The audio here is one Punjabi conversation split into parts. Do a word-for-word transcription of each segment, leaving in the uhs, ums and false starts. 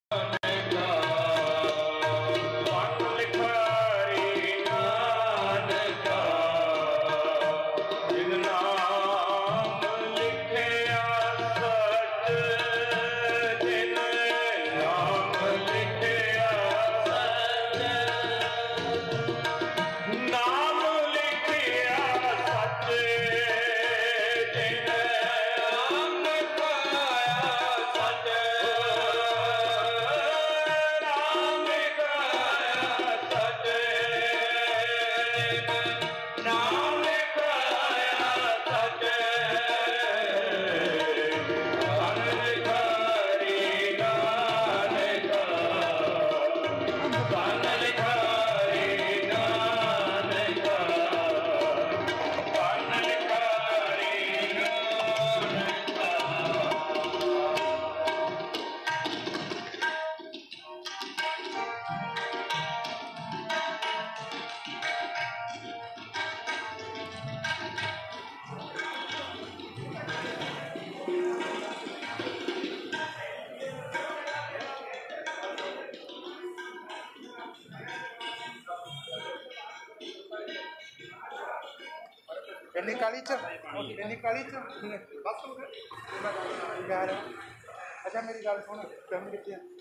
Ini kali च ini kali च बस हो गया यार। अच्छा मेरी गल सुन, फैमिली कितनी है?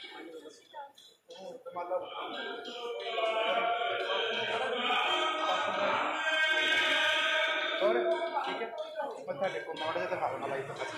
मतलब और ठीक है, मत्था टेको माड़ा जिहा दिखा देना लाइव बस।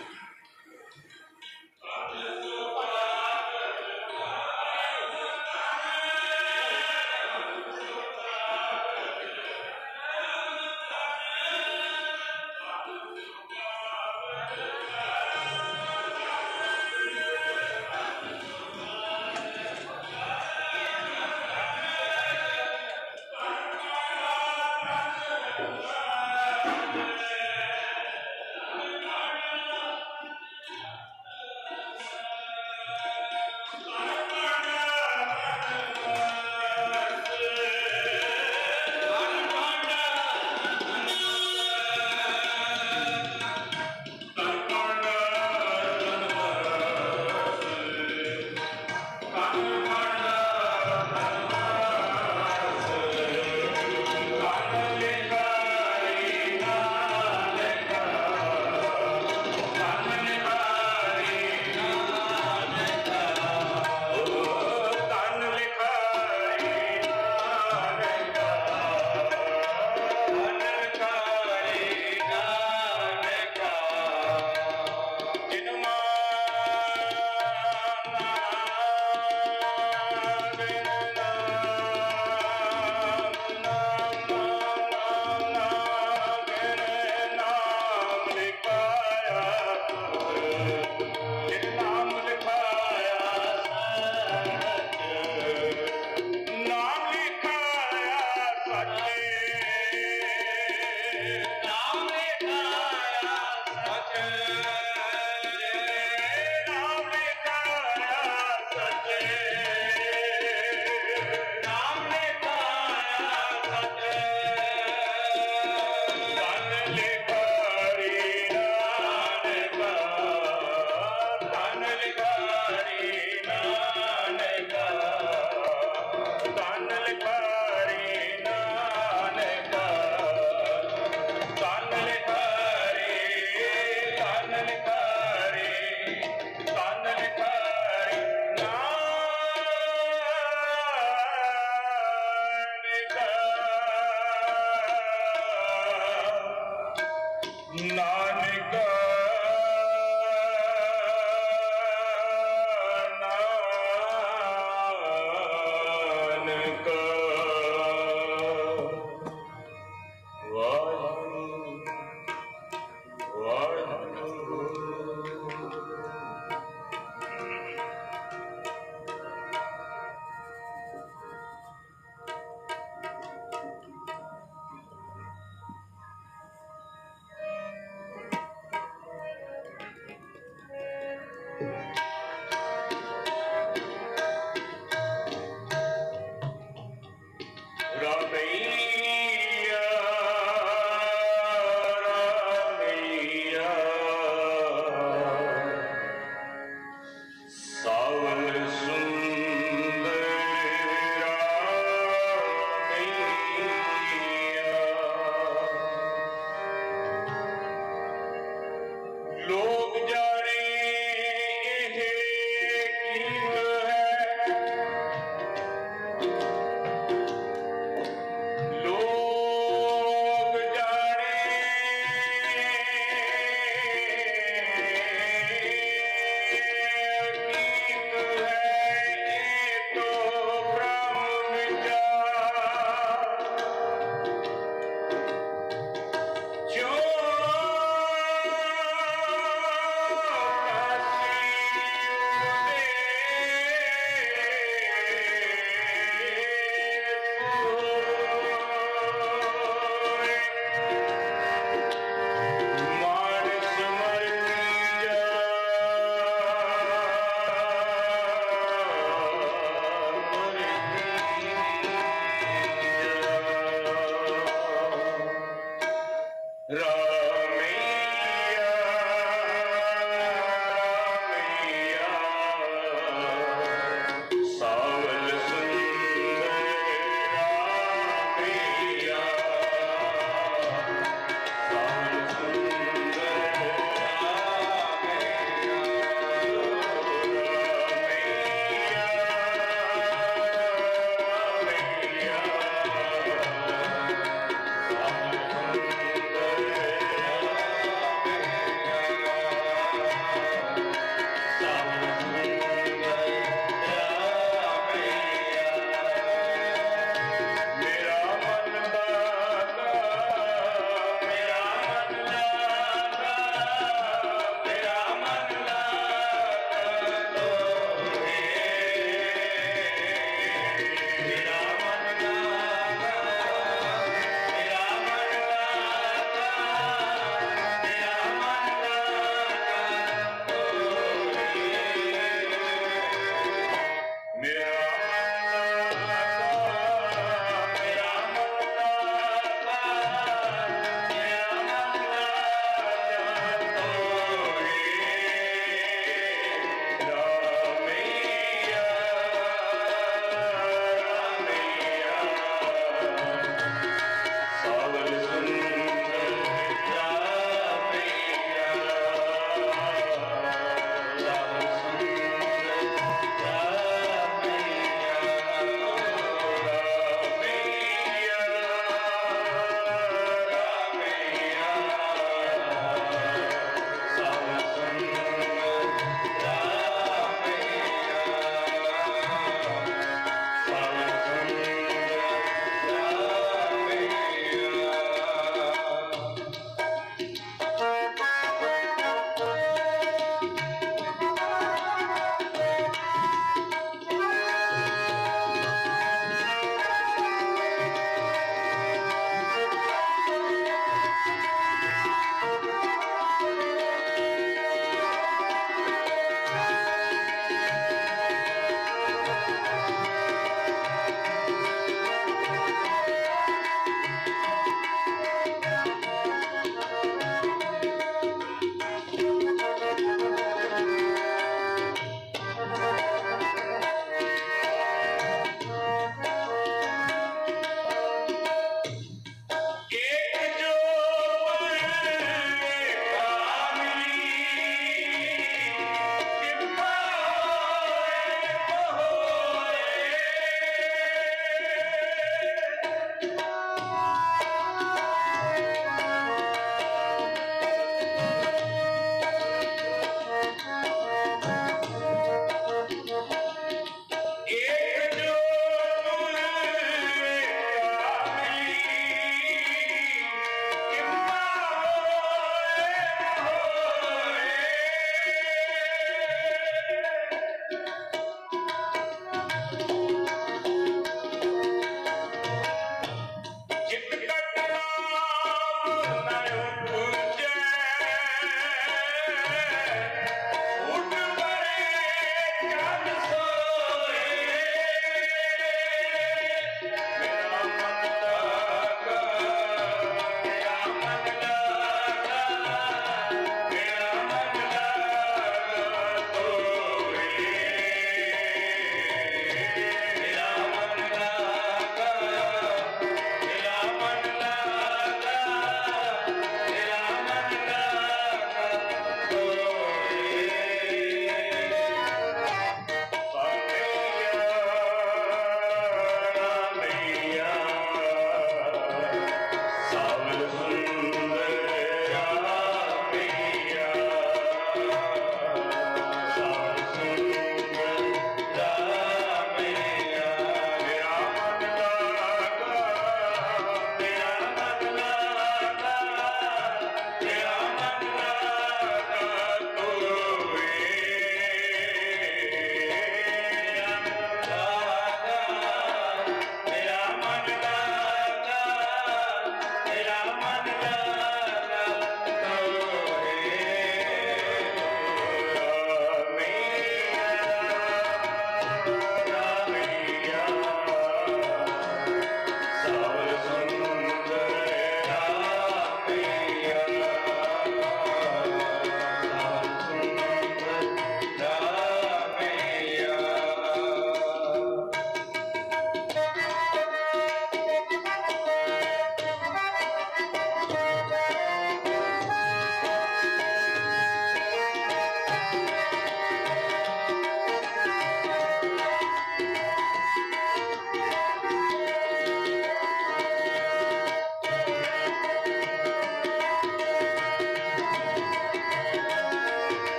जो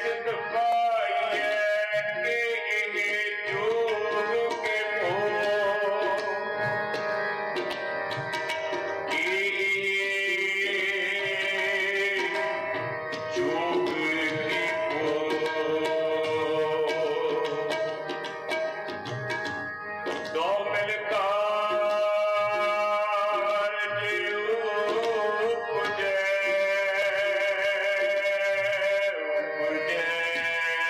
उपजै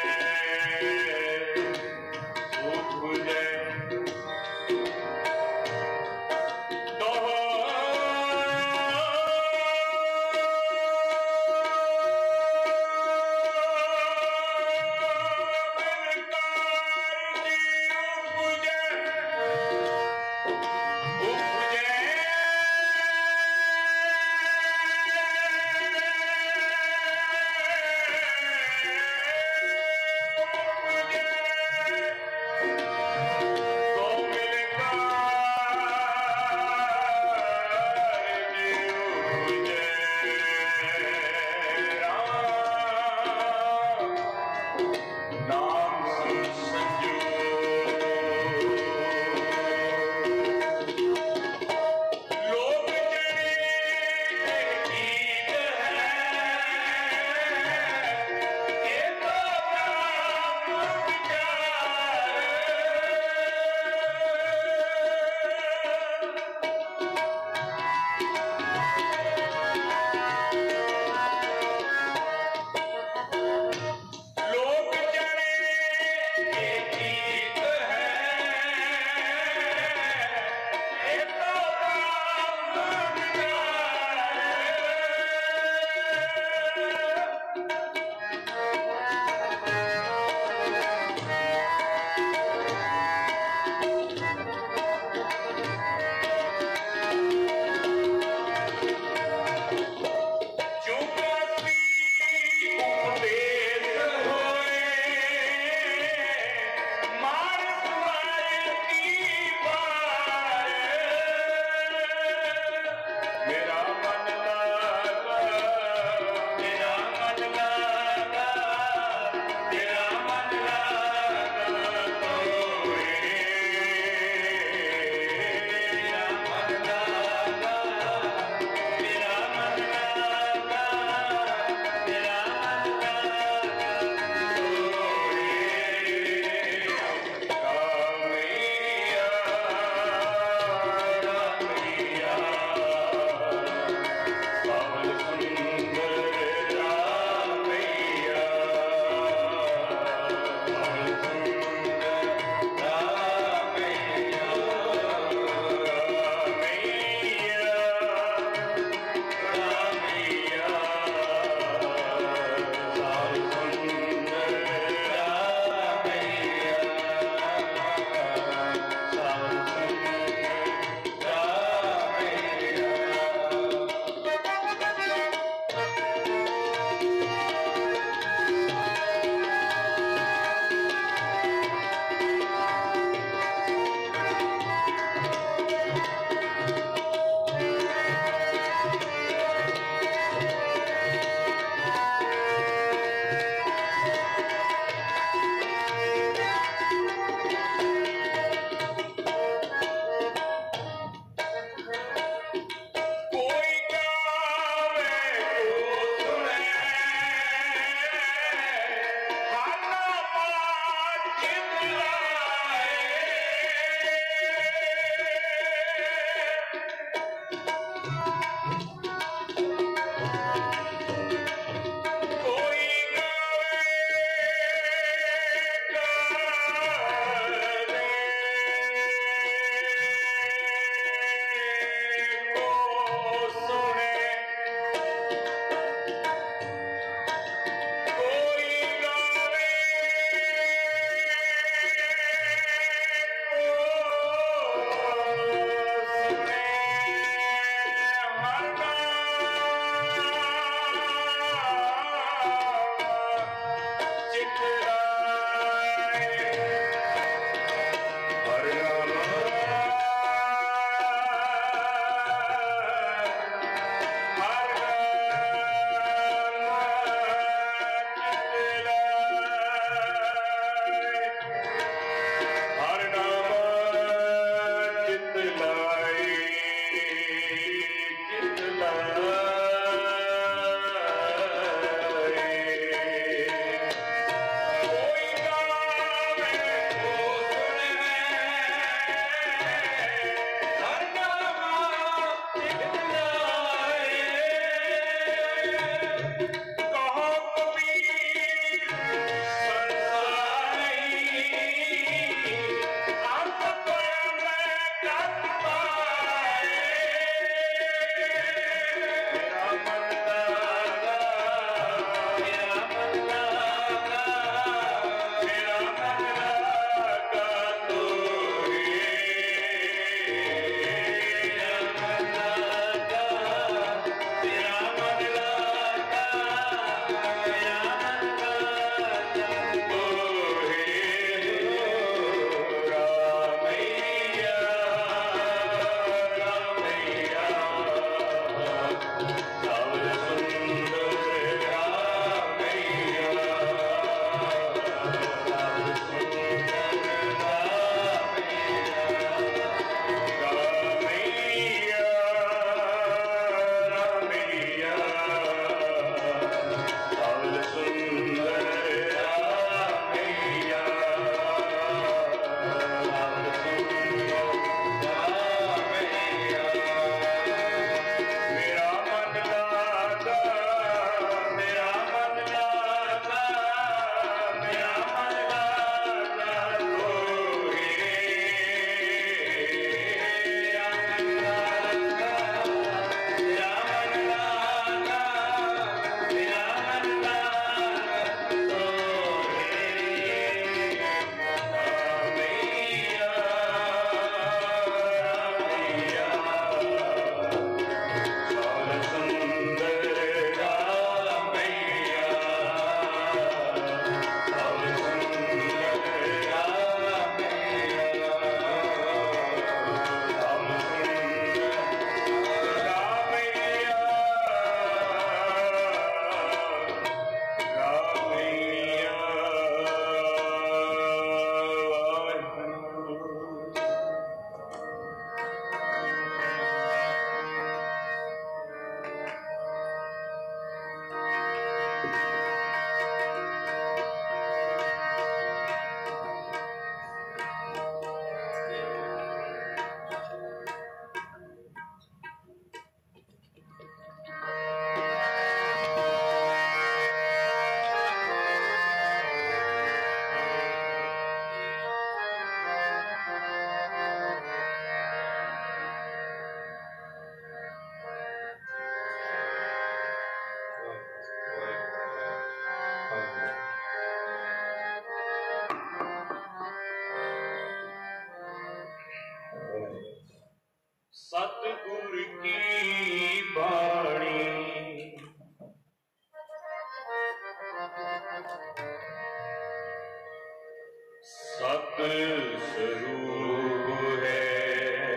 सत स्वरूप है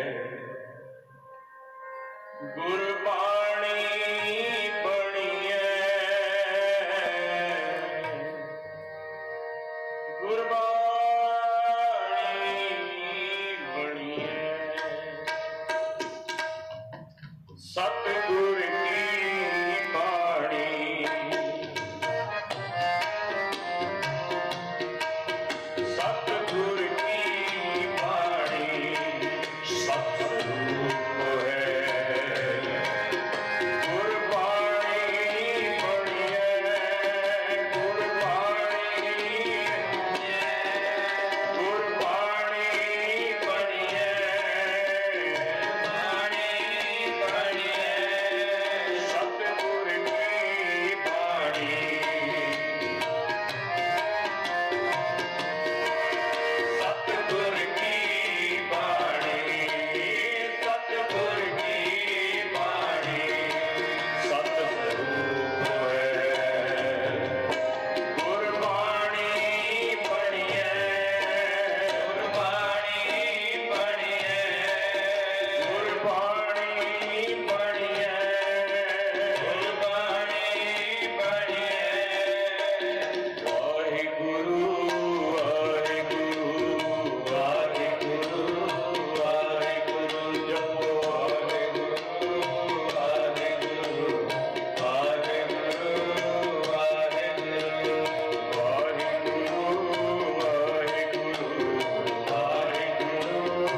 गुरबाणी बणिए, गुरबाणी बणिए। सतगुर की बाणी सतगुर की बाणी सतरूप है गुरबाणी बणिए, गुरबाणी गुरबाणी बणिए, सतगुर की बाणी सतगुर की बाणी सतगुर की बाणी सतस्वरूप है गुरबाणी बणिए, गुरबाणी बणिए, गुरबाणी बणिए, गुरबाणी बणिए। वाहिगुरु वाहिगुरु वाहिगुरु वाहिगुरु जपो वाहिगुरु वाहिगुरु वाहिगुरु वाहिगुरु वाहिगुरु वाहिगुरु वाहिगुरु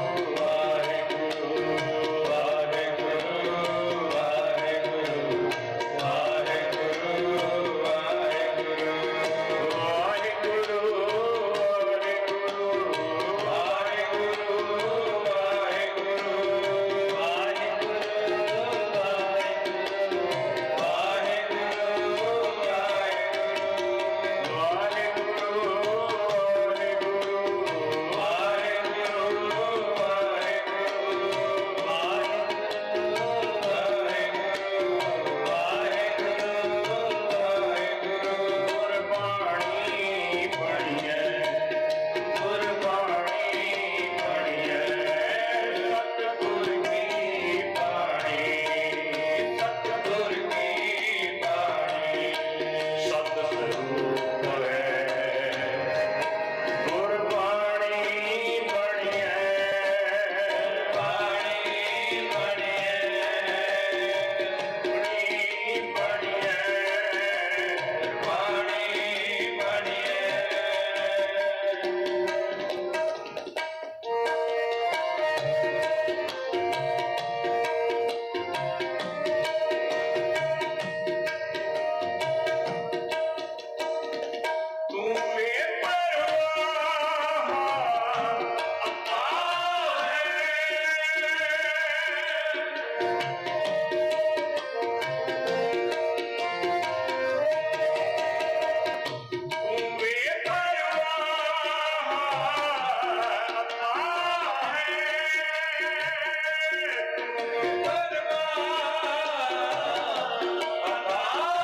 गुरबाणी बणिए, गुरबाणी बणिए, सतगुर की बाणी सतगुर की बाणी सतस्वरूप है गुरबाणी बणिए, गुरबाणी बणिए, गुरबाणी बणिए, गुरबाणी बणिए। तू बेपरवाह अता है, तू बेपरवाह अता है, तू बेपरवाह अता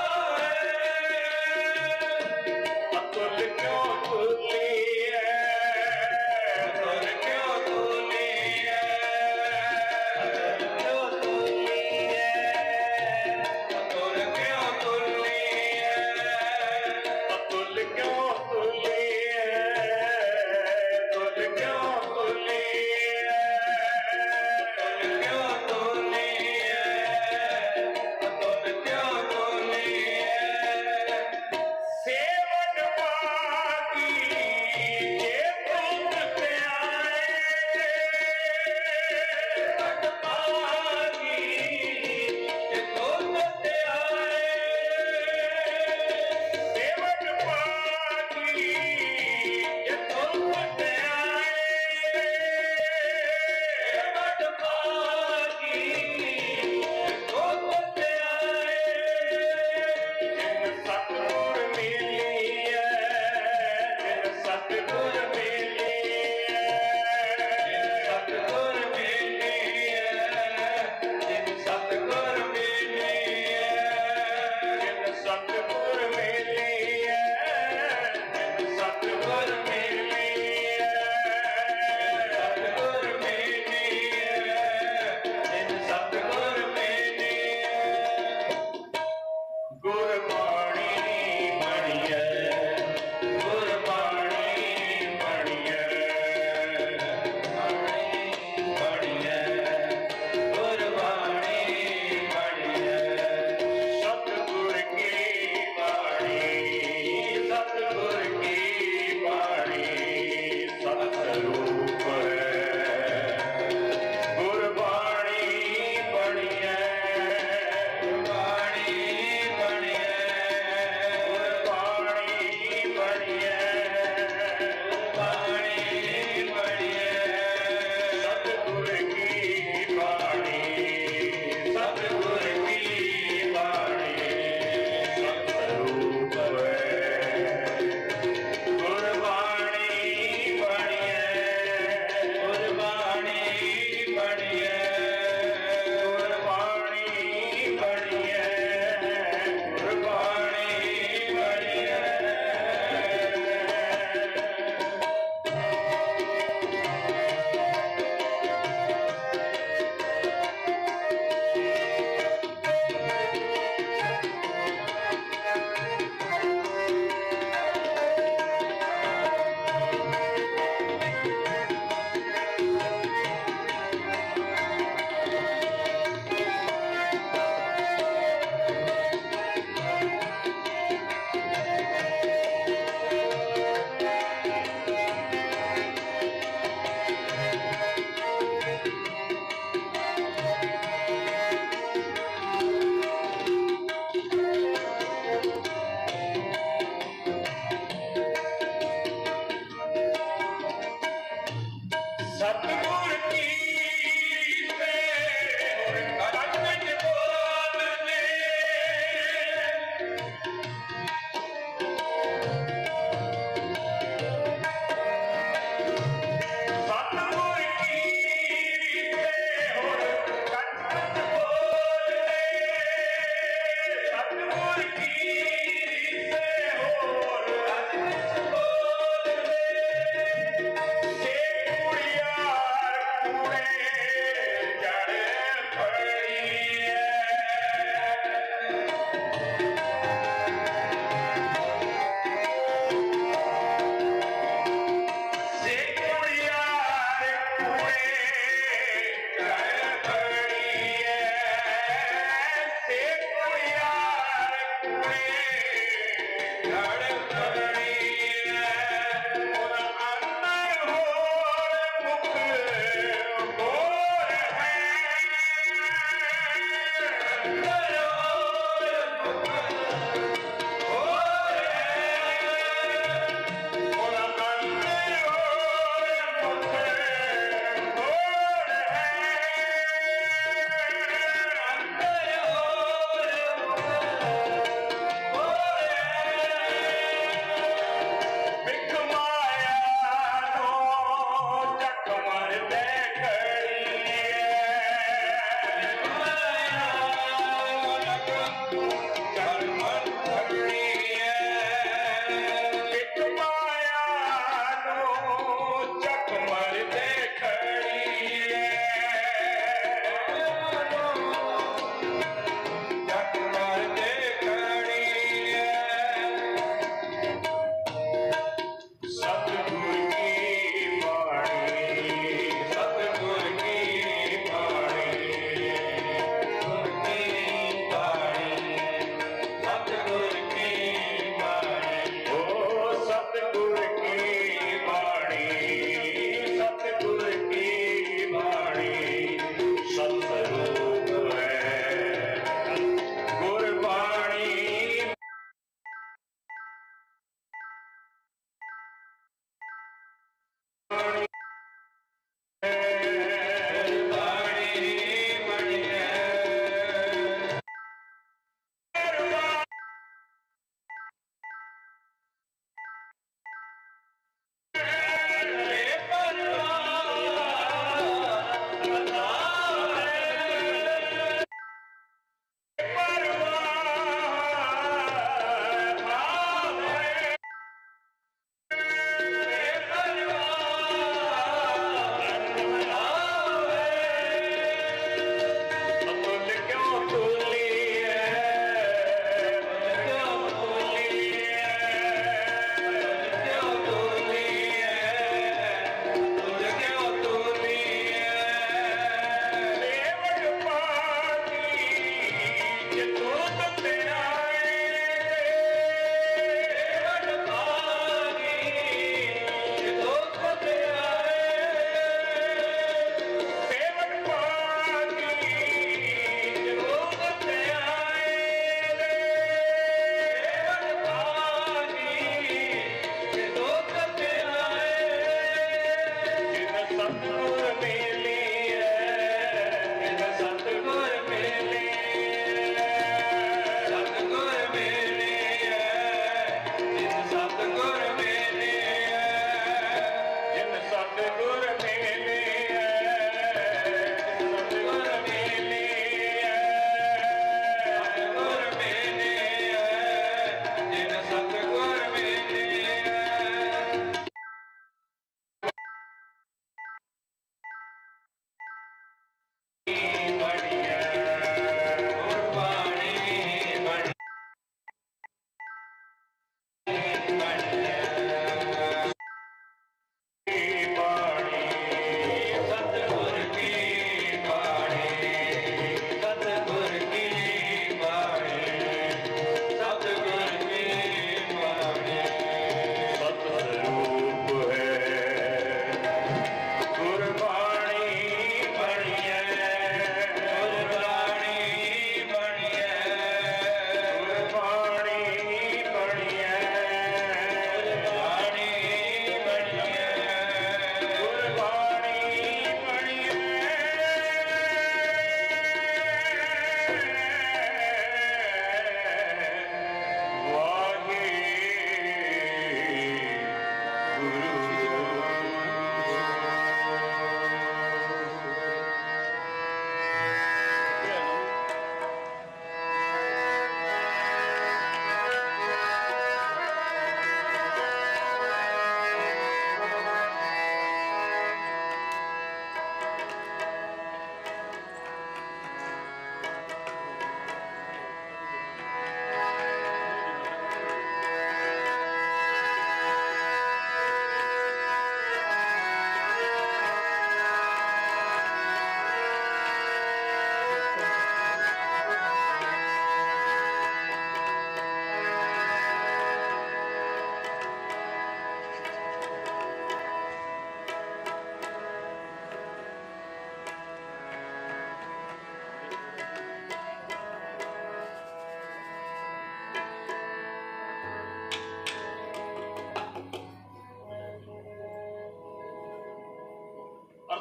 है। अतुल क्यों तुली है, अतुल क्यों तुली है, अतुल क्यों तुली है, अतुल क्यों तुली है, अतुल क्यों तुली है, अतुल क्यों तुली है, अतुल क्यों तुली है, अतुल क्यों तुली है। सेवन बाकी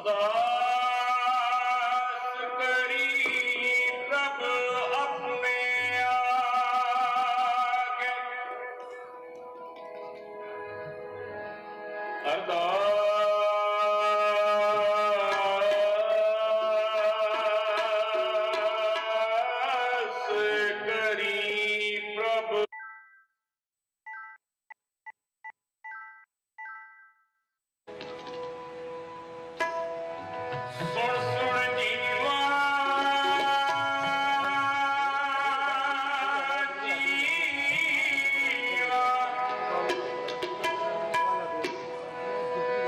अरदास करी प्रभ अपने आगे अरदास करी प्रभ सुन सुन जीवा जीवा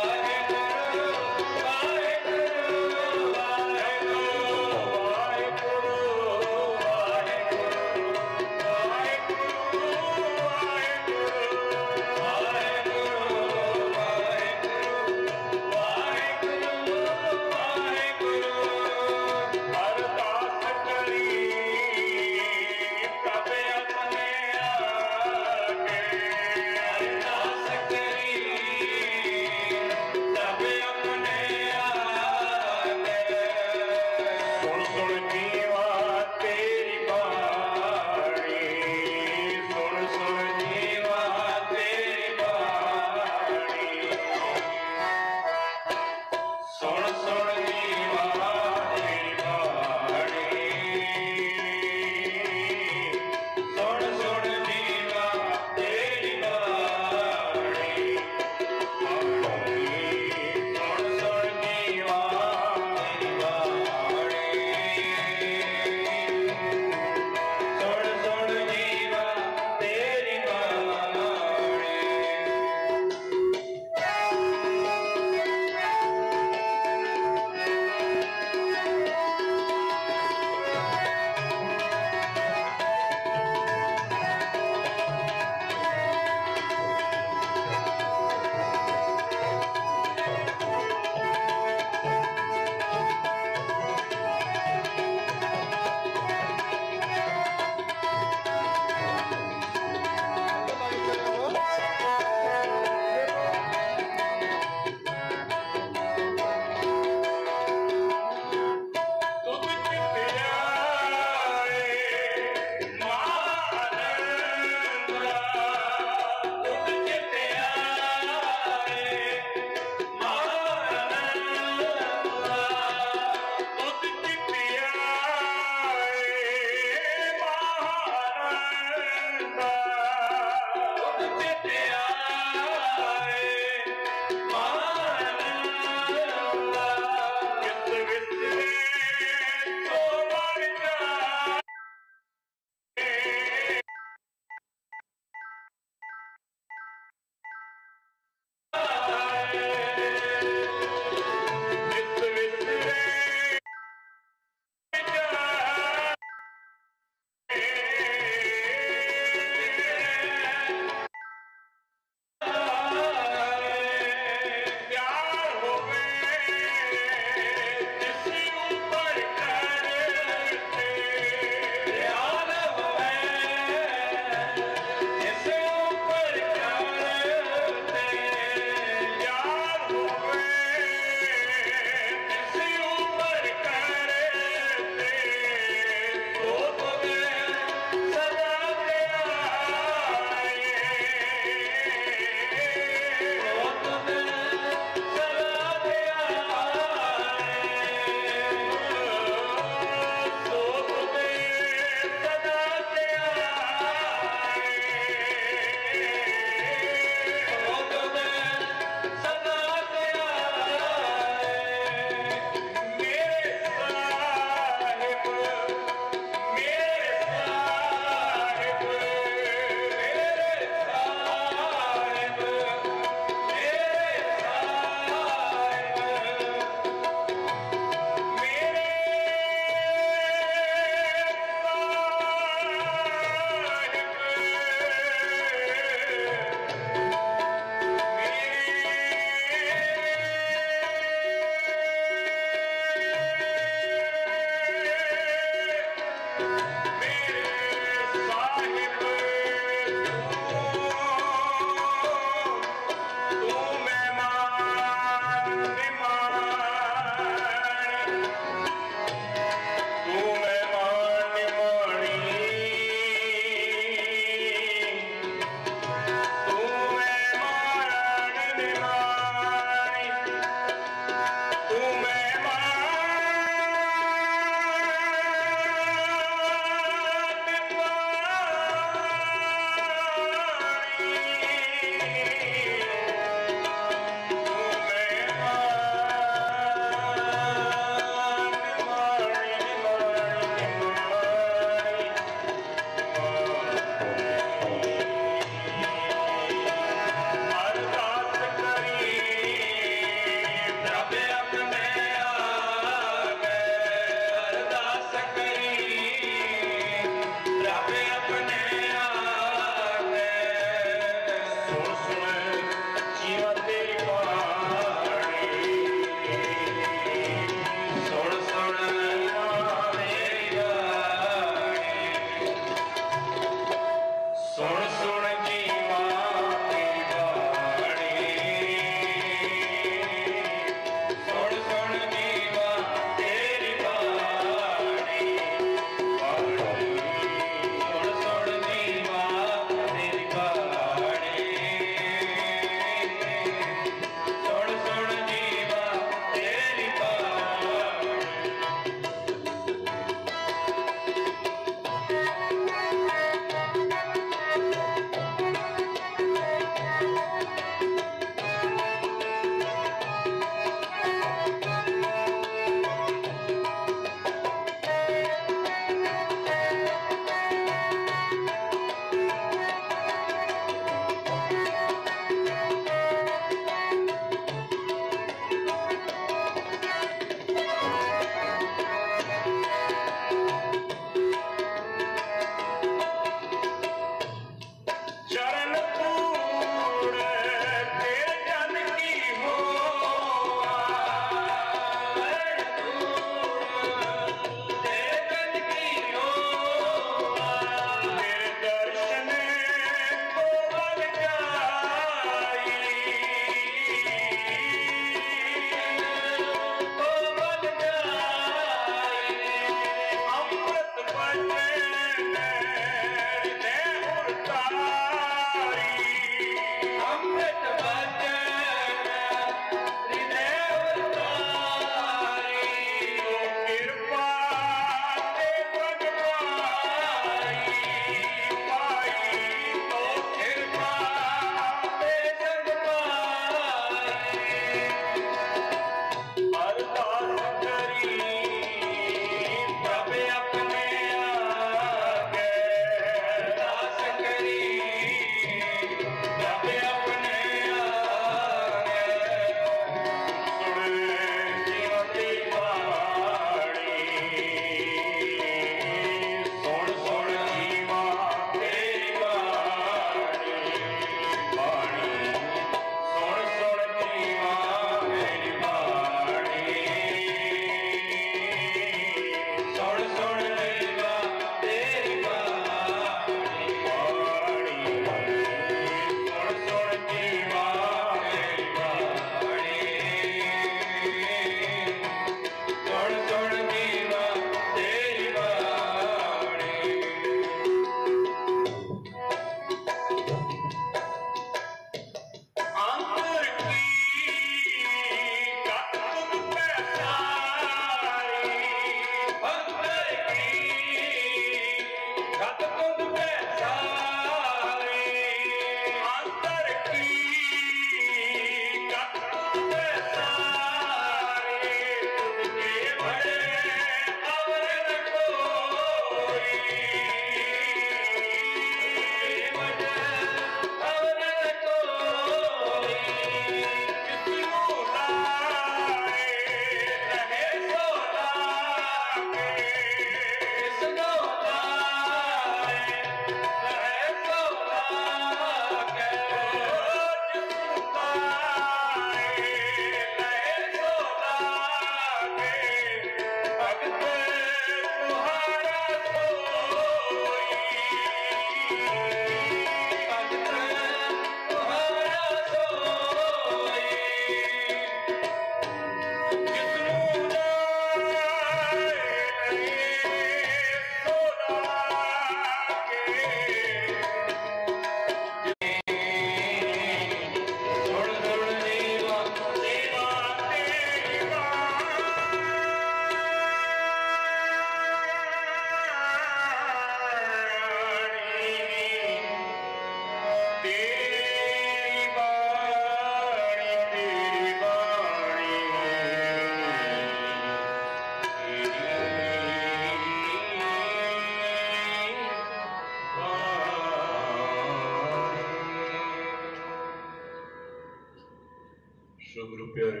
गुरु प्यारे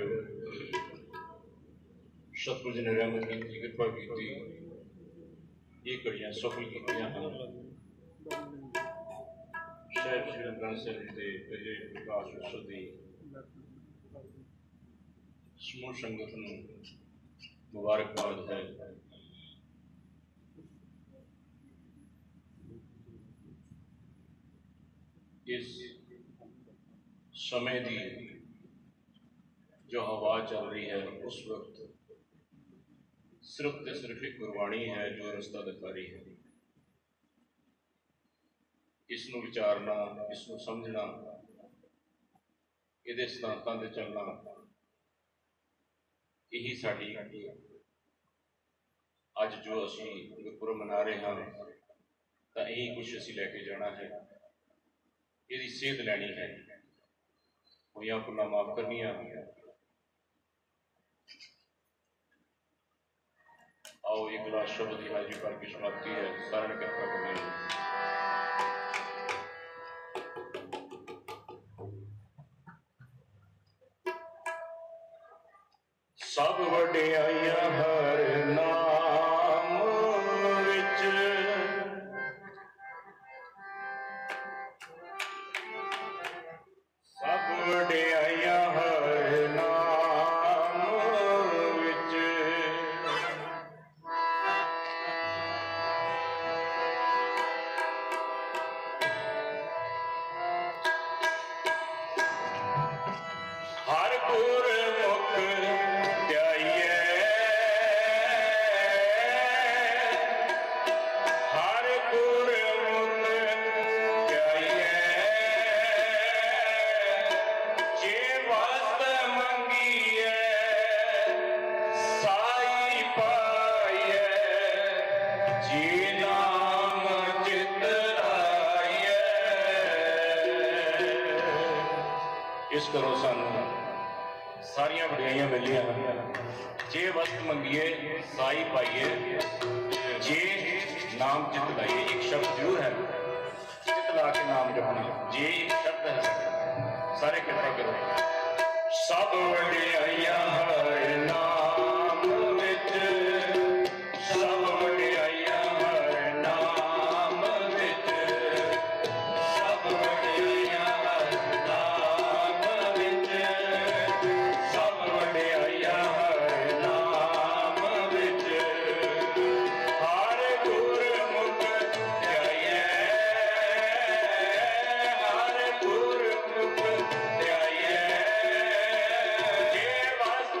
सतगुरु जी ने रहमत की कृपा की ये घड़ियां सफल की शहर श्री ननकाना साहिब के पहले प्रकाश उत्सव की समूह संगत नूं मुबारकबाद है। इस समय की जो हवा चल रही है उस वक्त सिर्फ तो सिर्फ एक गुरबाणी है जो रस्ता दिखा रही है। इसनों विचारना, इसनों समझना, ये सिद्धांतों से चलना, यही साड़ी अज जो असी गुरपुरब मना रहे हैं तो यही कुछ असी लैके जाना है। यदि सेध लैनी है, होइयां भुल्लां माफ करनियां। आओ एक गिलास शब्द की हाजिरी करके समाप्ति है। सारे कृपा करनी। सब वडियाइयां हर नाम विच, सब वडियाइयां हर नाम विच, हर गुरमुख ध्याइयै, हर गुरमुख ध्याइयै, जे वस्त मंगियै साई पाइयै, जे नाम चित आइयै। इस करो सानू सारिया वडियाइयां मिलिया। जे वस्त मंगिए साई पाइए, जे नाम चित लाइए। एक शब्द जरूर है, चित ला के नाम जपना, जे एक शब्द है। सारे कृपा करो। सब वडियाइयां हर नाम विच, सब वडियाइयां हर नाम विच, सब वडियाइयां हर नाम विच, सब वडियाइयां हर नाम विच, हर गुरमुख ध्याइयै, हर गुरमुख ध्याइयै, जे वस्त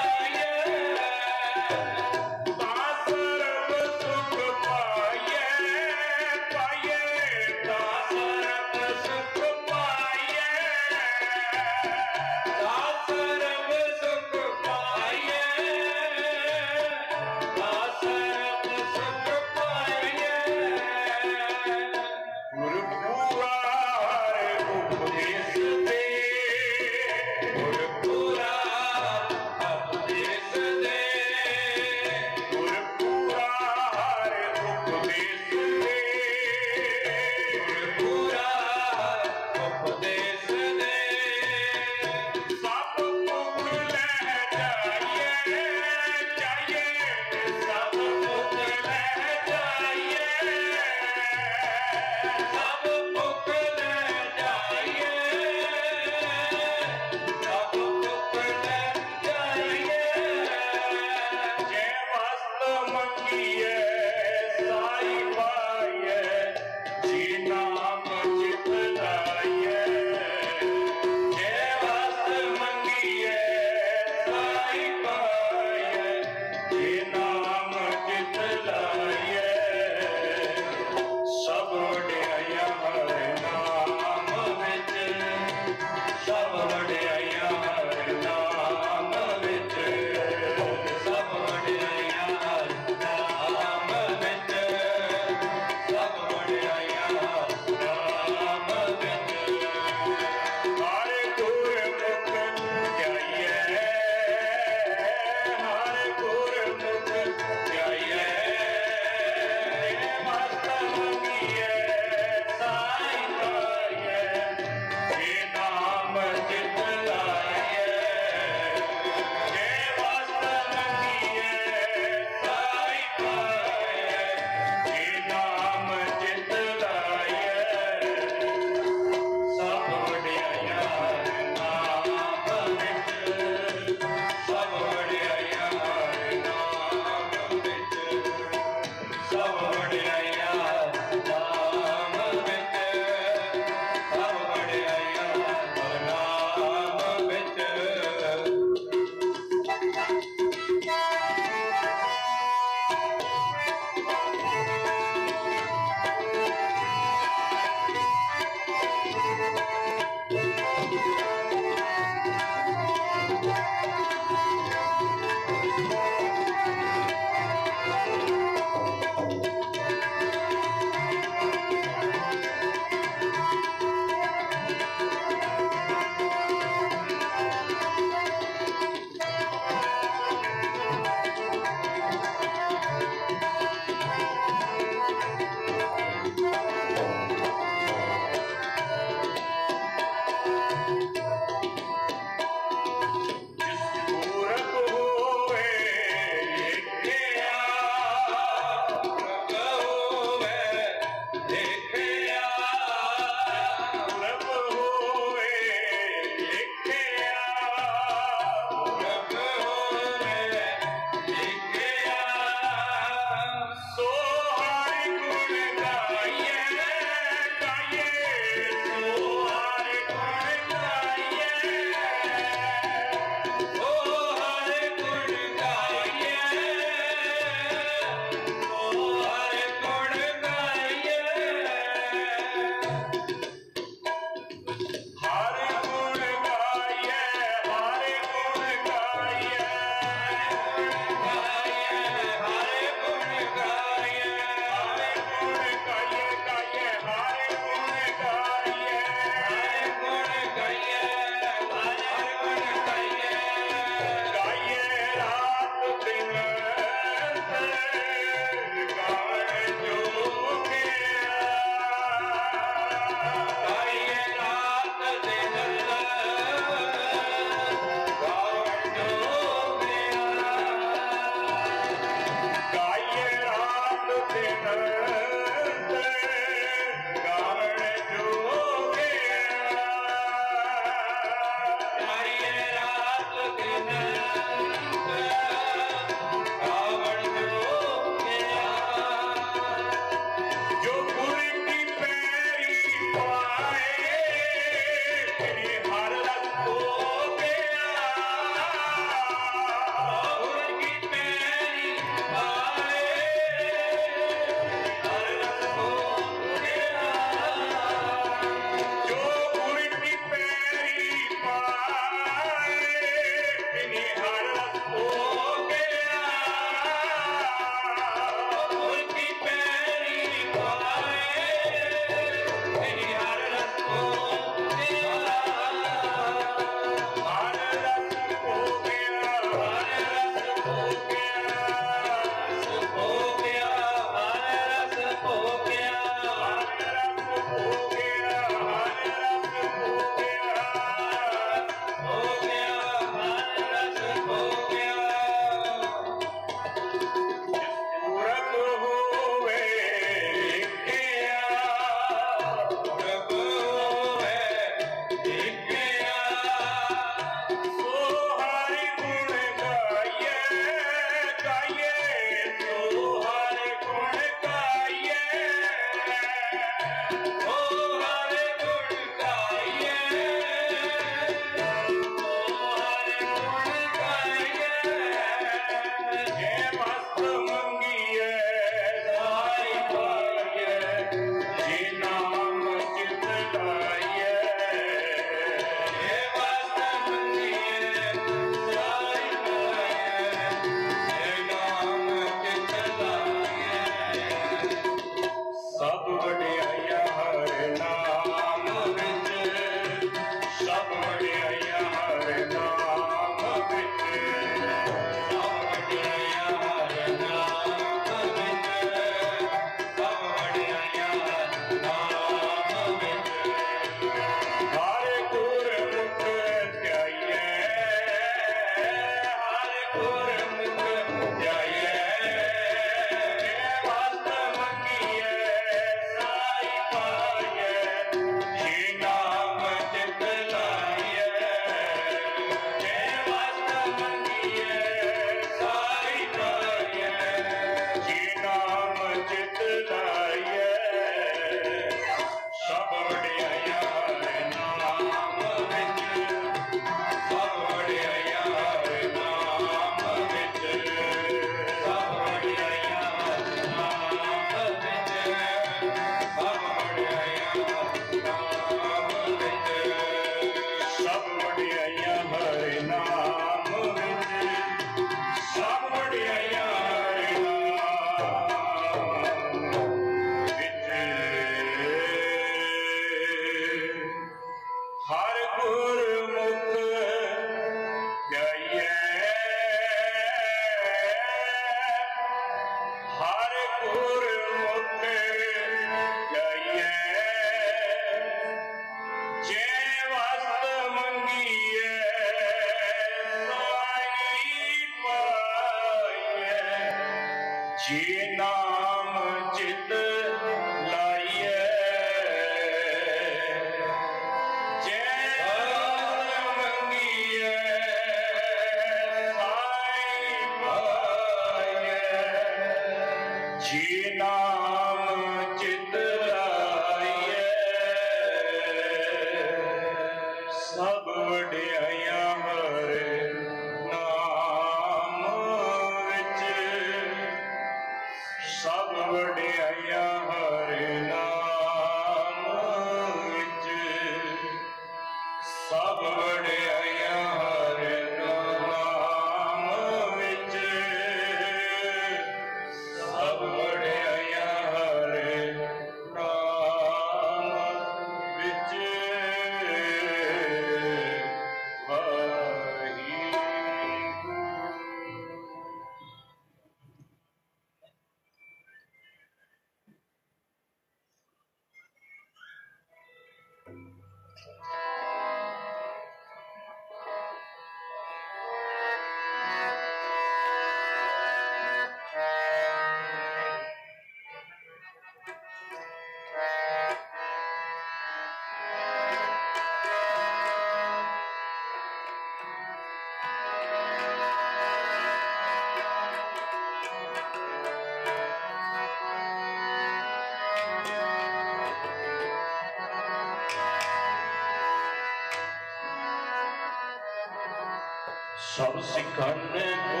सब सिखाने को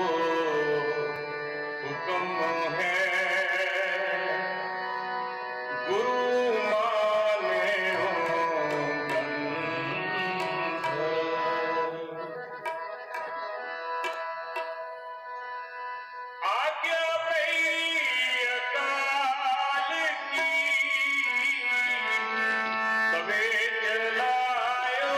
हुक्म है, गुरु माने हो गंध। आज्ञा पई अकाल की, तबे चलायो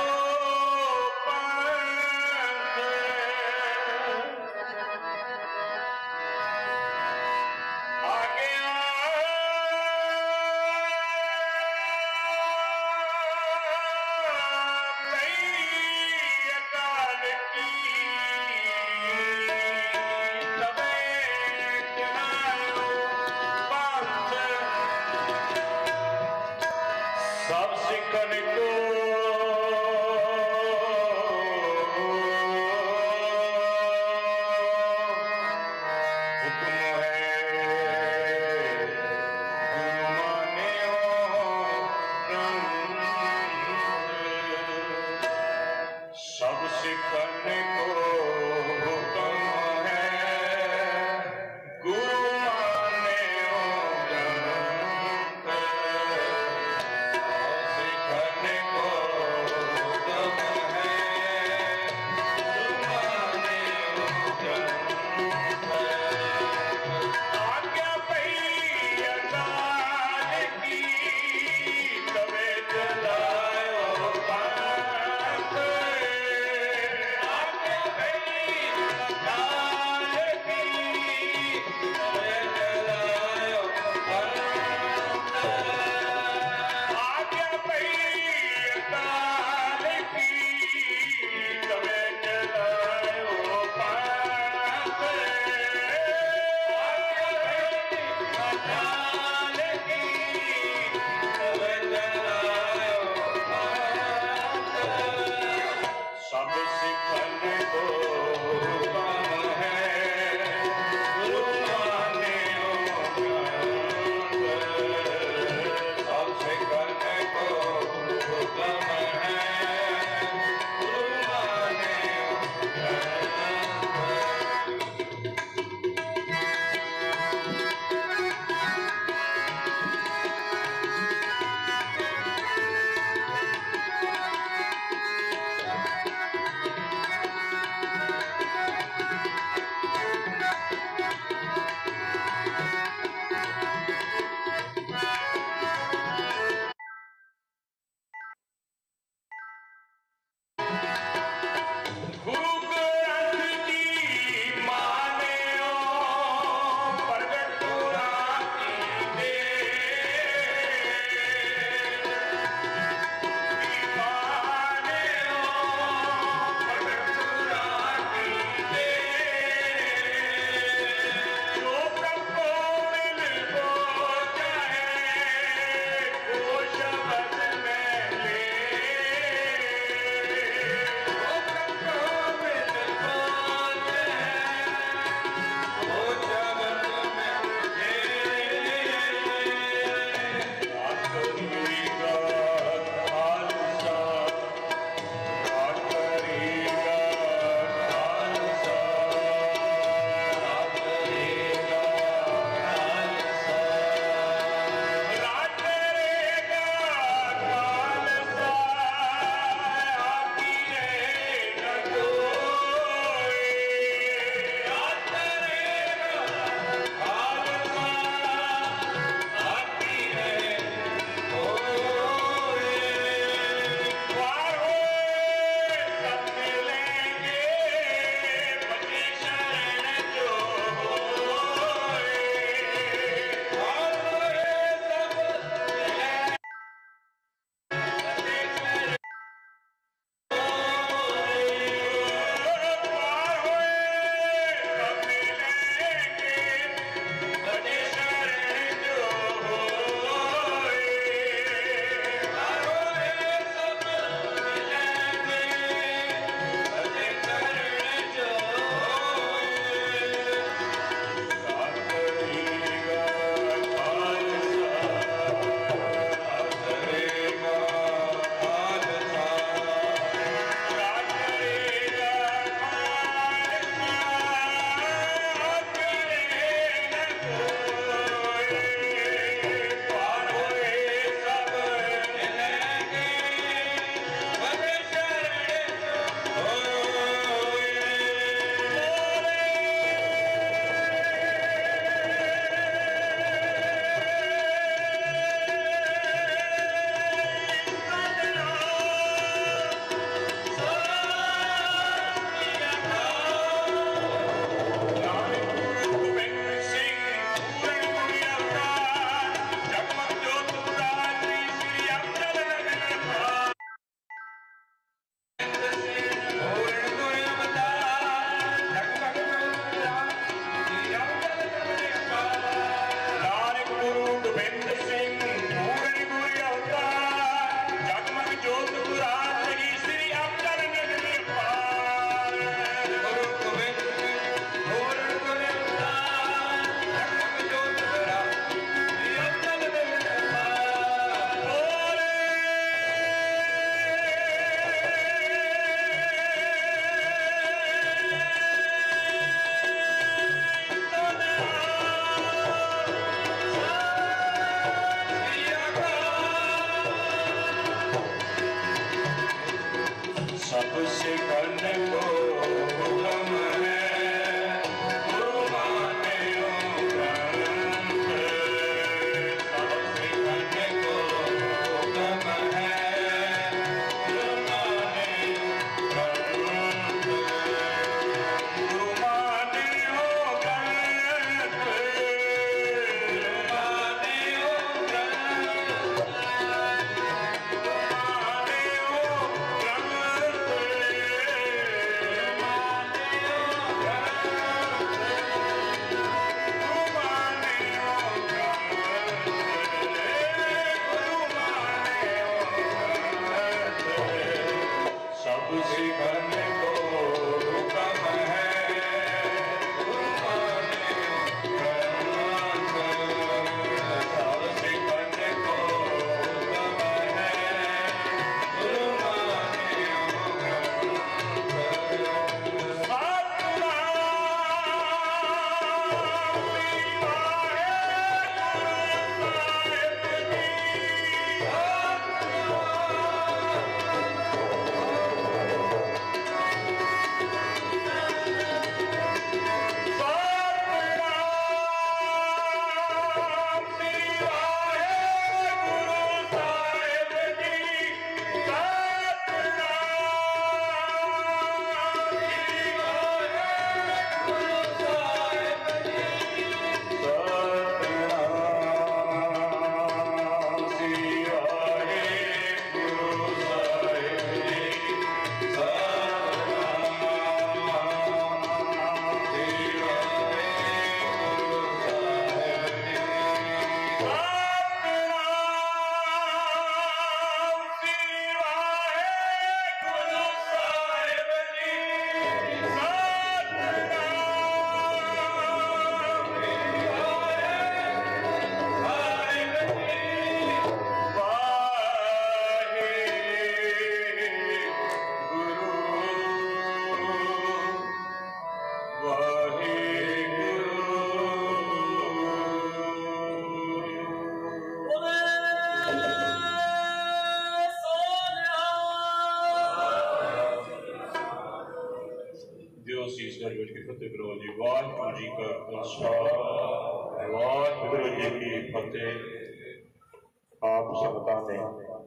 ਵਾਹਿਗੁਰੂ ਜੀ ਕਾ ਖਾਲਸਾ ਵਾਹਿਗੁਰੂ ਜੀ ਕੀ ਫਤਿਹ। ਆਪ ਸੰਗਤਾਂ ਨੇ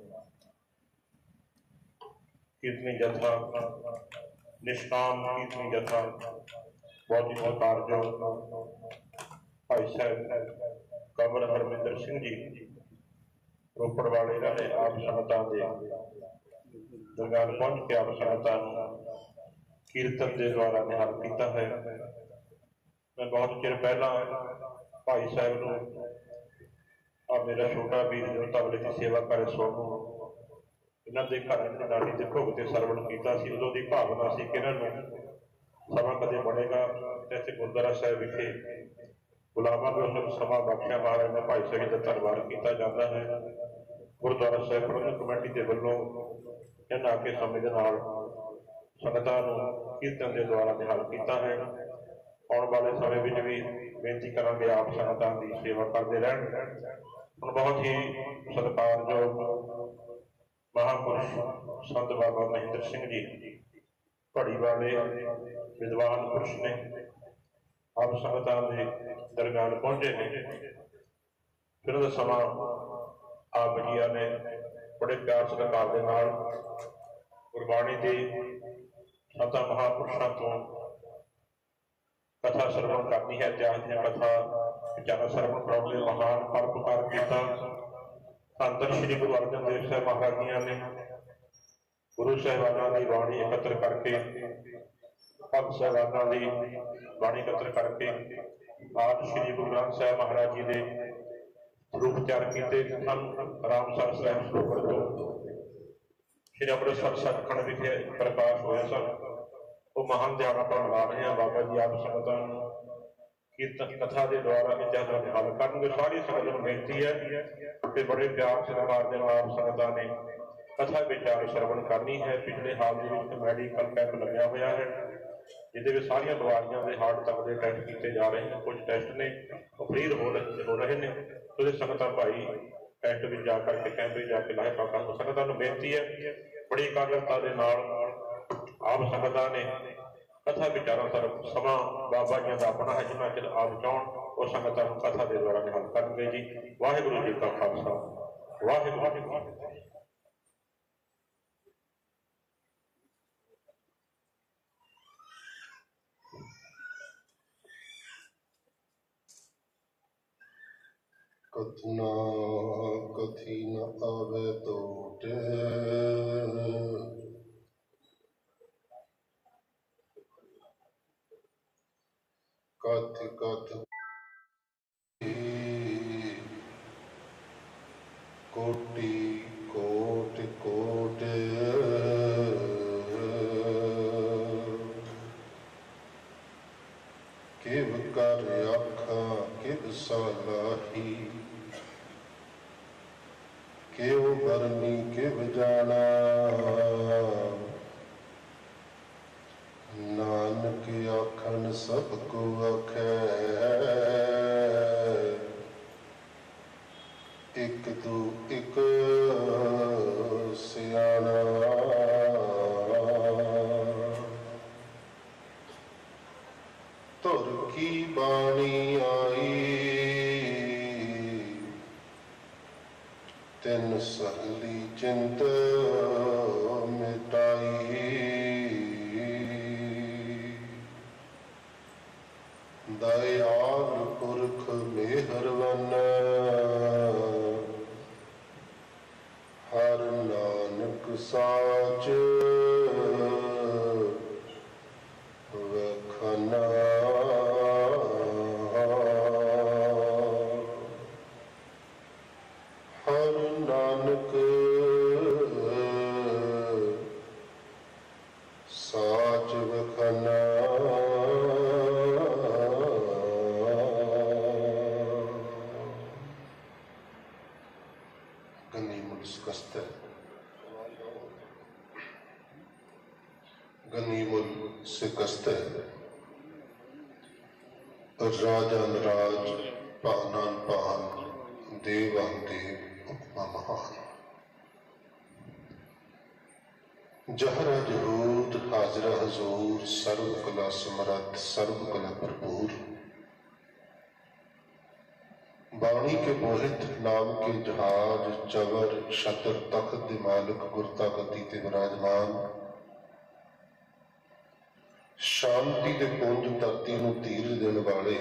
ਕੀਰਤਨੀ ਜਥਾ ਨਿਸ਼ਕਾਮ ਕੀਰਤਨੀ ਜਥਾ ਬਹੁਤ ਹੀ ਸਤਿਕਾਰਯੋਗ ਭਾਈ ਸਾਹਿਬ ਕਮਲ ਹਰਮਿੰਦਰ ਸਿੰਘ ਜੀ ਰੋਪੜ ਵਾਲੇ ਰਹੇ ਆਪ ਸੰਗਤਾਂ ਦੇ ਦਰਗਾਹ ਪਹੁੰਚ ਕੇ ਆਪ ਸੰਗਤਾਂ ਨੂੰ ਕੀਰਤਨ ਦੇ ਦੁਆਰਾ ਨਿਹਾਲ ਕੀਤਾ ਹੈ। ਮੈਂ ਬਹੁਤ ਚਿਰ ਪਹਿਲਾਂ ਭਾਈ ਸਾਹਿਬ ਨੂੰ ਆ ਮੇਰਾ ਛੋਟਾ ਵੀਰ ਜੋ ਤਬਲੇ ਦੀ ਸੇਵਾ ਕਰੇ ਸੋਨੂੰ ਇਹਨਾਂ ਦੇ ਘਰ ਨਾਨੀ ਦੇ ਭੋਗ ਤੇ ਸਰਵਣ ਕੀਤਾ ਸੀ। ਉਦੋਂ ਦੀ ਭਾਵਨਾ ਸੀ ਕਿ ਇਹਨਾਂ ਨੂੰ ਸਮਾਂ ਕਦੇ ਬਣੇਗਾ ਤੇ ਇੱਥੇ ਗੁਰਦੁਆਰਾ ਸਾਹਿਬ ਵਿਖੇ ਗੁਲਾਮਾਂ ਨੂੰ ਸਮਾਂ ਬਖਸ਼ਿਆ ਮਹਾਰਾਜ ਨੇ ਭਾਈ ਸਾਹਿਬ ਦਾ ਧੰਨਵਾਦ ਕੀਤਾ ਜਾਂਦਾ ਹੈ। ਗੁਰਦੁਆਰਾ ਸਾਹਿਬ ਪ੍ਰਬੰਧਕ ਕਮੇਟੀ ਦੇ ਵੱਲੋਂ ਇਹਨਾਂ ਕੇ ਸਮੇਂ ਦੇ ਨਾਲ ਸੰਗਤਾਂ ਨੂੰ ਕੀਰਤਨ ਦੇ ਦੁਆਰਾ ਨਿਹਾਲ ਕੀਤਾ ਹੈ। ਆਉਣ ਵਾਲੇ ਸਮੇਂ ਵਿੱਚ ਵੀ ਬੇਨਤੀ ਕਰਾਂਗੇ ਆਪ ਸੰਗਤਾਂ ਦੀ ਸੇਵਾ ਕਰਦੇ ਰਹਿਣ। ਹੁਣ ਬਹੁਤ ਹੀ ਸਤਿਕਾਰਯੋਗ ਮਹਾਂਪੁਰਸ਼ ਸੰਤ ਬਾਬਾ ਮਹਿੰਦਰ ਸਿੰਘ ਜੀ ਘੜੀ ਵਾਲੇ ਵਿਦਵਾਨ ਪੁਰਸ਼ ਨੇ ਆਪ ਸੰਗਤਾਂ ਦੇ ਦਰਗਾਹ ਪਹੁੰਚੇ ਨੇ। ਫਿਰ ਉਹਦਾ ਸਮਾਂ ਆਪ ਜੀਆਂ ਨੇ ਬੜੇ ਪਿਆਰ ਸਤਿਕਾਰ ਦੇ ਨਾਲ ਗੁਰਬਾਣੀ ਦੇ ਸੰਤਾਂ ਮਹਾਂਪੁਰਸ਼ਾਂ ਤੋਂ ਕਥਾ ਸਰਵਣ ਕਰਨੀ ਹੈ। ਇਤਿਹਾਸ ਦੀਆਂ ਕਥਾ ਵਿਚਾਰਾ ਸਰਵਣ ਕਰਾਉਣ ਦੇ ਮਹਾਨ ਪਰਉਪਕਾਰ ਕੀਤਾ। ਧੰਨ ਸ਼੍ਰੀ ਗੁਰੂ ਅਰਜਨ ਦੇਵ ਸਾਹਿਬ ਮਹਾਰਾਜ ਜੀਆਂ ਨੇ ਗੁਰੂ ਸਾਹਿਬਾਨਾਂ ਦੀ ਬਾਣੀ ਇਕੱਤਰ ਕਰਕੇ ਭਗਤ ਸਾਹਿਬਾਨਾਂ ਦੀ ਬਾਣੀ ਇਕੱਤਰ ਕਰਕੇ ਆਪ ਸ਼੍ਰੀ ਗੁਰੂ ਗ੍ਰੰਥ ਸਾਹਿਬ ਮਹਾਰਾਜ ਜੀ ਦੇ ਰੂਪ ਤਿਆਰ ਕੀਤੇ ਹਨ। ਰਾਮਸਰ ਸਾਹਿਬ ਸਰੋਵਰ ਤੋਂ ਸ਼੍ਰੀ ਅੰਮ੍ਰਿਤਸਰ ਸੱਚਖੰਡ ਵਿਖੇ ਪ੍ਰਕਾਸ਼ ਹੋਏ ਸਨ। ਉਹ ਮਹਾਨ ਦਿਹਾੜਾ ਆਪਾਂ ਮਨਾ ਰਹੇ ਹਾਂ। ਬਾਬਾ ਜੀ ਆਪ ਸੰਗਤਾਂ ਨੂੰ ਕੀਰਤਨ ਕਥਾ ਦੇ ਦੁਆਰਾ ਇਤਿਹਾਸ ਦਾ ਨਿਹਾਲ ਕਰਨਗੇ। ਸਾਰੀ ਸੰਗਤ ਨੂੰ ਬੇਨਤੀ ਹੈ ਕਿ ਬੜੇ ਪਿਆਰ ਸਤਿਕਾਰ ਦੇ ਨਾਲ ਆਪ ਸੰਗਤਾਂ ਨੇ ਕਥਾ ਵਿਚਾਰ ਸਰਵਣ ਕਰਨੀ ਹੈ। ਪਿਛਲੇ ਹਾਲ ਦੇ ਵਿੱਚ ਮੈਡੀਕਲ ਕੈਂਪ ਲੱਗਿਆ ਹੋਇਆ ਹੈ ਜਿਹਦੇ ਵਿੱਚ ਸਾਰੀਆਂ ਬਿਮਾਰੀਆਂ ਦੇ ਹਾਰਟ ਤੱਕ ਦੇ ਟੈਸਟ ਕੀਤੇ ਜਾ ਰਹੇ ਨੇ। ਕੁਝ ਟੈਸਟ ਨੇ ਉਹ ਫ੍ਰੀ ਹੋ ਹੋ ਰਹੇ ਨੇ। ਉਹਦੇ ਸੰਗਤਾਂ ਭਾਈ ਟੈਸਟ ਵਿੱਚ ਜਾ ਕਰਕੇ ਕੈਂਪ ਵਿੱਚ ਜਾ ਕੇ ਲਾਹੇ ਪਾ ਕਰਨ। ਸੰਗਤਾਂ ਨੂੰ ਬੇਨਤੀ ਹੈ ਬੜੀ ਇਕਾਗਰਤਾ ਦੇ ਨਾਲ ਆਪ ਸੰਗਤਾਂ ਨੇ ਕਥਾ ਵਿਚਾਰਾਂ ਤਰਫ ਸਮਾਂ ਬਾਬਾ ਜੀ ਦਾ ਆਪਣਾ ਹੈ। ਜਿੰਨਾ ਚਿਰ ਆਪ ਚਾਹੁਣ ਉਹ ਸੰਗਤਾਂ ਨੂੰ ਕਥਾ ਦੇ ਦੁਆਰਾ ਨਿਹਾਲ ਕਰਨਗੇ ਜੀ। ਵਾਹਿਗੁਰੂ ਜੀ ਕਾ ਖਾਲਸਾ ਵਾਹਿਗੁਰੂ ਜੀ ਕੀ ਫਤਿਹ। ਕਥਨਾ ਕਥੀ ਨ ਆਵੇ ਤੋਟੇ ਕਥ ਕਥ ਕੋਟੀ ਕੋਟ ਕੋਟ ਕਿਵ ਕਰ ਆਖਾਂ ਕਿਵ ਸਲਾਹੀ ਕਿਉ ਬਰਨੀ ਕਿਵ ਜਾਣਾ ਨਾਨਕ ਆਖਣ ਸਭ ਕੋ ਆਖੈ ਇਕ ਦੂ ਇਕ ਸਿਆਣਾ ਧੁਰ ਕੀ ਬਾਣੀ ਆਈ ਤਿੰਨ ਸਹਲੀ ਚਿੰਤ ਮਿਟਾਈ ਦਇਆਲ ਪੁਰਖ ਮਿਹਰਵਨ ਹਰ ਨਾਨਕ ਸਾਚ ਵਖਨਾ ਹਰ ਨਾਨਕ ਸਾਚ ਵਖਨਾ गनीमुल शिकस्त राजन राज पानन पान देवान देव उपमा महान जहर जहूद हाजिर हजूर सर्व कला समरथ सर्व कला भरपूर। बाणी के बोहित नाम के जहाज चवर छतर तख्त दे मालिक गुरता गति ते विराजमान। शांति दे पुंज धरती नूं धीर देण वाले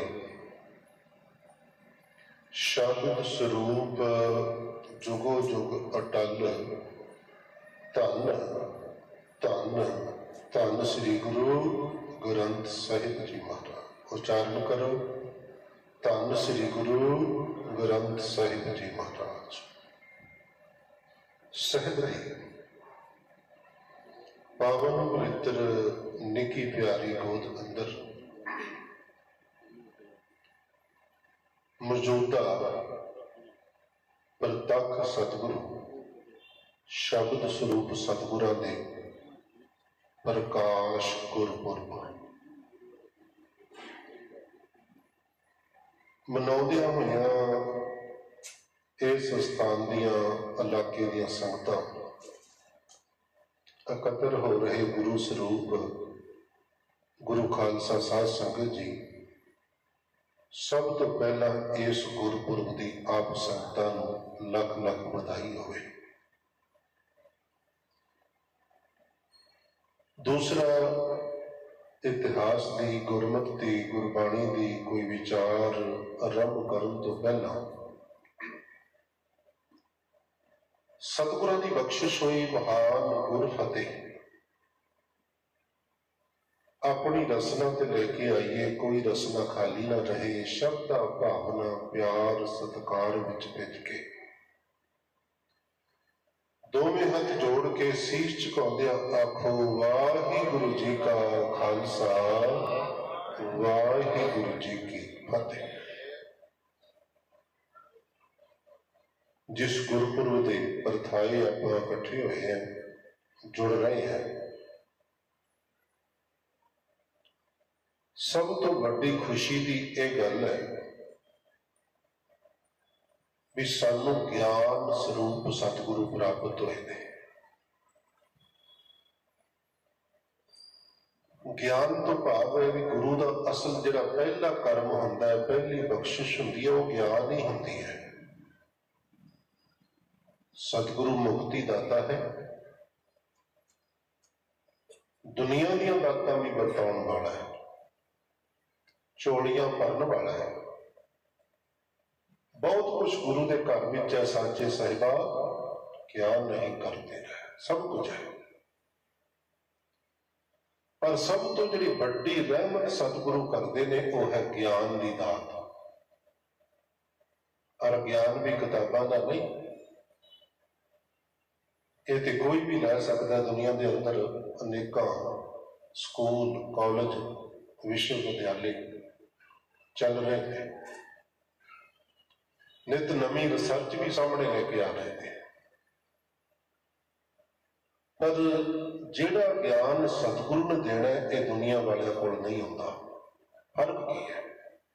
शब्द स्वरूप जुगो जुग अटल धन धन धन श्री गुरु ग्रंथ साहिब जी महाराज। उच्चारण करो, धन श्री गुरु ग्रंथ साहिब जी महाराज। सहज दी पावन पवित्र निकी प्यारी गोद अंदर मौजूदा प्रतख सतगुरु शब्द स्वरूप सतगुरां दे प्रकाश गुरपुरब मनाउंदियां होइयां इस स्थान दियां इलाके दियां संगतां इकत्र हो रहे गुरु स्वरूप गुरु खालसा साध संगत जी, सब तो पहला इस गुरपुरब की आप संगतां नूं लख लख बधाई होवे। दूसरा, इतिहास की गुरमत की गुरबाणी की कोई विचार आरंभ करन तो पहला सतगुरां की बख्शिश हुई महान गुर फतेह अपनी रसना ते लेके आइए, कोई रसना खाली ना रहे। शब्द भावना प्यार सत्कार विच भिज के दोवें हाथ जोड़ के शीश झुकाउंदियां आखो वाहिगुरु जी का खालसा वाहिगुरु जी की फतेह। जिस गुरपुरब दे परथाए आपां इकट्ठे होए हैं, जुड़ रहे हैं, सब तो बड़ी खुशी की यह गल है भी सानू ज्ञान स्वरूप सतगुरु प्राप्त होए ने। ज्ञान तो भाव है भी गुरु का असल जिहड़ा पहला कर्म हुंदा है, पहली बख्शिश हुंदी है, वो ज्ञान ही हुंदी है। सतगुरु मुक्ति दाता है, दुनिया दी बातां भी बरताउण वाला है, झोलियां भरन वाला है। बहुत कुछ गुरु के घर में है सांचे साहिबा, क्या नहीं करते रहे, सब कुछ है। पर सब तो जी बड़ी रहमत सतगुरु करते ने वो है ज्ञान की दात। और ज्ञान भी किताबों का नहीं, ये तो कोई भी लै सकता। दुनिया के अंदर अनेक स्कूल कॉलेज विश्वविद्यालय चल रहे थे, नित नवी रिसर्च भी सामने लेके आ रहे थे, पर जिहड़ा ज्ञान सतगुरु ने देना है ये दुनिया वाले कोल नहीं होता। फर्क की है?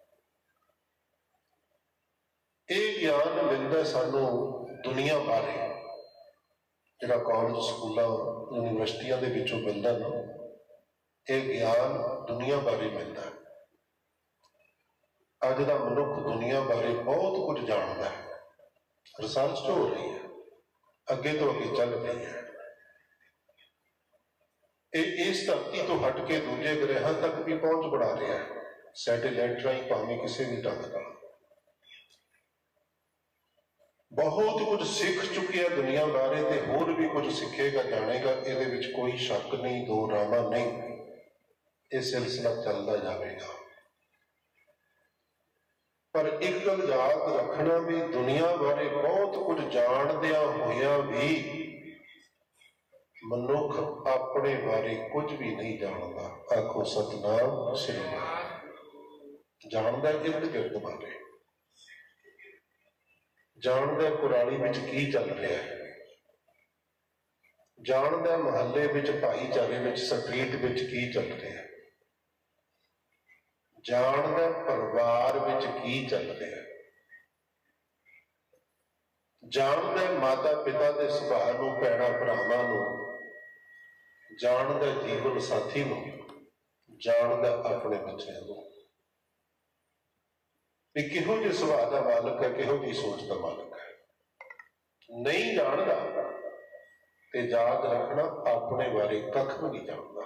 ये ज्ञान मिलता सानू दुनिया बारे, जिहड़ा कॉलेज स्कूलों यूनिवर्सिटियां दे विचों मिलता ना, ये ज्ञान दुनिया बारे मिलता है। अज का मनुख दुनिया बारे बहुत कुछ जानता है, रिसर्च हो रही है, अगे तो अगे चल रही है। ये इस धरती तो हट के दूजे ग्रहां तक भी पहुंच बढ़ा रहा है, सैटेलाइट राही भावें किसी भी ढंग का। बहुत कुछ सीख चुके हैं दुनिया बारे, ते होर भी कुछ सीखेगा जानेगा, ये कोई शक नहीं, दो रामा नहीं। ये सिलसिला चलता जाएगा। पर एक गल याद रखना भी दुनिया बारे बहुत कुछ जानदिया होया भी मनुख अपने बारे कुछ भी नहीं जानता। आखो सतनाम श्री वाहिगुरू। जानता इर्द गिर्द बारे, जानता कुराली विच की चल रहा है, जानता महल्ले विच भाईचारे विच स्ट्रीट विच की चल रहा है, जानदा परिवार विच की चल रहा है, जानदा माता पिता के सुभाव नूं, भैणां भरावां नूं, ਜਾਣਦਾ ਜੀਵਨ ਸਾਥੀ ਨੂੰ, ਜਾਣਦਾ ਆਪਣੇ ਬੱਚਿਆਂ ਨੂੰ ਵੀ ਕਿਹੋ ਜਿਹੇ ਸੁਭਾਅ ਦਾ ਮਾਲਕ ਹੈ, ਕਿਹੋ ਜਿਹੀ ਸੋਚ ਦਾ ਮਾਲਕ ਹੈ। ਨਹੀਂ ਜਾਣਦਾ ਤੇ ਯਾਦ ਰੱਖਣਾ ਆਪਣੇ ਬਾਰੇ ਕੱਖ ਵੀ ਨਹੀਂ ਜਾਣਦਾ।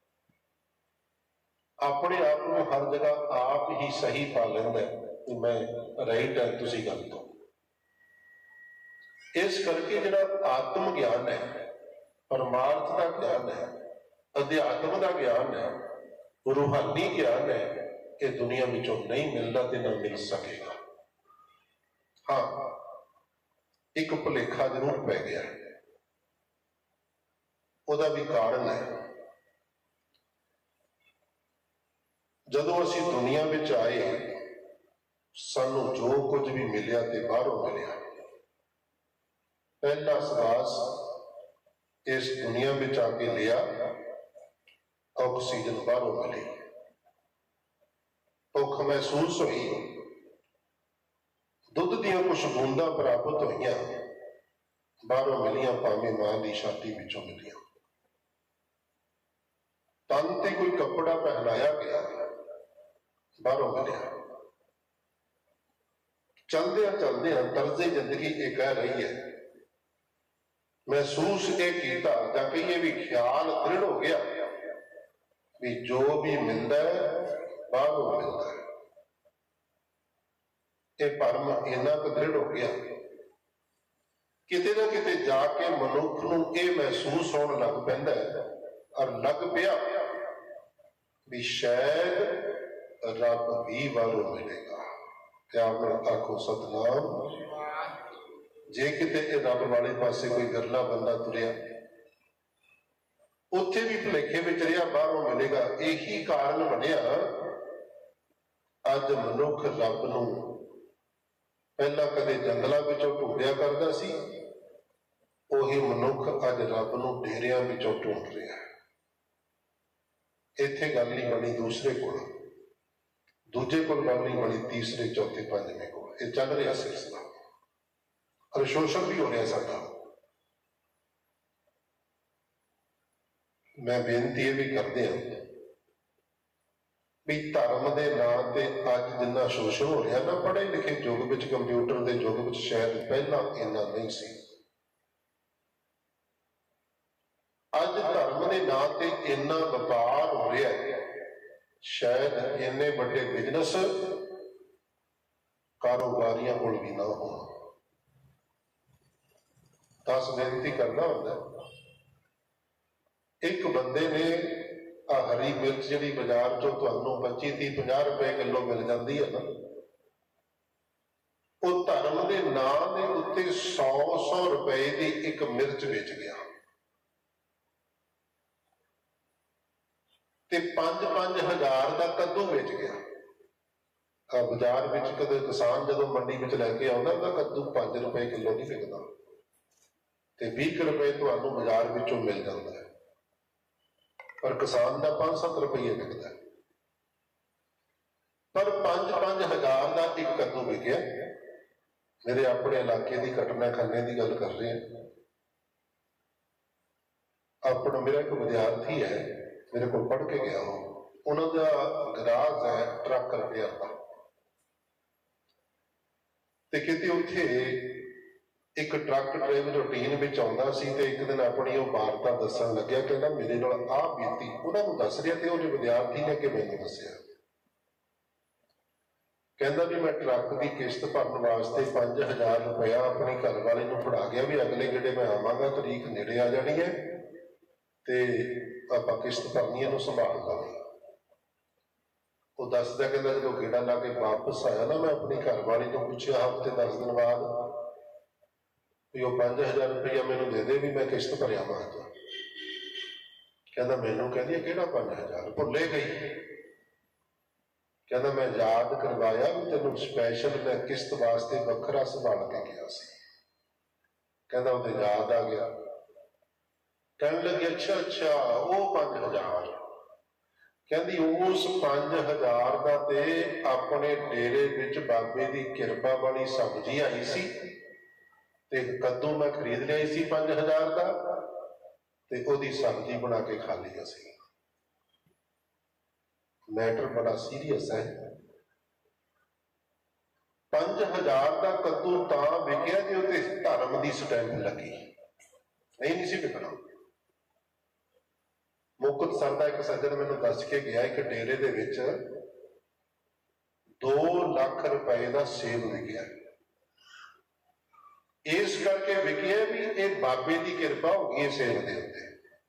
ਆਪਣੇ ਆਪ ਨੂੰ ਹਰ ਜਗ੍ਹਾ ਆਪ ਹੀ ਸਹੀ ਪਾ ਲੈਂਦਾ ਕਿ ਮੈਂ ਰਾਈਟ ਹਾਂ, ਤੁਸੀਂ ਗਲਤ ਹੋ। ਇਸ ਕਰਕੇ ਜਿਹੜਾ ਆਤਮ ਗਿਆਨ ਹੈ, ਪਰਮਾਰਥ ਦਾ ਗਿਆਨ ਹੈ, ਅਧਿਆਤਮ ਦਾ ਗਿਆਨ ਹੈ, ਰੂਹਾਨੀ ਗਿਆਨ ਹੈ, ਇਹ ਦੁਨੀਆ ਵਿੱਚੋਂ ਨਹੀਂ ਮਿਲਦਾ ਤੇ ਨਾ ਮਿਲ ਸਕੇਗਾ। ਹਾਂ, ਇੱਕ ਭੁਲੇਖਾ ਜ਼ਰੂਰ ਪੈ ਗਿਆ, ਉਹਦਾ ਵੀ ਕਾਰਨ ਹੈ। ਜਦੋਂ ਅਸੀਂ ਦੁਨੀਆ ਵਿੱਚ ਆਏ, ਸਾਨੂੰ ਜੋ ਕੁਝ ਵੀ ਮਿਲਿਆ ਤੇ ਬਾਹਰੋਂ ਮਿਲਿਆ। ਪਹਿਲਾ ਸਵਾਸ ਇਸ ਦੁਨੀਆ ਵਿੱਚ ਆ ਕੇ ਲਿਆ, ਆਕਸੀਜਨ ਬਾਹਰੋਂ ਮਿਲੀ, ਭੁੱਖ ਮਹਿਸੂਸ ਹੋਈ, ਦੁੱਧ ਦੀਆਂ ਕੁਛ ਬੂੰਦਾਂ ਪ੍ਰਾਪਤ ਹੋਈਆਂ, ਬਾਹਰੋਂ ਮਿਲੀਆਂ, ਭਾਵੇਂ ਮਾਂ ਦੀ ਛਾਤੀ ਵਿੱਚੋਂ ਮਿਲੀਆਂ। ਤਨ ਤੇ ਕੋਈ ਕੱਪੜਾ ਪਹਿਨਾਇਆ ਗਿਆ, ਬਾਹਰੋਂ ਮਿਲਿਆ। ਚਲਦਿਆਂ ਚਲਦਿਆਂ ਤਰਜ਼ੇ ਜ਼ਿੰਦਗੀ ਇਹ ਕਹਿ ਰਹੀ ਹੈ, ਮਹਿਸੂਸ ਇਹ ਕੀਤਾ ਜਾਂ ਕਹੀਏ ਵੀ ਖਿਆਲ ਦ੍ਰਿੜ ਹੋ ਗਿਆ ਵੀ ਜੋ ਵੀ ਮਿਲਦਾ ਬਾਹਰੋਂ ਮਿਲਦਾ ਹੈ। ਇਹ ਭਰਮ ਇੰਨਾ ਕੁ ਦ੍ਰਿੜ ਹੋ ਗਿਆ, ਕਿਤੇ ਨਾ ਕਿਤੇ ਜਾ ਕੇ ਮਨੁੱਖ ਨੂੰ ਇਹ ਮਹਿਸੂਸ ਹੋਣ ਲੱਗ ਪੈਂਦਾ ਔਰ ਲੱਗ ਪਿਆ ਵੀ ਸ਼ਾਇਦ ਰੱਬ ਵੀ ਬਾਹਰੋਂ ਮਿਲੇਗਾ। ਤੇ ਆਪ ਨਾਲ ਆਖੋ ਸਤਿਨਾਮ। ਜੇ ਕਿਤੇ ਇਹ ਰੱਬ ਵਾਲੇ ਪਾਸੇ ਕੋਈ ਗਰਲਾ ਬੰਦਾ ਤੁਰਿਆ, ਉੱਥੇ ਵੀ ਭੁਲੇਖੇ ਵਿੱਚ ਰਿਹਾ ਬਾਹਰੋਂ ਮਿਲੇਗਾ। ਇਹੀ ਕਾਰਨ ਬਣਿਆ ਅੱਜ ਮਨੁੱਖ ਰੱਬ ਨੂੰ ਪਹਿਲਾਂ ਕਦੇ ਜੰਗਲਾਂ ਵਿੱਚੋਂ ਢੂੰਡਿਆ ਕਰਦਾ ਸੀ, ਉਹੀ ਮਨੁੱਖ ਅੱਜ ਰੱਬ ਨੂੰ ਡੇਰਿਆਂ ਵਿੱਚੋਂ ਢੂੰਡ ਰਿਹਾ ਹੈ। ਇੱਥੇ ਗੱਲ ਨਹੀਂ ਬਣੀ ਦੂਸਰੇ ਕੋਲ, ਦੂਜੇ ਕੋਲ ਗੱਲ ਨਹੀਂ ਬਣੀ ਤੀਸਰੇ, ਚੌਥੇ, ਪੰਜਵੇਂ ਕੋਲ। ਇਹ ਚੱਲ ਰਿਹਾ ਸਿਲਸਿਲਾ ਔਰ ਸ਼ੋਸ਼ਣ ਵੀ ਹੋ ਰਿਹਾ ਸਾਡਾ। ਮੈਂ ਬੇਨਤੀ ਇਹ ਵੀ ਕਰਦੇ ਹਾਂ ਵੀ ਧਰਮ ਦੇ ਨਾਂ ਤੇ ਅੱਜ ਜਿੰਨਾ ਸ਼ੋਸ਼ਣ ਹੋ ਰਿਹਾ ਨਾ, ਪੜ੍ਹੇ ਲਿਖੇ ਯੁੱਗ ਵਿੱਚ, ਕੰਪਿਊਟਰ ਦੇ ਯੁੱਗ ਵਿੱਚ ਸ਼ਾਇਦ ਪਹਿਲਾਂ ਇੰਨਾ ਨਹੀਂ ਸੀ। ਅੱਜ ਧਰਮ ਦੇ ਨਾਂ ਤੇ ਇੰਨਾ ਵਪਾਰ ਹੋ ਰਿਹਾ ਹੈ, ਸ਼ਾਇਦ ਇੰਨੇ ਵੱਡੇ ਬਿਜ਼ਨਸ ਕਾਰੋਬਾਰੀਆਂ ਕੋਲ ਵੀ ਨਾ ਹੋਣ। ਤਾਂ ਬੇਨਤੀ ਕਰਨਾ ਹੁੰਦਾ, ਇੱਕ ਬੰਦੇ ਨੇ ਆ ਹਰੀ ਮਿਰਚ ਜਿਹੜੀ ਬਾਜ਼ਾਰ ਚੋਂ ਤੁਹਾਨੂੰ ਪੱਚੀ ਤੀਹ ਪੰਜਾਹ ਰੁਪਏ ਕਿਲੋ ਮਿਲ ਜਾਂਦੀ ਹੈ ਨਾ, ਉਹ ਧਰਮ ਦੇ ਨਾਂ ਦੇ ਉੱਤੇ ਸੌ ਸੌ ਰੁਪਏ ਦੀ ਇੱਕ ਮਿਰਚ ਵੇਚ ਗਿਆ ਤੇ ਪੰਜ ਪੰਜ ਹਜ਼ਾਰ ਦਾ ਕੱਦੂ ਵੇਚ ਗਿਆ। ਆ ਬਾਜ਼ਾਰ ਵਿੱਚ ਕਦੇ ਕਿਸਾਨ ਜਦੋਂ ਮੰਡੀ ਵਿੱਚ ਲੈ ਕੇ ਆਉਂਦਾ, ਉਹਦਾ ਕੱਦੂ ਪੰਜ ਰੁਪਏ ਕਿਲੋ ਨਹੀਂ ਵਿਕਦਾ ਤੇ ਵੀਹ ਰੁਪਏ ਤੁਹਾਨੂੰ ਬਾਜ਼ਾਰ ਵਿੱਚੋਂ ਮਿਲ ਜਾਂਦਾ ਹੈ, ਪਰ ਕਿਸਾਨ ਦਾ ਪੰਜ ਸੱਤ ਰੁਪਏ ਵਿਕਦਾ। ਪਰ ਪੰਜ ਪੰਜ ਹਜ਼ਾਰ ਦਾ ਇੱਕ ਕੱਦੂ ਵਿਕਿਆ। ਮੇਰੇ ਆਪਣੇ ਇਲਾਕੇ ਦੀ ਘਟਨਾ ਖੰਨੇ ਦੀ ਗੱਲ ਕਰ ਰਹੇ ਹਾਂ। ਆਪਣਾ ਮੇਰਾ ਇੱਕ ਵਿਦਿਆਰਥੀ ਹੈ, ਮੇਰੇ ਕੋਲ ਪੜ੍ਹ ਕੇ ਗਿਆ, ਉਹ ਉਹਨਾਂ ਦਾ ਗਰਾਜ ਹੈ ਟਰੱਕ ਰਿਪੇਅਰ ਦਾ, ਤੇ ਕਿਤੇ ਉੱਥੇ ਇੱਕ ਟਰੱਕ ਡਰਾਈਵਰ ਰੂਟੀਨ ਵਿੱਚ ਆਉਂਦਾ ਸੀ ਤੇ ਇੱਕ ਦਿਨ ਆਪਣੀ ਉਹ ਵਾਰਤਾ ਦੱਸਣ ਲੱਗਿਆ, ਕਹਿੰਦਾ ਮੇਰੇ ਨਾਲ ਆਹ ਬੀਤੀ। ਉਹਨਾਂ ਨੂੰ ਦੱਸ ਰਿਹਾ ਤੇ ਉਹ ਜੋ ਵਿਦਿਆਰਥੀ ਨੇ ਕਿ ਮੈਨੂੰ ਦੱਸਿਆ, ਕਹਿੰਦਾ ਵੀ ਮੈਂ ਟਰੱਕ ਦੀ ਕਿਸ਼ਤ ਭਰਨ ਵਾਸਤੇ ਪੰਜ ਹਜ਼ਾਰ ਰੁਪਇਆ ਆਪਣੀ ਘਰ ਵਾਲੇ ਨੂੰ ਫੜਾ ਗਿਆ ਵੀ ਅਗਲੇ ਗੇੜੇ ਮੈਂ ਆਵਾਂਗਾ, ਤਰੀਕ ਨੇੜੇ ਆ ਜਾਣੀ ਹੈ ਤੇ ਆਪਾਂ ਕਿਸ਼ਤ ਭਰਨੀ, ਇਹਨੂੰ ਸੰਭਾਲ ਲਾਂਗੇ। ਉਹ ਦੱਸਦਾ, ਕਹਿੰਦਾ ਜਦੋਂ ਗੇੜਾ ਲਾ ਕੇ ਵਾਪਸ ਆਇਆ ਨਾ, ਮੈਂ ਆਪਣੀ ਘਰ ਵਾਲੀ ਨੂੰ ਪੁੱਛਿਆ ਹਫ਼ਤੇ ਦਸ ਦਿਨ ਬਾਅਦ ਵੀ ਉਹ ਪੰਜ ਹਜ਼ਾਰ ਰੁਪਇਆ ਮੈਨੂੰ ਦੇ ਦੇ ਵੀ ਮੈਂ ਕਿਸ਼ਤ ਭਰਿਆ ਮਾਂ। ਕਹਿੰਦਾ ਮੈਨੂੰ ਕਹਿੰਦੀ ਹੈ ਕਿਹੜਾ ਪੰਜ ਹਜ਼ਾਰ, ਭੁੱਲੇ ਗਈ। ਕਹਿੰਦਾ ਮੈਂ ਯਾਦ ਕਰਵਾਇਆ ਵੀ ਤੈਨੂੰ ਸਪੈਸ਼ਲ ਮੈਂ ਕਿਸ਼ਤ ਵਾਸਤੇ ਵੱਖਰਾ ਸੰਭਾਲ ਕੇ ਗਿਆ ਸੀ। ਕਹਿੰਦਾ ਉਹਦੇ ਯਾਦ ਆ ਗਿਆ। ਕਹਿਣ ਲੱਗੇ ਅੱਛਾ ਅੱਛਾ ਉਹ ਪੰਜ ਹਜ਼ਾਰ। ਕਹਿੰਦੀ ਉਸ ਪੰਜ ਹਜ਼ਾਰ ਦਾ ਤੇ ਆਪਣੇ ਡੇਰੇ ਵਿੱਚ ਬਾਬੇ ਦੀ ਕਿਰਪਾ ਵਾਲੀ ਸਬਜ਼ੀ ਆਈ ਸੀ ਤੇ ਕੱਦੂ ਮੈਂ ਖਰੀਦ ਲਿਆ ਸੀ ਪੰਜ ਹਜ਼ਾਰ ਦਾ, ਤੇ ਉਹਦੀ ਸਬਜ਼ੀ ਬਣਾ ਕੇ ਖਾ ਲਈ ਅਸੀਂ। ਮੈਟਰ ਬੜਾ ਸੀਰੀਅਸ ਹੈ। ਪੰਜ ਹਜ਼ਾਰ ਦਾ ਕੱਦੂ ਤਾਂ ਵਿਕਿਆ ਜੇ ਉੱਤੇ ਧਰਮ ਦੀ ਸਟੈਂਪ ਲੱਗੀ, ਨਹੀਂ ਨਹੀਂ ਸੀ ਵਿਕਣਾ। ਮੁਕਤ ਸਰ ਦਾ ਇੱਕ ਸੱਜਣ ਮੈਨੂੰ ਦੱਸ ਕੇ ਗਿਆ, ਇੱਕ ਡੇਰੇ ਦੇ ਵਿੱਚ ਦੋ ਲੱਖ ਰੁਪਏ ਦਾ ਸੇਬ ਵਿਕਿਆ। ਇਸ ਕਰਕੇ ਵਿਕਿਆ ਵੀ ਇਹ ਬਾਬੇ ਦੀ ਕਿਰਪਾ ਹੋ ਗਈ ਸੇਬ ਦੇ ਉੱਤੇ।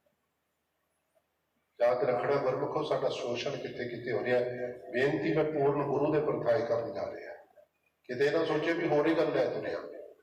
ਯਾਦ ਰੱਖਣਾ ਗੁਰਮੁਖੋ, ਸਾਡਾ ਸ਼ੋਸ਼ਣ ਕਿਤੇ ਕਿਤੇ ਹੋ ਰਿਹਾ। ਬੇਨਤੀ ਮੈਂ ਪੂਰਨ ਗੁਰੂ ਦੇ ਪ੍ਰਥਾਏ ਕਰਨ ਜਾ ਰਿਹਾ, ਕਿਤੇ ਨਾ ਸੋਚੇ ਵੀ ਹੋਰ ਹੀ ਗੱਲ ਲੈ ਤੁਰਿਆ।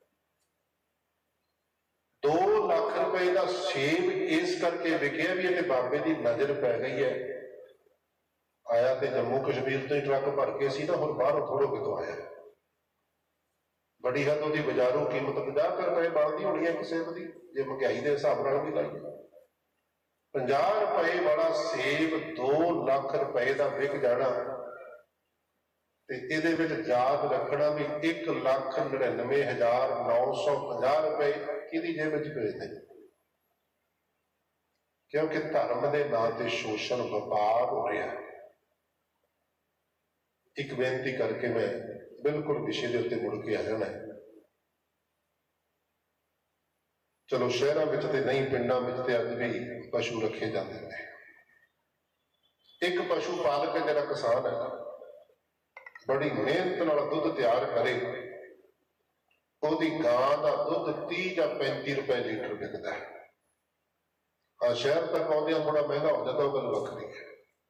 ਦੋ ਲੱਖ ਰੁਪਏ ਦਾ ਸੇਬ ਇਸ ਕਰਕੇ ਵਿਕਿਆ ਵੀ ਇਹ ਬਾਬੇ ਦੀ ਨਜ਼ਰ ਪੈ ਗਈ ਹੈ। ਆਇਆ ਤੇ ਜੰਮੂ ਕਸ਼ਮੀਰ ਤੋਂ ਹੀ ਟਰੱਕ ਭਰ ਕੇ ਸੀ ਨਾ, ਹੁਣ ਬਾਹਰੋਂ ਥੋੜੋ ਕਿਤੋਂ ਆਇਆ। ਬੜੀ ਹੱਦ ਉਹਦੀ ਬਾਜ਼ਾਰੂ ਕੀਮਤ ਪੰਜਾਹ ਰੁਪਏ ਬਣਦੀ ਹੋਣੀ ਹੈ ਇੱਕ ਸੇਬ ਦੀ, ਜੇ ਮਹਿੰਗਾਈ ਦੇ ਹਿਸਾਬ ਨਾਲ ਵੀ ਲਾਈਏ। ਪੰਜਾਹ ਰੁਪਏ ਵਾਲਾ ਸੇਬ ਦੋ ਲੱਖ ਰੁਪਏ ਦਾ ਵਿਕ ਜਾਣਾ, ਤੇ ਇਹਦੇ ਵਿੱਚ ਯਾਦ ਰੱਖਣਾ ਵੀ ਇੱਕ ਲੱਖ ਨੜਿਨਵੇਂ ਹਜ਼ਾਰ ਨੌ ਸੌ ਪੰਜਾਹ ਰੁਪਏ ਕਿਹਦੀ ਜੇਬ ਵਿੱਚ ਭੇਜਦੇ, ਕਿਉਂਕਿ ਧਰਮ ਦੇ ਨਾਂ ਤੇ ਸ਼ੋਸ਼ਣ ਵਪਾਰ ਹੋ ਰਿਹਾ। ਇੱਕ ਬੇਨਤੀ ਕਰਕੇ ਮੈਂ ਬਿਲਕੁਲ ਵਿਸ਼ੇ ਦੇ ਉੱਤੇ ਮੁੜ ਕੇ ਆ ਜਾਣਾ ਹੈ। ਚਲੋ ਸ਼ਹਿਰਾਂ ਵਿੱਚ ਤੇ ਨਹੀਂ, ਪਿੰਡਾਂ ਵਿੱਚ ਤੇ ਅੱਜ ਵੀ ਪਸ਼ੂ ਰੱਖੇ ਜਾਂਦੇ ਨੇ। ਇੱਕ ਪਸ਼ੂ ਪਾਲਕ ਜਿਹੜਾ ਕਿਸਾਨ ਹੈ, ਬੜੀ ਮਿਹਨਤ ਨਾਲ ਦੁੱਧ ਤਿਆਰ ਕਰੇ, ਉਹਦੀ ਗਾਂ ਦਾ ਦੁੱਧ ਤੀਹ ਜਾਂ ਪੈਂਤੀ ਰੁਪਏ ਲੀਟਰ ਵਿਕਦਾ ਹੈ। ਆ ਸ਼ਹਿਰ ਤੱਕ ਆਉਂਦਿਆਂ ਥੋੜਾ ਮਹਿੰਗਾ ਹੋ ਜਾਂਦਾ, ਉਹ ਗੱਲ ਵੱਖਰੀ ਹੈ।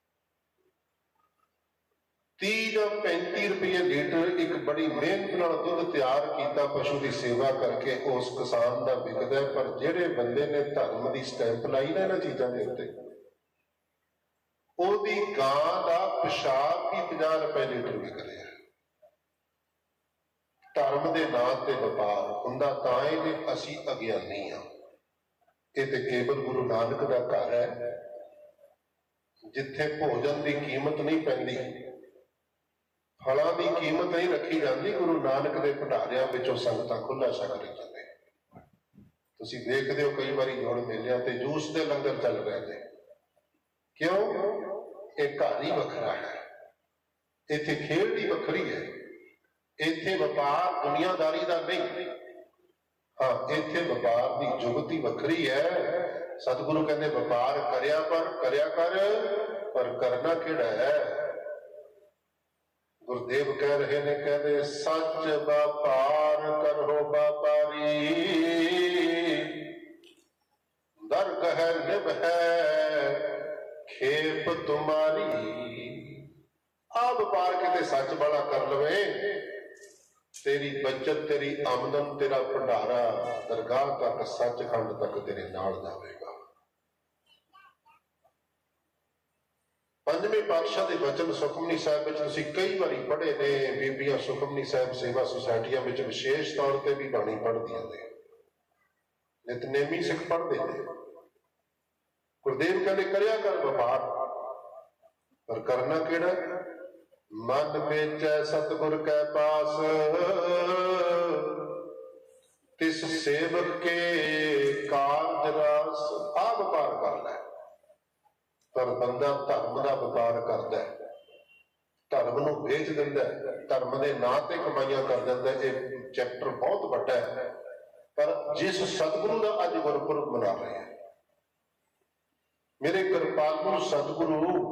ਤੀਹ ਜਾਂ ਪੈਂਤੀ ਰੁਪਏ ਲੀਟਰ ਇੱਕ ਬੜੀ ਮਿਹਨਤ ਨਾਲ ਦੁੱਧ ਤਿਆਰ ਕੀਤਾ ਪਸ਼ੂ ਦੀ ਸੇਵਾ ਕਰਕੇ ਉਸ ਕਿਸਾਨ ਦਾ ਵਿਕਦਾ। ਪਰ ਜਿਹੜੇ ਬੰਦੇ ਨੇ ਧਰਮ ਦੀ ਸਟੈਂਪ ਲਾਈ ਨਾ ਇਹਨਾਂ ਚੀਜ਼ਾਂ ਦੇ ਉੱਤੇ, ਉਹਦੀ ਗਾਂ ਦਾ ਪਿਸ਼ਾਬ ਵੀ ਪੰਜਾਹ ਰੁਪਏ ਲੀਟਰ ਵਿਕ ਰਿਹਾ। ਧਰਮ ਦੇ ਨਾਂ ਤੇ ਵਪਾਰ ਹੁੰਦਾ ਤਾਂ ਇਹ ਕਿ ਅਸੀਂ ਅਗਿਆਨੀ ਹਾਂ। ਇਹ ਤੇ ਕੇਵਲ ਗੁਰੂ ਨਾਨਕ ਦਾ ਘਰ ਹੈ, ਜਿੱਥੇ ਭੋਜਨ ਦੀ ਕੀਮਤ ਨਹੀਂ ਪੈਂਦੀ, ਫਲਾਂ ਦੀ ਕੀਮਤ ਨਹੀਂ ਰੱਖੀ ਜਾਂਦੀ। ਗੁਰੂ ਨਾਨਕ ਦੇ ਭੰਡਾਰਿਆਂ ਵਿੱਚੋਂ ਸੰਗਤਾਂ ਖੁੱਲਾ ਛਕ ਰਹੀਆਂ ਨੇ। ਤੁਸੀਂ ਦੇਖਦੇ ਹੋ ਕਈ ਵਾਰੀ ਜੋੜ ਮੇਲਿਆਂ ਤੇ ਜੂਸ ਦੇ ਲੰਗਰ ਚੱਲ ਰਹੇ ਨੇ। ਕਿਉਂ? ਇਹ ਘਰ ਹੀ ਵੱਖਰਾ ਹੈ, ਇੱਥੇ ਖੇਡ ਹੀ ਵੱਖਰੀ ਹੈ। ਇੱਥੇ ਵਪਾਰ ਦੁਨੀਆਦਾਰੀ ਦਾ ਨਹੀਂ, ਹਾਂ ਇੱਥੇ ਵਪਾਰ ਦੀ ਜੁਗਤੀ ਵੱਖਰੀ ਹੈ। ਸਤਿਗੁਰੂ ਕਹਿੰਦੇ ਵਪਾਰ ਕਰਿਆ ਪਰ ਕਰਿਆ ਕਰ, ਪਰ ਕਰਨਾ ਕਿਹੜਾ ਹੈ। ਗੁਰਦੇਵ ਕਹਿ ਰਹੇ ਨੇ, ਕਹਿੰਦੇ ਸੱਚ ਵਪਾਰ ਕਰੋ ਵਪਾਰੀ, ਦਰਗ ਹੈ ਨਿਭ ਹੈ ਖੇਪ ਤੁਮਾਰੀ। ਆ ਵਪਾਰ ਕਿਤੇ ਸੱਚ ਵਾਲਾ ਕਰ ਲਵੇ, ਤੇਰੀ ਬੱਚਤ, ਤੇਰੀ ਆਮਦਨ, ਤੇਰਾ ਭੰਡਾਰਾ ਦਰਗਾਹ ਤੱਕ, ਸੱਚਖੰਡ ਤੱਕ ਤੇਰੇ ਨਾਲ ਜਾਵੇਗਾ। ਪੰਜਵੇਂ ਪਾਤਸ਼ਾਹ ਦੇ ਵਚਨ ਸੁਖਮਨੀ ਸਾਹਿਬ ਵਿੱਚ ਤੁਸੀਂ ਕਈ ਵਾਰੀ ਪੜ੍ਹੇ ਨੇ। ਬੀਬੀਆਂ ਸੁਖਮਨੀ ਸਾਹਿਬ ਸੇਵਾ ਸੁਸਾਇਟੀਆਂ ਵਿੱਚ ਵਿਸ਼ੇਸ਼ ਤੌਰ ਤੇ ਵੀ ਬਾਣੀ ਪੜ੍ਹਦੀਆਂ ਨੇ, ਨਿਤਨੇਮੀ ਸਿੱਖ ਪੜ੍ਹਦੇ ਨੇ। ਗੁਰਦੇਵ ਕਹਿੰਦੇ ਕਰਿਆ ਕਰ ਵਪਾਰ, ਪਰ ਕਰਨਾ ਕਿਹੜਾ। ਮਨ ਵੇਚੈ ਸਤਿਗੁਰ ਕੈ ਪਾਸ, ਤਿਸ ਸੇਵਕ ਕੇ ਕਾਰਜ ਰਾਸ। ਆ ਵਪਾਰ ਕਰ ਲੈ। ਪਰ ਬੰਦਾ ਧਰਮ ਦਾ ਵਪਾਰ ਕਰਦਾ ਹੈ, ਧਰਮ ਨੂੰ ਵੇਚ ਦਿੰਦਾ ਹੈ, ਧਰਮ ਦੇ ਨਾਂ ਤੇ ਕਮਾਈਆਂ ਕਰ ਦਿੰਦਾ। ਇਹ ਚੈਪਟਰ ਬਹੁਤ ਵੱਡਾ ਹੈ। ਪਰ ਜਿਸ ਸਤਿਗੁਰੂ ਦਾ ਅੱਜ ਗੁਰਪੁਰਬ ਮਨਾ ਰਹੇ ਹਾਂ, ਮੇਰੇ ਕਿਰਪਾਲੂ ਸਤਿਗੁਰੂ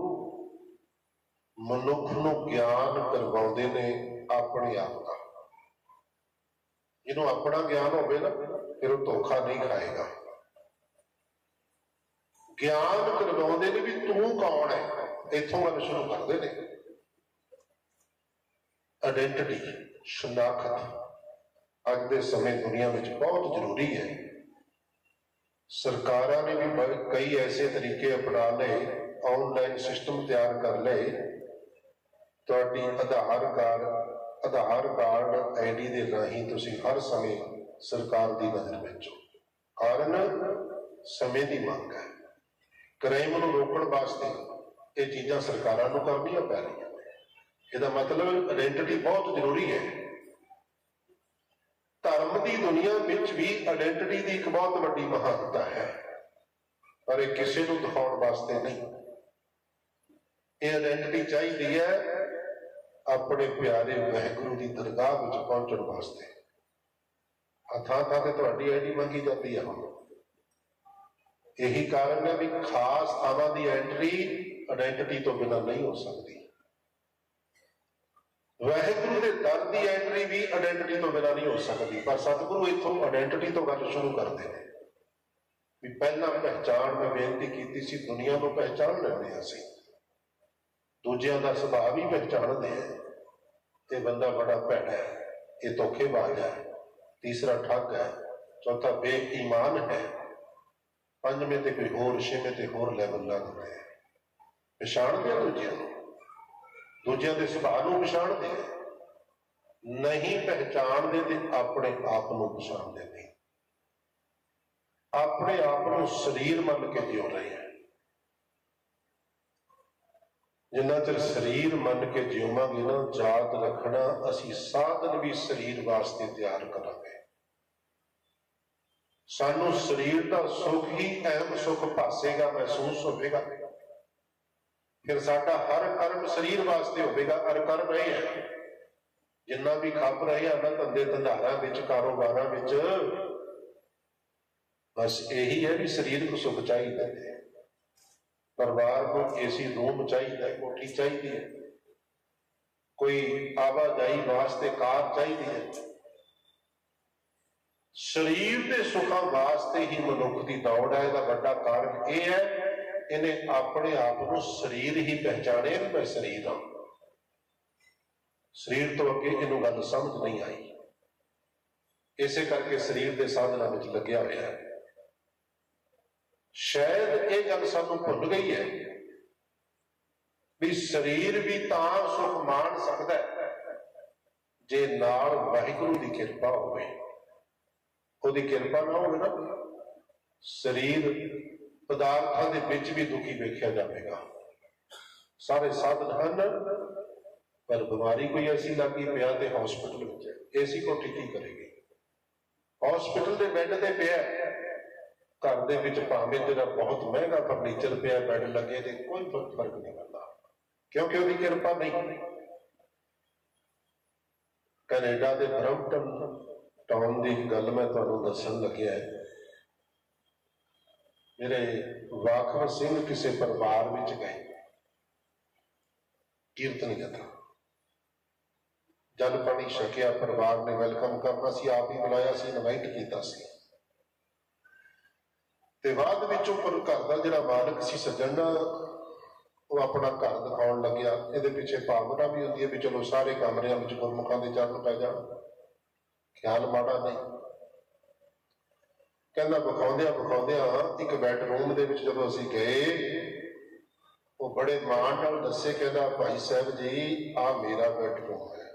ਮਨੁੱਖ ਨੂੰ ਗਿਆਨ ਕਰਵਾਉਂਦੇ ਨੇ ਆਪਣੇ ਆਪ ਦਾ। ਜਿਹਨੂੰ ਆਪਣਾ ਗਿਆਨ ਹੋਵੇ ਨਾ, ਫਿਰ ਉਹ ਧੋਖਾ ਨਹੀਂ ਖਾਏਗਾ। ਗਿਆਨ ਕਰਵਾਉਂਦੇ ਨੇ ਵੀ ਤੂੰ ਕੌਣ ਹੈ, ਇੱਥੋਂ ਗੱਲ ਸ਼ੁਰੂ ਕਰਦੇ ਨੇ। ਆਇਡੈਂਟੀਟੀ, ਸ਼ਨਾਖਤ ਅੱਜ ਦੇ ਸਮੇਂ ਦੁਨੀਆ ਵਿੱਚ ਬਹੁਤ ਜ਼ਰੂਰੀ ਹੈ। ਸਰਕਾਰਾਂ ਨੇ ਵੀ ਕਈ ਐਸੇ ਤਰੀਕੇ ਅਪਣਾ ਲਏ, ਆਨਲਾਈਨ ਸਿਸਟਮ ਤਿਆਰ ਕਰ ਲਏ। ਤੁਹਾਡੀ Aadhaar card Aadhaar card I D ਦੇ ਰਾਹੀਂ ਤੁਸੀਂ ਹਰ ਸਮੇਂ ਸਰਕਾਰ ਦੀ ਨਜ਼ਰ ਵਿੱਚ ਹੋ। ਕਾਰਨ ਸਮੇਂ ਦੀ ਮੰਗ ਹੈ। ਕ੍ਰਾਈਮ ਨੂੰ ਰੋਕਣ ਵਾਸਤੇ ਇਹ ਚੀਜ਼ਾਂ ਸਰਕਾਰਾਂ ਨੂੰ ਕਰਨੀਆਂ ਪੈ ਰਹੀਆਂ। ਇਹਦਾ ਮਤਲਬ ਆਇਡੈਂਟੀਟੀ ਬਹੁਤ ਜ਼ਰੂਰੀ ਹੈ। ਧਰਮ ਦੀ ਦੁਨੀਆ ਵਿੱਚ ਵੀ ਆਇਡੈਂਟੀਟੀ ਦੀ ਇੱਕ ਬਹੁਤ ਵੱਡੀ ਮਹੱਤਤਾ ਹੈ। पर ये किसी को दिखाने वास्ते नहीं। ये आइडेंटिटी चाहिए है अपने प्यारे वाहिगुरू की दरगाह में पहुंचने वास्ते। थां थां ते तुहाडी आईडी मंगी जाती है। हम यही कारण है भी खास थावां की एंट्री आइडेंटिटी तो बिना नहीं हो सकती। वाहिगुरू के दर की एंट्री भी आइडेंटिटी तो बिना नहीं हो सकती। पर सतगुरु इथों आइडेंटिटी तो गल शुरू करते हैं भी पहला पहचान मैं बेनती की सी दुनिया को पहचान लेने असी, दूजिया का सुभाव ही पहचानते हैं। ये बंदा बड़ा भैड़ा है, ये धोखेबाज है, तीसरा ठग है, चौथा बेईमान है, पंजवें ते कोई होर, छेवें ते होर लैवल लगते हैं। पछाणते हैं दूजिया दूजिया के सुभाव को पछाणते हैं। नहीं पहचानते तो अपने आप को पछाणते नहीं। अपने आप को शरीर मन के जियो रहे हैं। जिन्ना चिर शरीर मन के जियोवांगे ना, याद रखना असी साधन भी शरीर वास्ते तैयार करांगे। सानू शरीर का सुख ही अहम सुख भासेगा, महसूस होगा। फिर साडा हर कर्म शरीर वास्ते होगा। हर कर रहे हैं जिन्ना भी खप रहे हैं ना, धंधे धंधारां विच, कारोबारां विच, बस यही है भी शरीर को सुख चाहिए। परिवार को एसी रूम चाहिए, कोठी चाहिए, कोई आवाजाई वास्ते कार चाहिए। शरीर के सुखों वास्ते ही मनुख की दौड़ है। इसका बड़ा कारण यह है इन्हें अपने आप को शरीर ही पहचाने भी मैं शरीर हाँ। शरीर तो अगे इनू गल समझ नहीं आई, इसे करके शरीर के साधना में लग्या हुआ है। शायद ये गल सानू भुल गई है भी शरीर भी तां सुख मान सकता है जे नाल वाहिगुरू की किरपा होवे। ओदी किरपा ना होवे ना, शरीर पदार्थों के बिच भी दुखी वेख्या जाएगा। सारे साधन हैं पर बीमारी कोई ऐसी लगी पिया ते हॉस्पिटल में एसी कोठी की करेगी। हॉस्पिटल के बैड से पिया, घर दे विच भावें तेरा बहुत महंगा फर्नीचर पिया, बैड लगे तो कोई फर्क नहीं पड़ता क्योंकि उसकी किरपा नहीं। कनेडा के ब्रम्पटन टाउन की गल मैं तुहानू दसन लग्या है। मेरे वाकफ सिंह किसी परिवार में गए, कीर्तन कथा, जल पानी छकिया, परिवार ने वेलकम करना सी, आप ही बुलाया सी, इनवाइट किया सी। ते बाद विचों पर घर का जिहड़ा मालक सी सज्जन, वो अपना घर दिखाउण लग्या। इहदे पिछे भावना भी होंदी है भी चलो सारे कमरियां विच गुरमुखां दे चरण पै जाण, ख्याल माड़ा नहीं। कहना विखाउंदियां विखाउंदियां एक बैडरूम दे विच जदों असीं गए, वो बड़े माण नाल दस्से, कहना भाई साहब जी आ मेरा बैडरूम है,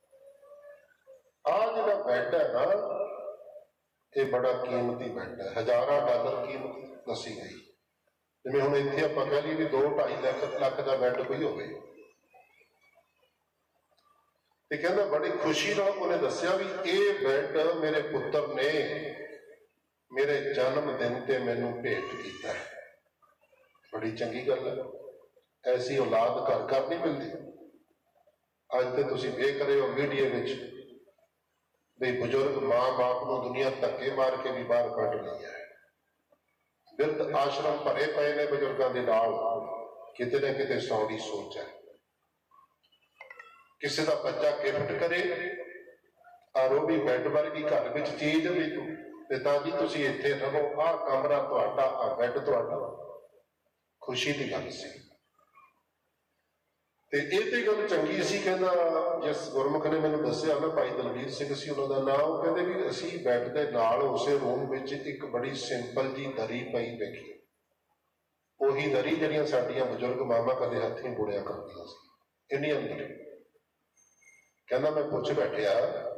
आ जिहड़ा बैड है ना ये बड़ा कीमती बैड है, हजारां डॉलर कीमत दसी गई। जिवें हुण इत्थे आपां कह लईए भी दो ढाई लख लख का बैड कोई होवे। ते कहना बड़ी खुशी नाल उन्हें दस्सिया भी ये बैड मेरे पुत्र ने मेरे जन्म दिन ते मैनू भेंट किया है। बड़ी चंगी गल है, ऐसी औलाद घर घर नहीं मिलती। अज तो तुसीं देख रहे हो मीडिया में भी बुजुर्ग माँ बाप को दुनिया धक्के मार के भी बाहर कट लिया है। बिरध आश्रम भरे पे ने बजुर्गों के नाल, किते ना किते सौ की सोच है। किसी का बच्चा गिफ्ट करे और वो भी बैड वर्गी घर में चीज भी पिताजी तुसीं इत्थे रहो, आ कमरा तुहाडा, आ बैड तुहाडा, खुशी की गल सी। ते इह ते गल चंगी सी। कहना जिस गुरमुख ने मैनूं दस्सिया ना, भाई दलवीर सिंह सी उन्हां दा नाम, वो कहंदे भी असीं बैड दे नाल उसे रूम विच एक बड़ी सिंपल जी दरी पई वेखी, उही दरी जिहड़ियां साडीआं बजुर्ग मामा कदे हत्थीं बुणिया करदियां सी, इंडियन दरी। कहना मैं पुछ बैठिया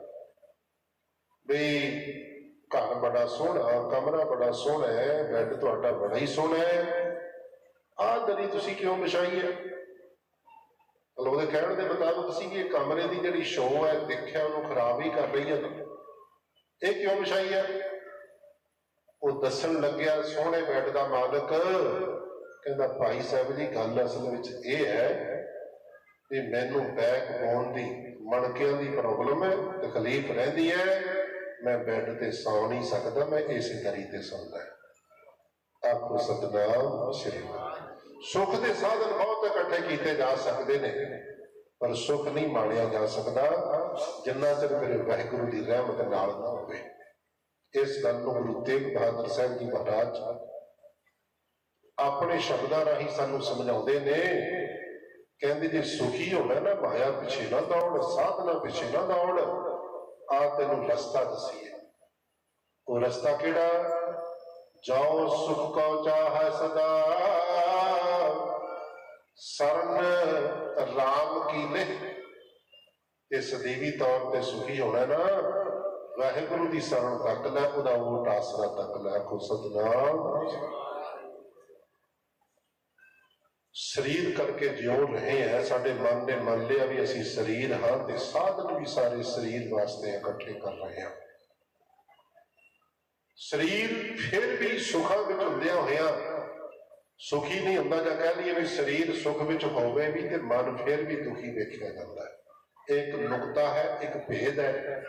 भी घर बड़ा सोहना, कमरा बड़ा सोहना है, बैड तुहाडा बड़ा ही सोहना है, आ दरी तुसीं क्यों बिछाई है? मतलब वो कहने के मुताबिक सी कि कमरे की जिहड़ी शो है दिखिया उन्होंने खराब ही कर रही है ना, ये क्यों बिछाई है? ਉਹ ਦੱਸਣ ਲੱਗਿਆ ਸੋਹਣੇ ਬੈੱਡ ਦਾ ਮਾਲਕ, ਕਹਿੰਦਾ ਭਾਈ ਸਾਹਿਬ ਜੀ ਗੱਲ ਅਸਲ ਵਿੱਚ ਇਹ ਹੈ ਵੀ ਮੈਨੂੰ ਬੈਕ ਬੋਨ ਦੀ ਮਣਕਿਆਂ ਦੀ ਪ੍ਰੋਬਲਮ ਹੈ, ਤਕਲੀਫ ਰਹਿੰਦੀ ਹੈ, ਮੈਂ ਬੈੱਡ ਤੇ ਸੌ ਨਹੀਂ ਸਕਦਾ, ਮੈਂ ਇਸੇ ਦਰੀ ਤੇ ਸੌਂਦਾ। ਆਖੋ ਸਤਿਨਾਮ ਸ੍ਰੀ ਵਾਹਿਗੁਰੂ। ਸੁੱਖ ਦੇ ਸਾਧਨ ਬਹੁਤ ਇਕੱਠੇ ਕੀਤੇ ਜਾ ਸਕਦੇ ਨੇ, ਪਰ ਸੁੱਖ ਨਹੀਂ ਮਾਣਿਆ ਜਾ ਸਕਦਾ ਜਿੰਨਾ ਚਿਰ ਮੇਰੇ ਵਾਹਿਗੁਰੂ ਦੀ ਰਹਿਮਤ ਨਾਲ ਨਾ ਹੋਵੇ। ਇਸ ਗੱਲ ਨੂੰ ਗੁਰੂ ਤੇਗ ਬਹਾਦਰ ਸਾਹਿਬ ਜੀ ਮਹਾਰਾਜ ਆਪਣੇ ਸ਼ਬਦਾਂ ਰਾਹੀਂ ਸਾਨੂੰ ਸਮਝਾਉਂਦੇ ਨੇ। ਕਹਿੰਦੇ ਜੇ ਸੁਖੀ ਹੋਣਾ ਨਾ ਮਾਇਆ ਪਿੱਛੇ ਨਾ ਦੌੜ, ਸਾਧਨਾ ਪਿੱਛੇ ਨਾ ਦੌੜ, ਆ ਤੈਨੂੰ ਰਸਤਾ ਦਸੀਏ। ਉਹ ਰਸਤਾ ਕਿਹੜਾ? ਜਾਓ ਸੁਖ ਕਉ ਚਾਹੈ ਸਦਾ, ਸਰਨ ਰਾਮ ਕੀ ਲਿਹ। ਤੇ ਸਦੀਵੀ ਤੌਰ ਤੇ ਸੁਖੀ ਹੋਣਾ ਨਾ, ਵਾਹਿਗੁਰੂ ਦੀ ਸ਼ਰਨ ਤੱਕ ਲੈ, ਉਹਦਾ ਓਟ ਆਸਰਾ ਤੱਕ ਲੈ। ਆਖੋ ਸਤਿਨਾਮ। ਸਰੀਰ ਕਰਕੇ ਜਿਉ ਰਹੇ ਹੈ, ਸਾਡੇ ਮਨ ਨੇ ਮੰਨ ਲਿਆ ਵੀ ਅਸੀਂ ਸਰੀਰ ਹਾਂ, ਤੇ ਸਾਧਨ ਵੀ ਸਾਰੇ ਸਰੀਰ ਵਾਸਤੇ ਇਕੱਠੇ ਕਰ ਰਹੇ ਹਾਂ। ਸਰੀਰ ਫਿਰ ਵੀ ਸੁੱਖਾਂ ਵਿੱਚ ਹੁੰਦਿਆਂ ਹੋਇਆਂ ਸੁਖੀ ਨਹੀਂ ਹੁੰਦਾ। ਜਾਂ ਕਹਿ ਲਈਏ ਵੀ ਸਰੀਰ ਸੁੱਖ ਵਿੱਚ ਹੋਵੇ ਵੀ ਤੇ ਮਨ ਫਿਰ ਵੀ ਦੁਖੀ ਵੇਖਿਆ ਜਾਂਦਾ ਹੈ। ਇੱਕ ਨੁਕਤਾ ਹੈ, ਇੱਕ ਭੇਦ ਹੈ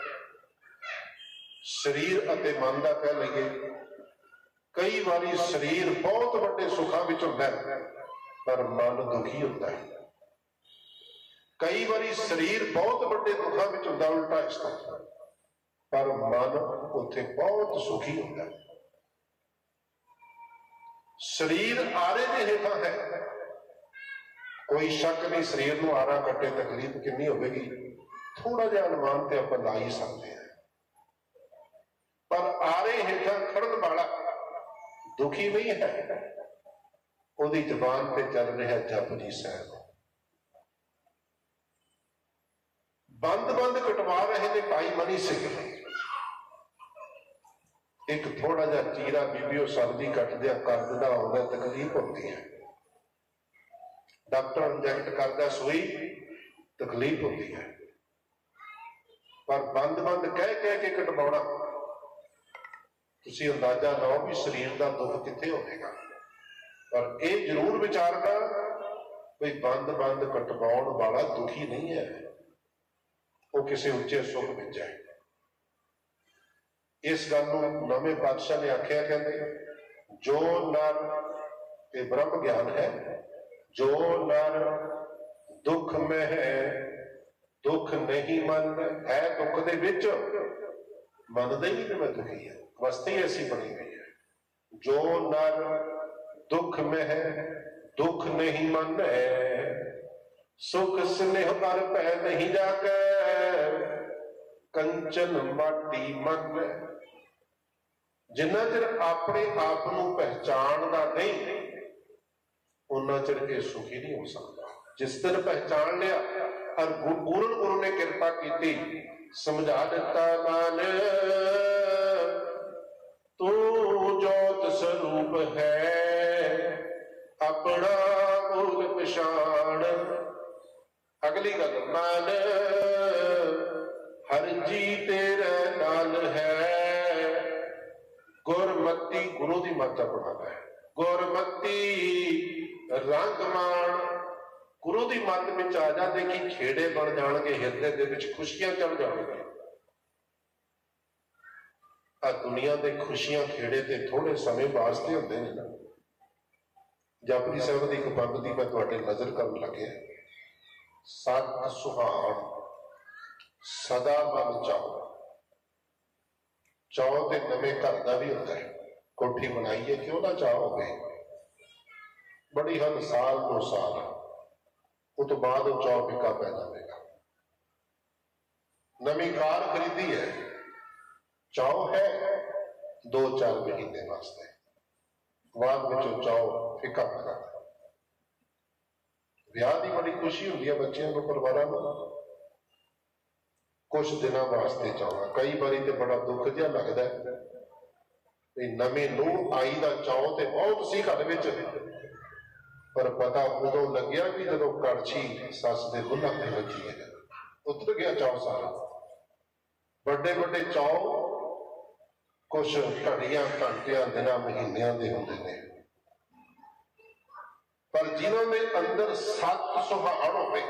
ਸਰੀਰ ਅਤੇ ਮਨ ਦਾ। ਕਹਿ ਲਈਏ ਕਈ ਵਾਰੀ ਸਰੀਰ ਬਹੁਤ ਵੱਡੇ ਸੁੱਖਾਂ ਵਿੱਚ ਹੁੰਦਾ ਹੈ, ਪਰ ਮਨ ਦੁਖੀ ਹੁੰਦਾ ਹੈ। ਕਈ ਵਾਰੀ ਸਰੀਰ ਬਹੁਤ ਵੱਡੇ ਦੁੱਖਾਂ ਵਿੱਚ ਹੁੰਦਾ, ਉਲਟਾ ਇਸ ਤਰ੍ਹਾਂ, ਪਰ ਮਨ ਉੱਥੇ ਬਹੁਤ ਸੁਖੀ ਹੁੰਦਾ ਹੈ। ਸਰੀਰ ਆਰੇ ਦੇ ਹੇਠਾਂ ਹੈ, ਕੋਈ ਸ਼ੱਕ ਨਹੀਂ। ਸਰੀਰ ਨੂੰ ਆਰਾ ਕੱਟੇ ਤਕਲੀਫ ਕਿੰਨੀ ਹੋਵੇਗੀ, ਥੋੜਾ ਜਿਹਾ ਅਨੁਮਾਨ ਤੇ ਆਪਾਂ ਲਾ ਹੀ ਸਕਦੇ ਹਾਂ। ਪਰ ਆਰੇ ਹੇਠਾਂ ਖੜਨ ਵਾਲਾ ਦੁਖੀ ਨਹੀਂ ਹੈ, ਉਹਦੀ ਜ਼ਬਾਨ ਤੇ ਚੱਲ ਰਿਹਾ ਜਪਜੀ ਸਾਹਿਬ। ਬੰਦ ਬੰਦ ਕਟਵਾ ਰਹੇ ਨੇ ਭਾਈ ਮਨੀ ਸਿੰਘ। ਇੱਕ ਥੋੜਾ ਜਿਹਾ ਚੀਰਾ ਬੀਬੀਓ ਸਬਜ਼ੀ ਕੱਟਦਿਆਂ ਕਰ ਦਿੰਦਾ ਆਉਂਦਾ, ਤਕਲੀਫ ਹੁੰਦੀ ਹੈ। ਡਾਕਟਰ ਇੰਜੈਕਟ ਕਰਦਾ ਸੂਈ, ਤਕਲੀਫ ਹੁੰਦੀ ਹੈ। ਪਰ ਬੰਦ ਬੰਦ ਕਹਿ ਕਹਿ ਕੇ ਕਟਵਾਉਣਾ, ਤੁਸੀਂ ਅੰਦਾਜ਼ਾ ਲਾਓ ਵੀ ਸਰੀਰ ਦਾ ਦੁੱਖ ਕਿੱਥੇ ਹੋਵੇਗਾ। ਪਰ ਇਹ ਜ਼ਰੂਰ ਵਿਚਾਰਨਾ ਵੀ ਬੰਦ ਬੰਦ ਕਟਵਾਉਣ ਵਾਲਾ ਦੁਖੀ ਨਹੀਂ ਹੈ, ਉਹ ਕਿਸੇ ਉੱਚੇ ਸੁੱਖ ਵਿੱਚ ਹੈ। ਇਸ ਗੱਲ ਨੂੰ ਨਵੇਂ ਪਾਤਸ਼ਾਹ ਨੇ ਆਖਿਆ, ਕਹਿੰਦੇ ਜੋ ਨਰ, ਇਹ ਬ੍ਰਹਮ ਗਿਆਨ ਹੈ, ਜੋ ਨਰ ਦੁੱਖ ਮੈਂ ਹੈ, ਦੁੱਖ ਨਹੀਂ ਮੰਨਦਾ ਹੈ, ਦੁੱਖ ਦੇ ਵਿੱਚ ਮੰਨਦਾ ਹੀ ਨਹੀਂ ਮੈਂ ਦੁਖੀ ਹਾਂ, ਅਵਸਥਾ ਹੀ ਐਸੀ ਬਣੀ ਹੋਈ ਹੈ। ਜੋ ਨਰ ਦੁੱਖ ਮੈਂ ਹੈ, ਦੁੱਖ ਨਹੀਂ ਮੰਨੈ, ਸੁਖ ਸਨੇਹ ਪਰ ਪੈ ਨਹੀਂ ਜਾਕੇ, ਕੰਚਨ ਮਾਟੀ ਮੰਨੈ। ਜਿੰਨਾ ਚਿਰ ਆਪਣੇ ਆਪ ਨੂੰ ਪਹਿਚਾਣਦਾ ਨਹੀਂ, ਉਹਨਾਂ ਚਿਰ ਇਹ ਸੁਖੀ ਨਹੀਂ ਹੋ ਸਕਦਾ। ਜਿਸ ਦਿਨ ਪਹਿਚਾਣ ਲਿਆ, ਔਰ ਪੂਰਨ ਗੁਰੂ ਨੇ ਕਿਰਪਾ ਕੀਤੀ, ਸਮਝਾ ਦਿੱਤਾ ਮਨ ਤੂੰ ਜੋਤ ਸਰੂਪ ਹੈ, ਆਪਣਾ ਮੂਲ ਪਛਾਣ। ਅਗਲੀ ਗੱਲ, ਮਨ ਹਰ ਜੀ ਤੇਰੇ ਨਾਲ ਹੈ, ਗੁਰਮਤੀ ਗੁਰੂ ਦੀ ਮੱਤ ਅਪਣਾਉਂਦਾ ਹੈ। ਗੁਰਮਤੀ ਰੰਗ ਮਾਣ, ਗੁਰੂ ਦੀ ਮੱਤ ਵਿੱਚ ਆ ਜਾ, ਦੇਖੀ ਖੇੜੇ ਬਣ ਜਾਣਗੇ, ਹਿਰਦੇ ਦੇ ਵਿੱਚ ਖੁਸ਼ੀਆਂ ਚੜ ਜਾਣਗੀਆਂ। ਆ ਦੁਨੀਆ ਦੇ ਖੁਸ਼ੀਆਂ ਖੇੜੇ ਤੇ ਥੋੜੇ ਸਮੇਂ ਵਾਸਤੇ ਹੁੰਦੇ ਨੇ ਨਾ। ਜਪਜੀ ਸਾਹਿਬ ਦੀ ਇੱਕ ਬੰਦ ਦੀ ਮੈਂ ਤੁਹਾਡੇ ਨਜ਼ਰ ਕਰਨ ਲੱਗਿਆ, ਸਤ ਸੁਹਾਣ ਸਦਾ ਮਨ ਚਾਓ। ਚਾਓ ਤੇ ਨਵੇਂ ਘਰ ਦਾ ਵੀ ਹੁੰਦਾ ਹੈ, ਕੋਠੀ ਬਣਾਈਏ ਕਿਉਂ ਨਾ ਚਾਹ ਹੋਵੇ, ਬੜੀ ਹੱਦ ਸਾਲ ਦੋ ਸਾਲ, ਉਹ ਤੋਂ ਬਾਅਦ ਉਹ ਚਾਹ ਫਿੱਕਾ ਪੈ ਜਾਵੇਗਾ। ਨਵੀਂ ਕਾਰ ਖਰੀਦੀ ਹੈ, ਚਾਹ ਹੈ ਦੋ ਚਾਰ ਮਹੀਨੇ ਵਾਸਤੇ, ਬਾਅਦ ਵਿੱਚ ਉਹ ਚਾਹ ਫਿੱਕਾ ਪੈ ਜਾਂਦਾ। ਵਿਆਹ ਦੀ ਬੜੀ ਖੁਸ਼ੀ ਹੁੰਦੀ ਹੈ ਬੱਚਿਆਂ ਨੂੰ, ਪਰਿਵਾਰਾਂ ਨੂੰ, ਕੁਛ ਦਿਨਾਂ ਵਾਸਤੇ ਚਾਹੁੰਦਾ। ਕਈ ਵਾਰੀ ਤੇ ਬੜਾ ਦੁੱਖ ਜਿਹਾ ਲੱਗਦਾ ਵੀ ਨਵੇਂ ਨੂੰਹ ਆਈ ਦਾ ਚਾਅ ਤੇ ਬਹੁਤ ਸੀ ਘਰ ਵਿੱਚ, ਪਰ ਪਤਾ ਉਦੋਂ ਲੱਗਿਆ ਵੀ ਜਦੋਂ ਕੜਛੀ ਸੱਸ ਦੇ ਬੁੱਲਾਂ ਤੇ ਵੱਜੀ ਹੈ, ਉਤਰ ਗਿਆ ਚਾਅ ਸਾਰਾ। ਵੱਡੇ ਵੱਡੇ ਚਾਅ कुछ घड़ियां घंटियां दिनां महीनियां दे हुंदे ने, पर जिन्हां दे अंदर सत सुहाड़ होवे,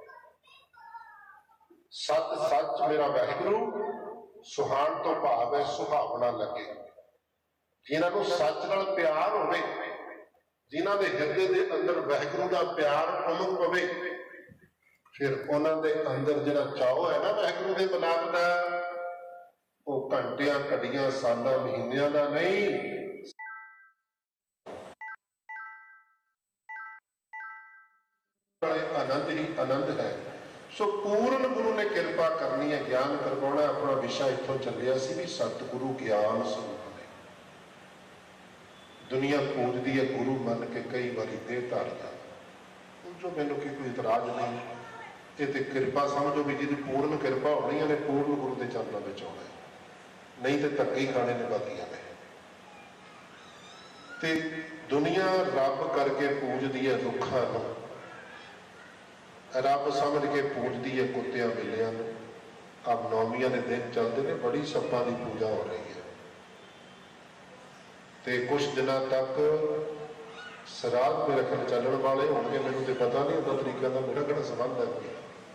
सत सच मेरा वाहिगुरू, सुहाड़ तो भाव है सुहावना लगे, जिन्हां नूं सच नाल प्यार होवे, जिन्हां दे हिरदे दे अंदर वाहिगुरू दा प्यार उमड़ पवे, फिर उन्हां दे अंदर जिहड़ा चाओ है ना वाहिगुरू दे मिलाप दा, वो घंटियां घड़ियां सालां महीनियां दा नहीं, आनंद ही आनंद है। सो पूर्ण गुरु ने कृपा करनी है, ज्ञान करवाना। अपना विषय इत्थों चलिया सी भी सतगुरु ज्ञान स्वरूप ने। दुनिया पूजती है गुरु मन के कई बारी देह धारिया, जो मैनू की कोई इतराज नहीं, ये तो कृपा समझो भी जिहदी पूर्ण कृपा होनी है, पूर्ण गुरु के चरणों में आना है, नहीं तो धक्के ही खाने ने बाकिया ने। ते दुनिया रब करके पूजती है रुखा नूं, रब समझ के पूजती है कुत्तियां बिल्लियां नूं। अब नौमियां के दिन चलते हैं, बड़ी सप्पां की पूजा हो रही है, ते कुछ दिनों तक श्राद्ध मेरे ख्याल चलण वाले होंगे, मैनूं तो पता नहीं उनका तरीका का, मेरा किहड़ा संबंध है कोई।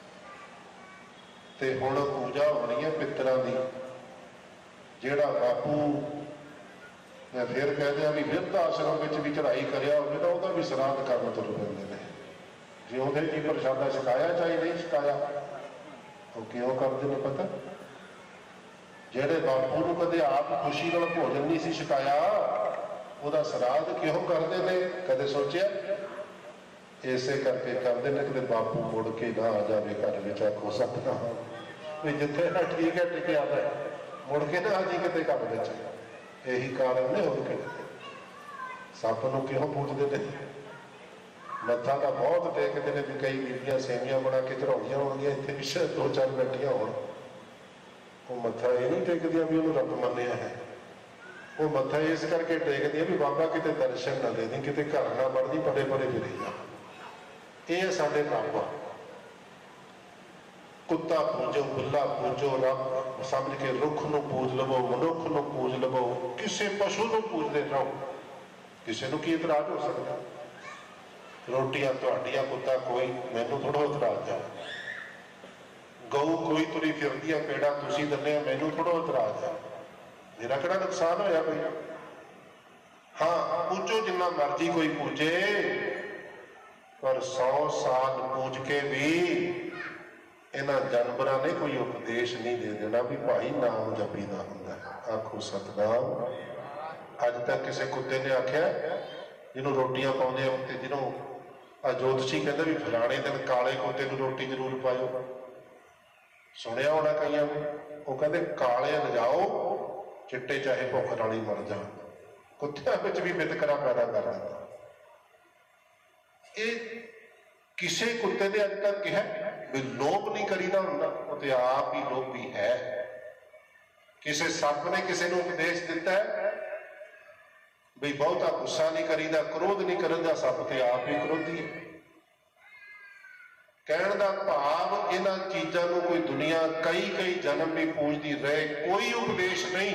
ते हुण पूजा होनी है पितरां दी, जिहड़ा बापू मैं फिर कह दिया भी बिरध आश्रम में भी चढ़ाई करिया होवे तां उहदा भी श्राद्ध करन तुर पैंदे ने। जिउंदे जी प्रसादा छकाया चाहे नहीं छकाया, वो क्यों करते हैं पता? जेड़े बापू नूं कदे आप खुशी नाल भोजन नहीं सी छकाया, ਉਹਦਾ श्राद्ध क्यों करते हैं? कदे सोचिया? इसे करके करते हैं कि बापू मुड़ के ना आ जाए घर में, आखो सपना भी जिथे ना ठीक है टिके आता है, मुड़ के ना आ जी किते घर में। यही कारण ने होर कि सप नूं क्यों पूजते हैं? मत्था तो बहुत टेकते हैं भी, कई बीबियां सेवियां बना के चढ़ाउंदियां होणगियां, इत्थे भी दो चार बैठियां होण, वो मत्था ये नहीं टेकदियां भी उन्होंने रब मन्निया है, वो मत्था इस करके टेकदियां भी बाबा किते दर्शन ना दे दी, किते घर ना बढ़दी, परे परे फिरी जा। ये साडे रब आ। कुत्ता पूजो, बिल्ला पूजो, रब समझ के रुख नूं पूज लवो, मनुख नूं पूज लवो, किसी पशु नूं पूजदे रहो, किसी नूं की इतराज हो सकता? रोटियां तुहाडियां, कुत्ता कोई, मैनू थोड़ा इतराज है। गऊ कोई तुरी फिरदी है, पेड़ा तुसीं दिंदे हो, मैनू थोड़ा इतराज है, मेरा किहड़ा नुकसान होया कोई? हाँ पूजो जिन्ना मर्जी कोई पूजे, पर सौ साल पूज के भी इन्हां जानवरां ने कोई उपदेश नहीं दे देना भी भाई नाम जपीदा हुंदा है। आखो सतनाम। अज तक किसी कुत्ते ने आख्या जिन्हों रोटियां पाउंदे आ ते जिन्हों आ ज्योतिषी कहते भी फलाने दिन काले कुत्ते को रोटी जरूर पाओ, सुनिया होना कई ने, वो कहते काले लिजाओ, चिट्टे चाहे भुख नाल ही मर जा। कुत्तियां विच भी वितकरा पैदा कर दिता। ये किसी कुत्ते ने अज तक कहा भी लोभ नहीं करीदा हुंदा, वो ते आप ही लोभी है। किसी सप ने किसी को उपदेश दिता है भी बहुता गुस्सा नहीं करीदा, क्रोध नहीं करीदा, सप ते आप ही क्रोधी है। कहण दा भाव इन्हां चीज़ां नूं कोई दुनिया कई कई जन्म भी पूजती रहे, कोई उपदेश नहीं।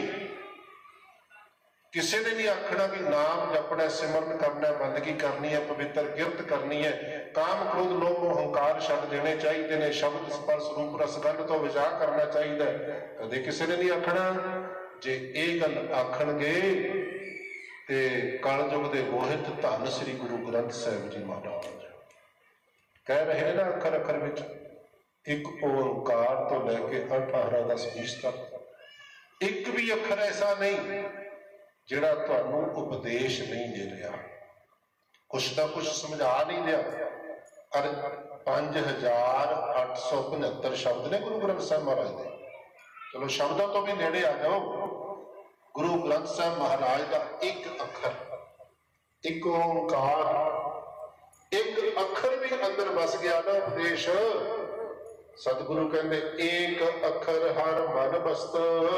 किसी ने नहीं आखना भी नाम जपना, सिमरन करना, बंदगी करनी है, पवित्र किरत करनी है, काम क्रोध लोभ अहंकार छड्ड देने चाहिए ने, शब्द स्पर्श रूप रसगंध तो विचार करना चाहिए। कदे किसी ने नहीं आखना। जे ये गल आखणगे ते कलयुग दे मोहित धन श्री गुरु ग्रंथ साहिब जी महाराज कह रहे हैं ना, अखर अखर विच एक ओंकार तो लैके अठारह दस बीस तक एक भी अखर ऐसा नहीं जिहड़ा तुहानू उपदेश नहीं दे रहा, कुछ ना कुछ समझा नहीं दिया। और पांच हजार अठ सौ पचहत्तर शब्द ने गुरु ग्रंथ साहिब महाराज ने। चलो शब्दों तो भी नेड़े आ जाओ। गुरु ग्रंथ साहिब महाराज का एक अखर, एक ओंकार, एक अखर भी अंदर बस गया ना उपदेश। सतगुरु कहते एक अखर हर मन बसत,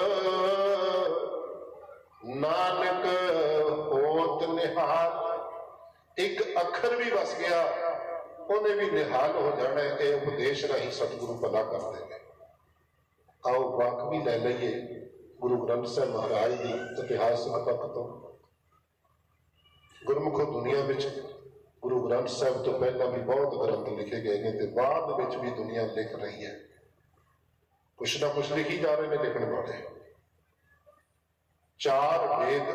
नानक होत निहाल। एक अखर भी बस गया, उन्हें भी निहाल हो जाना है। ये उपदेश राही सतगुरु भला करते हैं। आओ वाक भी ले लीए। गुरु ग्रंथ साहब महाराज की इतिहासक पक्ष तो गुरमुखो दुनिया में गुरु ग्रंथ साहब तो पहला भी बहुत ग्रंथ लिखे गए हैं तो बाद में भी दुनिया लिख रही है, कुछ ना कुछ लिखी जा रहे हैं लिखने वाले। चार वेद,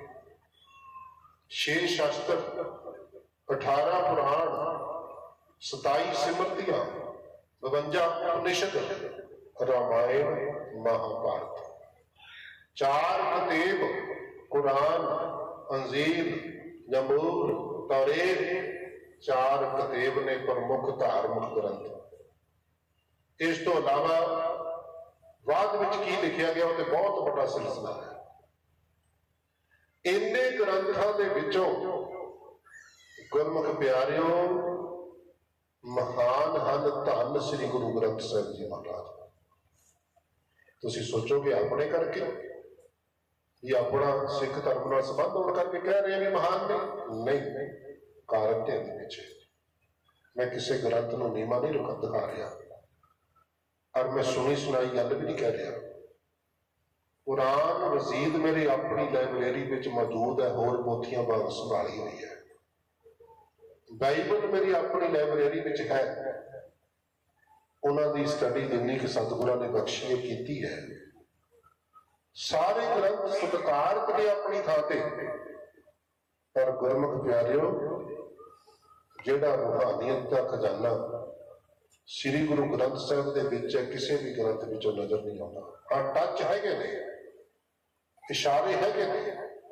छे शास्त्र, अठारह पुराण, सताई सिमरतियां, बवंजा उपनिषद, रामायण महाभारत, चार कतेब, कुरान, अंजीर, जबूर, तौरेत, चार कतेब ने प्रमुख धार्मिक ग्रंथ। इस तो अलावा बाद में की लिखा गया वो बहुत बड़ा सिलसिला है। इन्ने ग्रंथों के विचों गुरमुख प्यारियों महान हन धन श्री गुरु ग्रंथ साहब जी महाराज। तुसी सोचोगे अपने करके ये अपना सिख धर्म नाल संबंध होने करके कह रहे हैं महान ने? नहीं, नहीं, कारण ध्यान दे पीछे। मैं किसी ग्रंथ को नीमा नहीं रुक दिखा रहा और मैं सुनी सुनाई गल भी नहीं कह रहा। कुरान मजीद मेरी अपनी लाइब्रेरी में मौजूद है, होर पोथियां बाग संभाली हुई है। बाइबल मेरी अपनी लाइब्रेरी में है, उन्होंने स्टडी जिन्नी कि सतगुरां ने बख्शी की है। सारे ग्रंथ सत्कारत ने अपनी थां ते, पर गुरमुख प्यारियों जिहड़ा रूहानियत का खजाना श्री गुरु ग्रंथ साहब के विच किसी भी ग्रंथ विचों नजर नहीं आता। हाँ, टच है ने, इशारे है ने।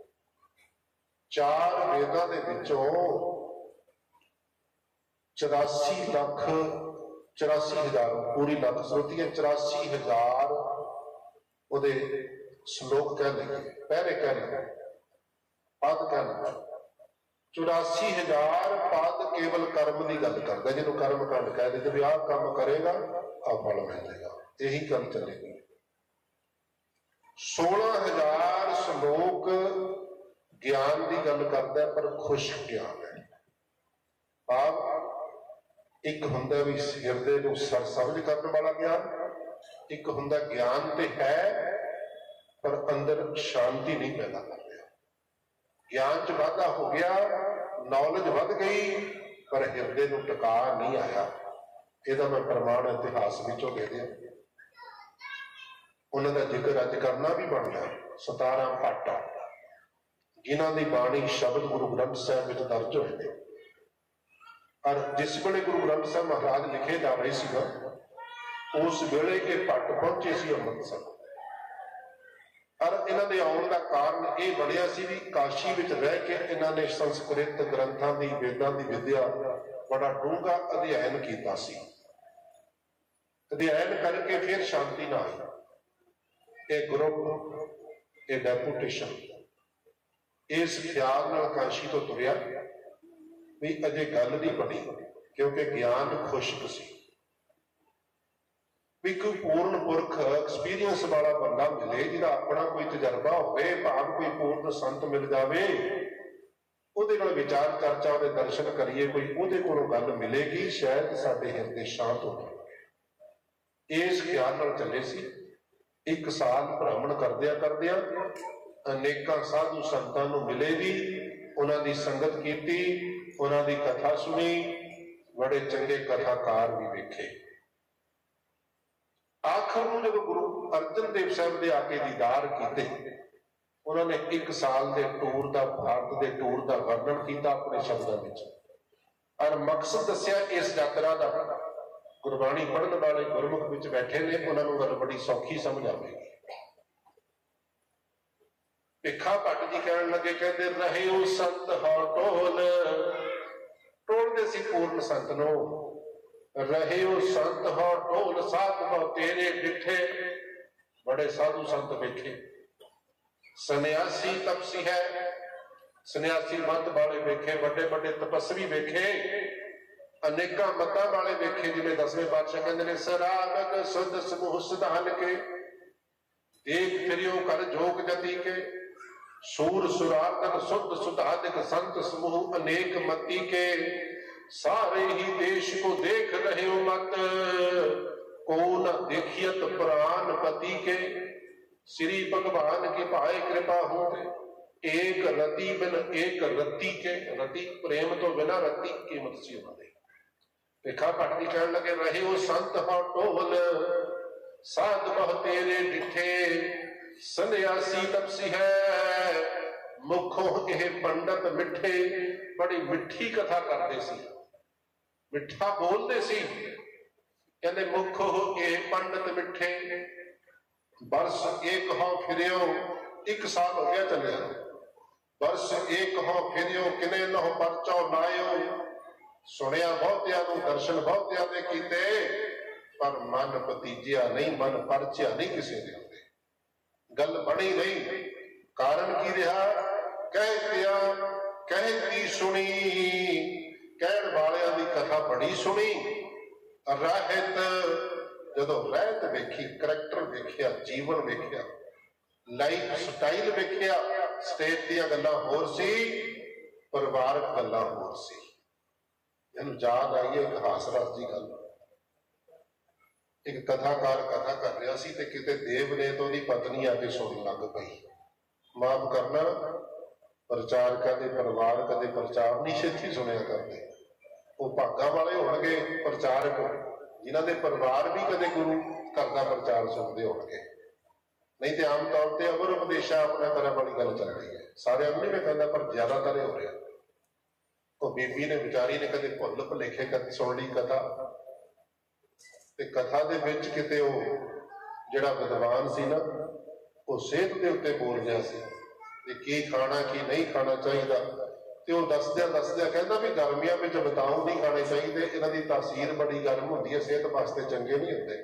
चार वेदां दे विचों चौरासी लख चौरासी हजार पूरी लख स्रोती है, चौरासी हजार ओदे श्लोक कह लेंगे, पहले कह लेंगे, पद कह लेंगे। चौरासी हजार पद केवल कर्म की गल करता, जिन्होंने कर्म कांड कह देते भी आह काम करेगा आ फल मिलेगा, यही गल चलेगी। सोलह हजार श्लोक ज्ञान की गल करता है, पर खुश ज्ञान है। आप एक हुंदा भी हिरदे नूं सर समझ करने वाला ज्ञान, एक हुंदा ज्ञान ते है पर अंदर शांति नहीं पैदा कर रहा। ज्ञान च वाधा हो गया, नॉलेज वध गई, पर हिरदे नूं टिका नहीं आया। यदा मैं प्रमाण इतिहास विचों दे दिया। उन्हों का जिक्र अज करना भी बन गया। सतारा पाटा जिन्हों की बाणी शब्द गुरु ग्रंथ साहब में दर्ज होए थे, और जिस वेले गुरु ग्रंथ साहब महाराज लिखे जा रहे सी उस वेले के पट पहुंचे सी अमृतसर। और इन्हों के आने का कारण यह बनया सी भी काशी में रह के इन्होंने संस्कृत ग्रंथों की वेदां की विद्या बड़ा डूंगा अध्ययन किया सी। अध्ययन करके फिर शांति ना आई। एक ग्रुप, एक डेपुटेशन इस ख्याल नाल काशी तो तुरिया भी अजे गल नहीं बनी, क्योंकि ज्ञान खुश्क सी। भी कोई पूर्ण पुरख एक्सपीरियंस वाला बंदा मिले, जिहदा अपना कोई तजर्बा होवे, भाव कोई पूर्ण संत मिल जावे, उहदे नाल विचार चर्चा उहदे दर्शन करिए, कोई उहदे कोलों गल मिलेगी, शायद साडे हिरदे शांत हो जाए। इस ख्याल नाल चले सी। एक साल भ्रमण करदिया करदिया अनेकां साधु संतां नूं मिले भी, उन्हां दी संगत कीती, उन्हां दी कथा सुनी, बड़े चंगे कथाकार भी वेखे। आखिर में जब गुरु अर्जन देव साहब के आके दीदार किए, उन्होंने एक साल के टूर का, भारत के टूर का वर्णन किया अपने शब्दों में, और मकसद दसिया इस यात्रा का। गुरबाणी पढ़ने वाले गुरमुख विच बैठे ने, उन्होंने गल बड़ी सौखी समझ आएगी। भिखा भट्ट जी कहन लगे, कहते रहे हो संत हो टोल, टोलते सी पूर्ण संत नो, रहे हो संत हो ढोल साध हो तेरे डिठे। बड़े साधु संत वेखे। सन्यासी तपसी है, सन्यासी मत वाले वेखे, बड़े बड़े तपस्वी वेखे, अनेका मतां वाले वेखे। जिवें दसवें पातशाह कहंदे ने, सरागत सुध समूह सिधान के, देख फिरियो कर जोग जति के, सूर सुरातन शुद्ध सुधादिक संत समूह अनेक मती के, सारे ही देश को देख रहे हो मत, को न देखियत प्राण पति के। श्री भगवान की पाए कृपा होते, एक रति बिन एक रति के, रति प्रेम तो बिना रति कीमत सी उन्होंने। भिखा भट्ट जी कहने लगे, रहे हो संत हो टोल, साध बह तेरे डिठे, सन्यासी तपसी है, मुखों यह पंडित मिठे। बड़ी मिठी कथा करते सी, मिठा बोलते सी। कहते मुखों ये पंडित मिठे, बरस एक हो फिरियो, एक साल हो गया चलिया, बरस एक हो फिरियो, किने नहो परचो लायो। सुनिया बहुतिया नूं, दर्शन बहुतिया दे कीते, पर मन भतीजिया नहीं, मन परचिया नहीं किसी दे होंदे। गल बनी नहीं, कारण की रहा, कह दिया कहती सुनी, कहण वालियां दी कथा बड़ी सुनी। रहत जदों रहत वेखी, करैक्टर वेखिया, जीवन वेखिया, लाइफ स्टाइल वेखिया, स्टेज दीयां गल्लां होर सी, परिवारक गल्लां होर सी। मैनूं याद आई एक हास रस दी गल। एक कथाकार कथा कर रहा सी ते किते देव ने तो ओहदी पत्नी आके सुणन लग पई। माफ करना, प्रचारकां दे परिवार कदे प्रचार नहीं छेती सुनिया करते। वो भागां वाले होणगे प्रचारक जिन्हां दे परिवार भी कदे गुरु घर दा प्रचार सुनते होणगे, नहीं तो आम तौर पर अमर उपदेशा अपने तरह वाली गल चलती है। सारे नहीं मैं कहता, पर ज्यादातर हो रहा। वो बीबी ने बेचारी ने कदे भुल भुलेखे कदे सुन ली कथा, ते कथा दे विच किते वो जिहड़ा विद्वान सी ना, वो सेहत के उत्ते बोल रहा सी कि की खाना की नहीं खाना चाहिए। तो वह दसद्या दसद्या कहता भी गर्मियों में बताऊ नहीं खाने चाहिए, इन्हों की तासीर बड़ी गर्म होती है, सेहत वास्ते चंगे नहीं होते।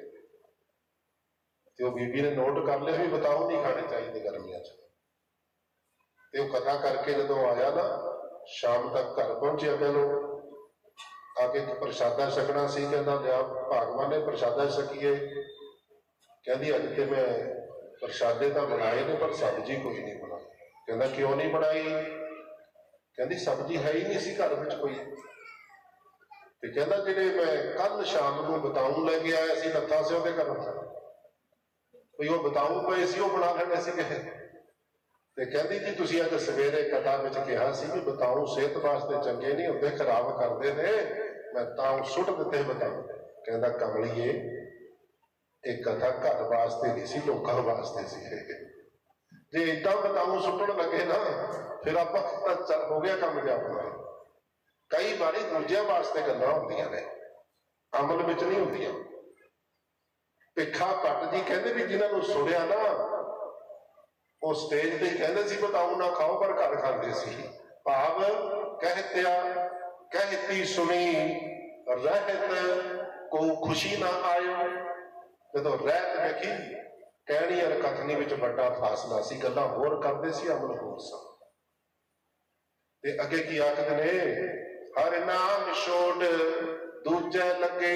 तो बीबी ने नोट कर लिया भी बताऊ नहीं खाने चाहिए गर्मियों। तो कथा करके जो आया ना, शाम तक घर पहुंचे, पहलों आके प्रसादा छकना सी, कहता लिया भागवान ने प्रसादा छकीए। कहती अज तो मैं प्रसादे तो बनाए ने, पर सब्जी कोई नहीं बनाई। कहना क्यों नहीं बनाई? कहती सब्जी है ही नहीं सी घर में कोई। तो कहना जिहड़े मैं कल शाम को बताऊ लैके आया सी, लत्था से ਉਹਦੇ ਘਰੋਂ कोई वो बताऊ पे सी, वो बना लेने सी कहे। ते कहती जी तुसीं अज सवेरे कथा विच कहा सी भी बताऊ सेहत वास्ते चंगे नहीं होंदे, खराब करदे ने, मैं तां सुट दिते बताऊ। कहंदा कमलीए एक कथा घर वास्ते नहीं सी, लोकां वास्ते सी। जे इदां बताऊ सुटण लगे ना, फिर आपां हो गया काम जा अपना। कई बारी दूजियां वास्ते गल्लां होंदियां ने, अमल विच नहीं होंदियां। भिखा भट्ट जी कहते भी जिन्होंने सुनिया ना, वो स्टेज पे कहते सी बताऊ ना खाओ, पर घर खाते सी। भाव कहत्या कहती सुनी, रहत को खुशी ना आयो। जो रहत वेखी, कहनी और कथनी विच बड़ा फासला सी, गल्लां होर करदे सी, अमल होर सा। ते अगे की आखदे ने, हर नाम छोड़ दूजे लगे।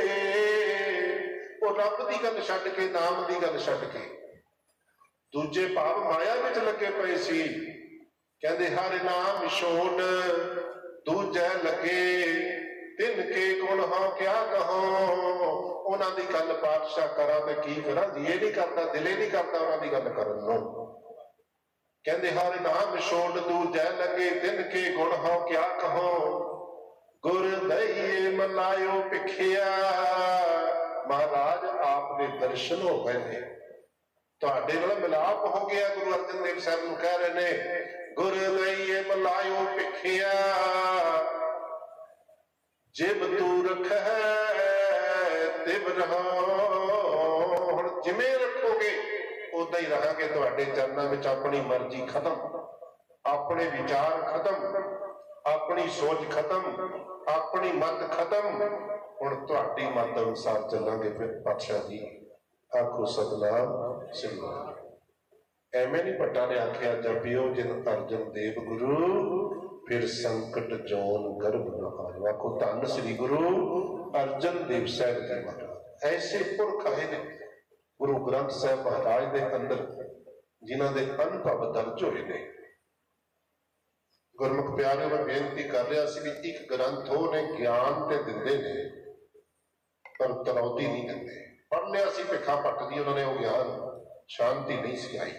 वो रब की गल छड्ड के, नाम की गल छड्ड के दूजे भाव माया विच लगे पे सी। कहंदे हर नाम छोड़ दूजे लगे, तिन के गुण हो क्या कहो। उन्हां दी गल पातशाह करा ते की करा, जी नहीं करता, दिले नहीं करता उन्हां दी गल करन नूं। कहंदे हर नाम छोड़ दूजे लगे, तिन के गुण हो क्या कहो। गुर दईए मलायो भिखिया, महाराज आपने दर्शन हो गए ने, तुहाडे नाल मिलाप हो गया। गुरु अर्जन देव साहब नूं कह रहे ने, गुर दईए मलायो भिखिया, जिब तू रख है तिब रहो। हुण जिवें रखोगे उदां ही रहांगे। तुहाडे चरनां विच अपनी मर्जी खत्म, अपने विचार खत्म, अपनी सोच खत्म, अपनी मत खत्म। हुण तुहाडी मत अनुसार चलांगे। फिर पातशाह जी आखो सतनाम श्री वाहिगुरू। एवें नहीं भट्टा ने आख्या, जपियो जिन अर्जन देव गुरु, फिर संकट जोन गर्भ न आयो। आखो धन श्री गुरु अर्जन देव साहब जी महाराज। ऐसे पुरख आए ने गुरु ग्रंथ साहब महाराज के अंदर, जिन्हां दे अनुभव दर्ज होए ने। गुरमुख प्यारे मैं बेनती कर रहा सी भी एक ग्रंथ हो ने ज्ञान ते दिंदे ने, पर तरौती नहीं दिंदे। पढ़ लिया सी भिखा भट्ट जी, उन्होंने वो ज्ञान ਸ਼ਾਂਤੀ ਨਹੀਂ ਸੀ ਆਈ।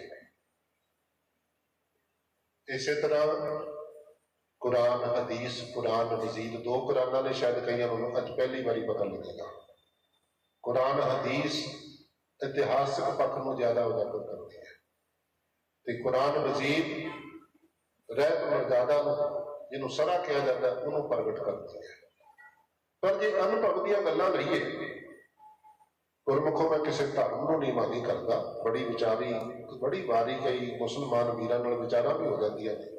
ਇਸੇ ਤਰ੍ਹਾਂ ਕੁਰਾਨ ਹਦੀਸ, ਕੁਰਾਨ ਮਜੀਦ, ਦੋ ਕੁਰਾਨਾਂ ਨੇ ਸ਼ਾਇਦ ਕਈਆਂ ਨੂੰ ਅੱਜ ਪਹਿਲੀ ਵਾਰੀ ਪਤਾ ਲੱਗੇਗਾ। ਕੁਰਾਨ ਹਦੀਸ ਇਤਿਹਾਸਕ ਪੱਖ ਨੂੰ ਜ਼ਿਆਦਾ ਉਜਾਗਰ ਕਰਦੀ ਹੈ ਤੇ ਕੁਰਾਨ ਮਜੀਦ ਰਹਿਤ ਮਰਜ਼ਾਦਾ ਨੂੰ, ਜਿਹਨੂੰ ਸਰਾ ਕਿਹਾ ਜਾਂਦਾ, ਉਹਨੂੰ ਪ੍ਰਗਟ ਕਰਦੀ ਹੈ। ਪਰ ਜੇ ਅਨੁਭਵ ਦੀਆਂ ਗੱਲਾਂ ਲਈਏ, ਗੁਰਮੁਖੋਂ ਮੈਂ ਕਿਸੇ ਧਰਮ ਨੂੰ ਨਹੀਂ ਮਾਨੀ ਕਰਦਾ, ਬੜੀ ਵਿਚਾਰੀ ਬੜੀ ਵਾਰੀ ਕਈ ਮੁਸਲਮਾਨ ਵੀਰਾਂ ਨਾਲ ਵਿਚਾਰਾਂ ਵੀ ਹੋ ਜਾਂਦੀਆਂ ਨੇ।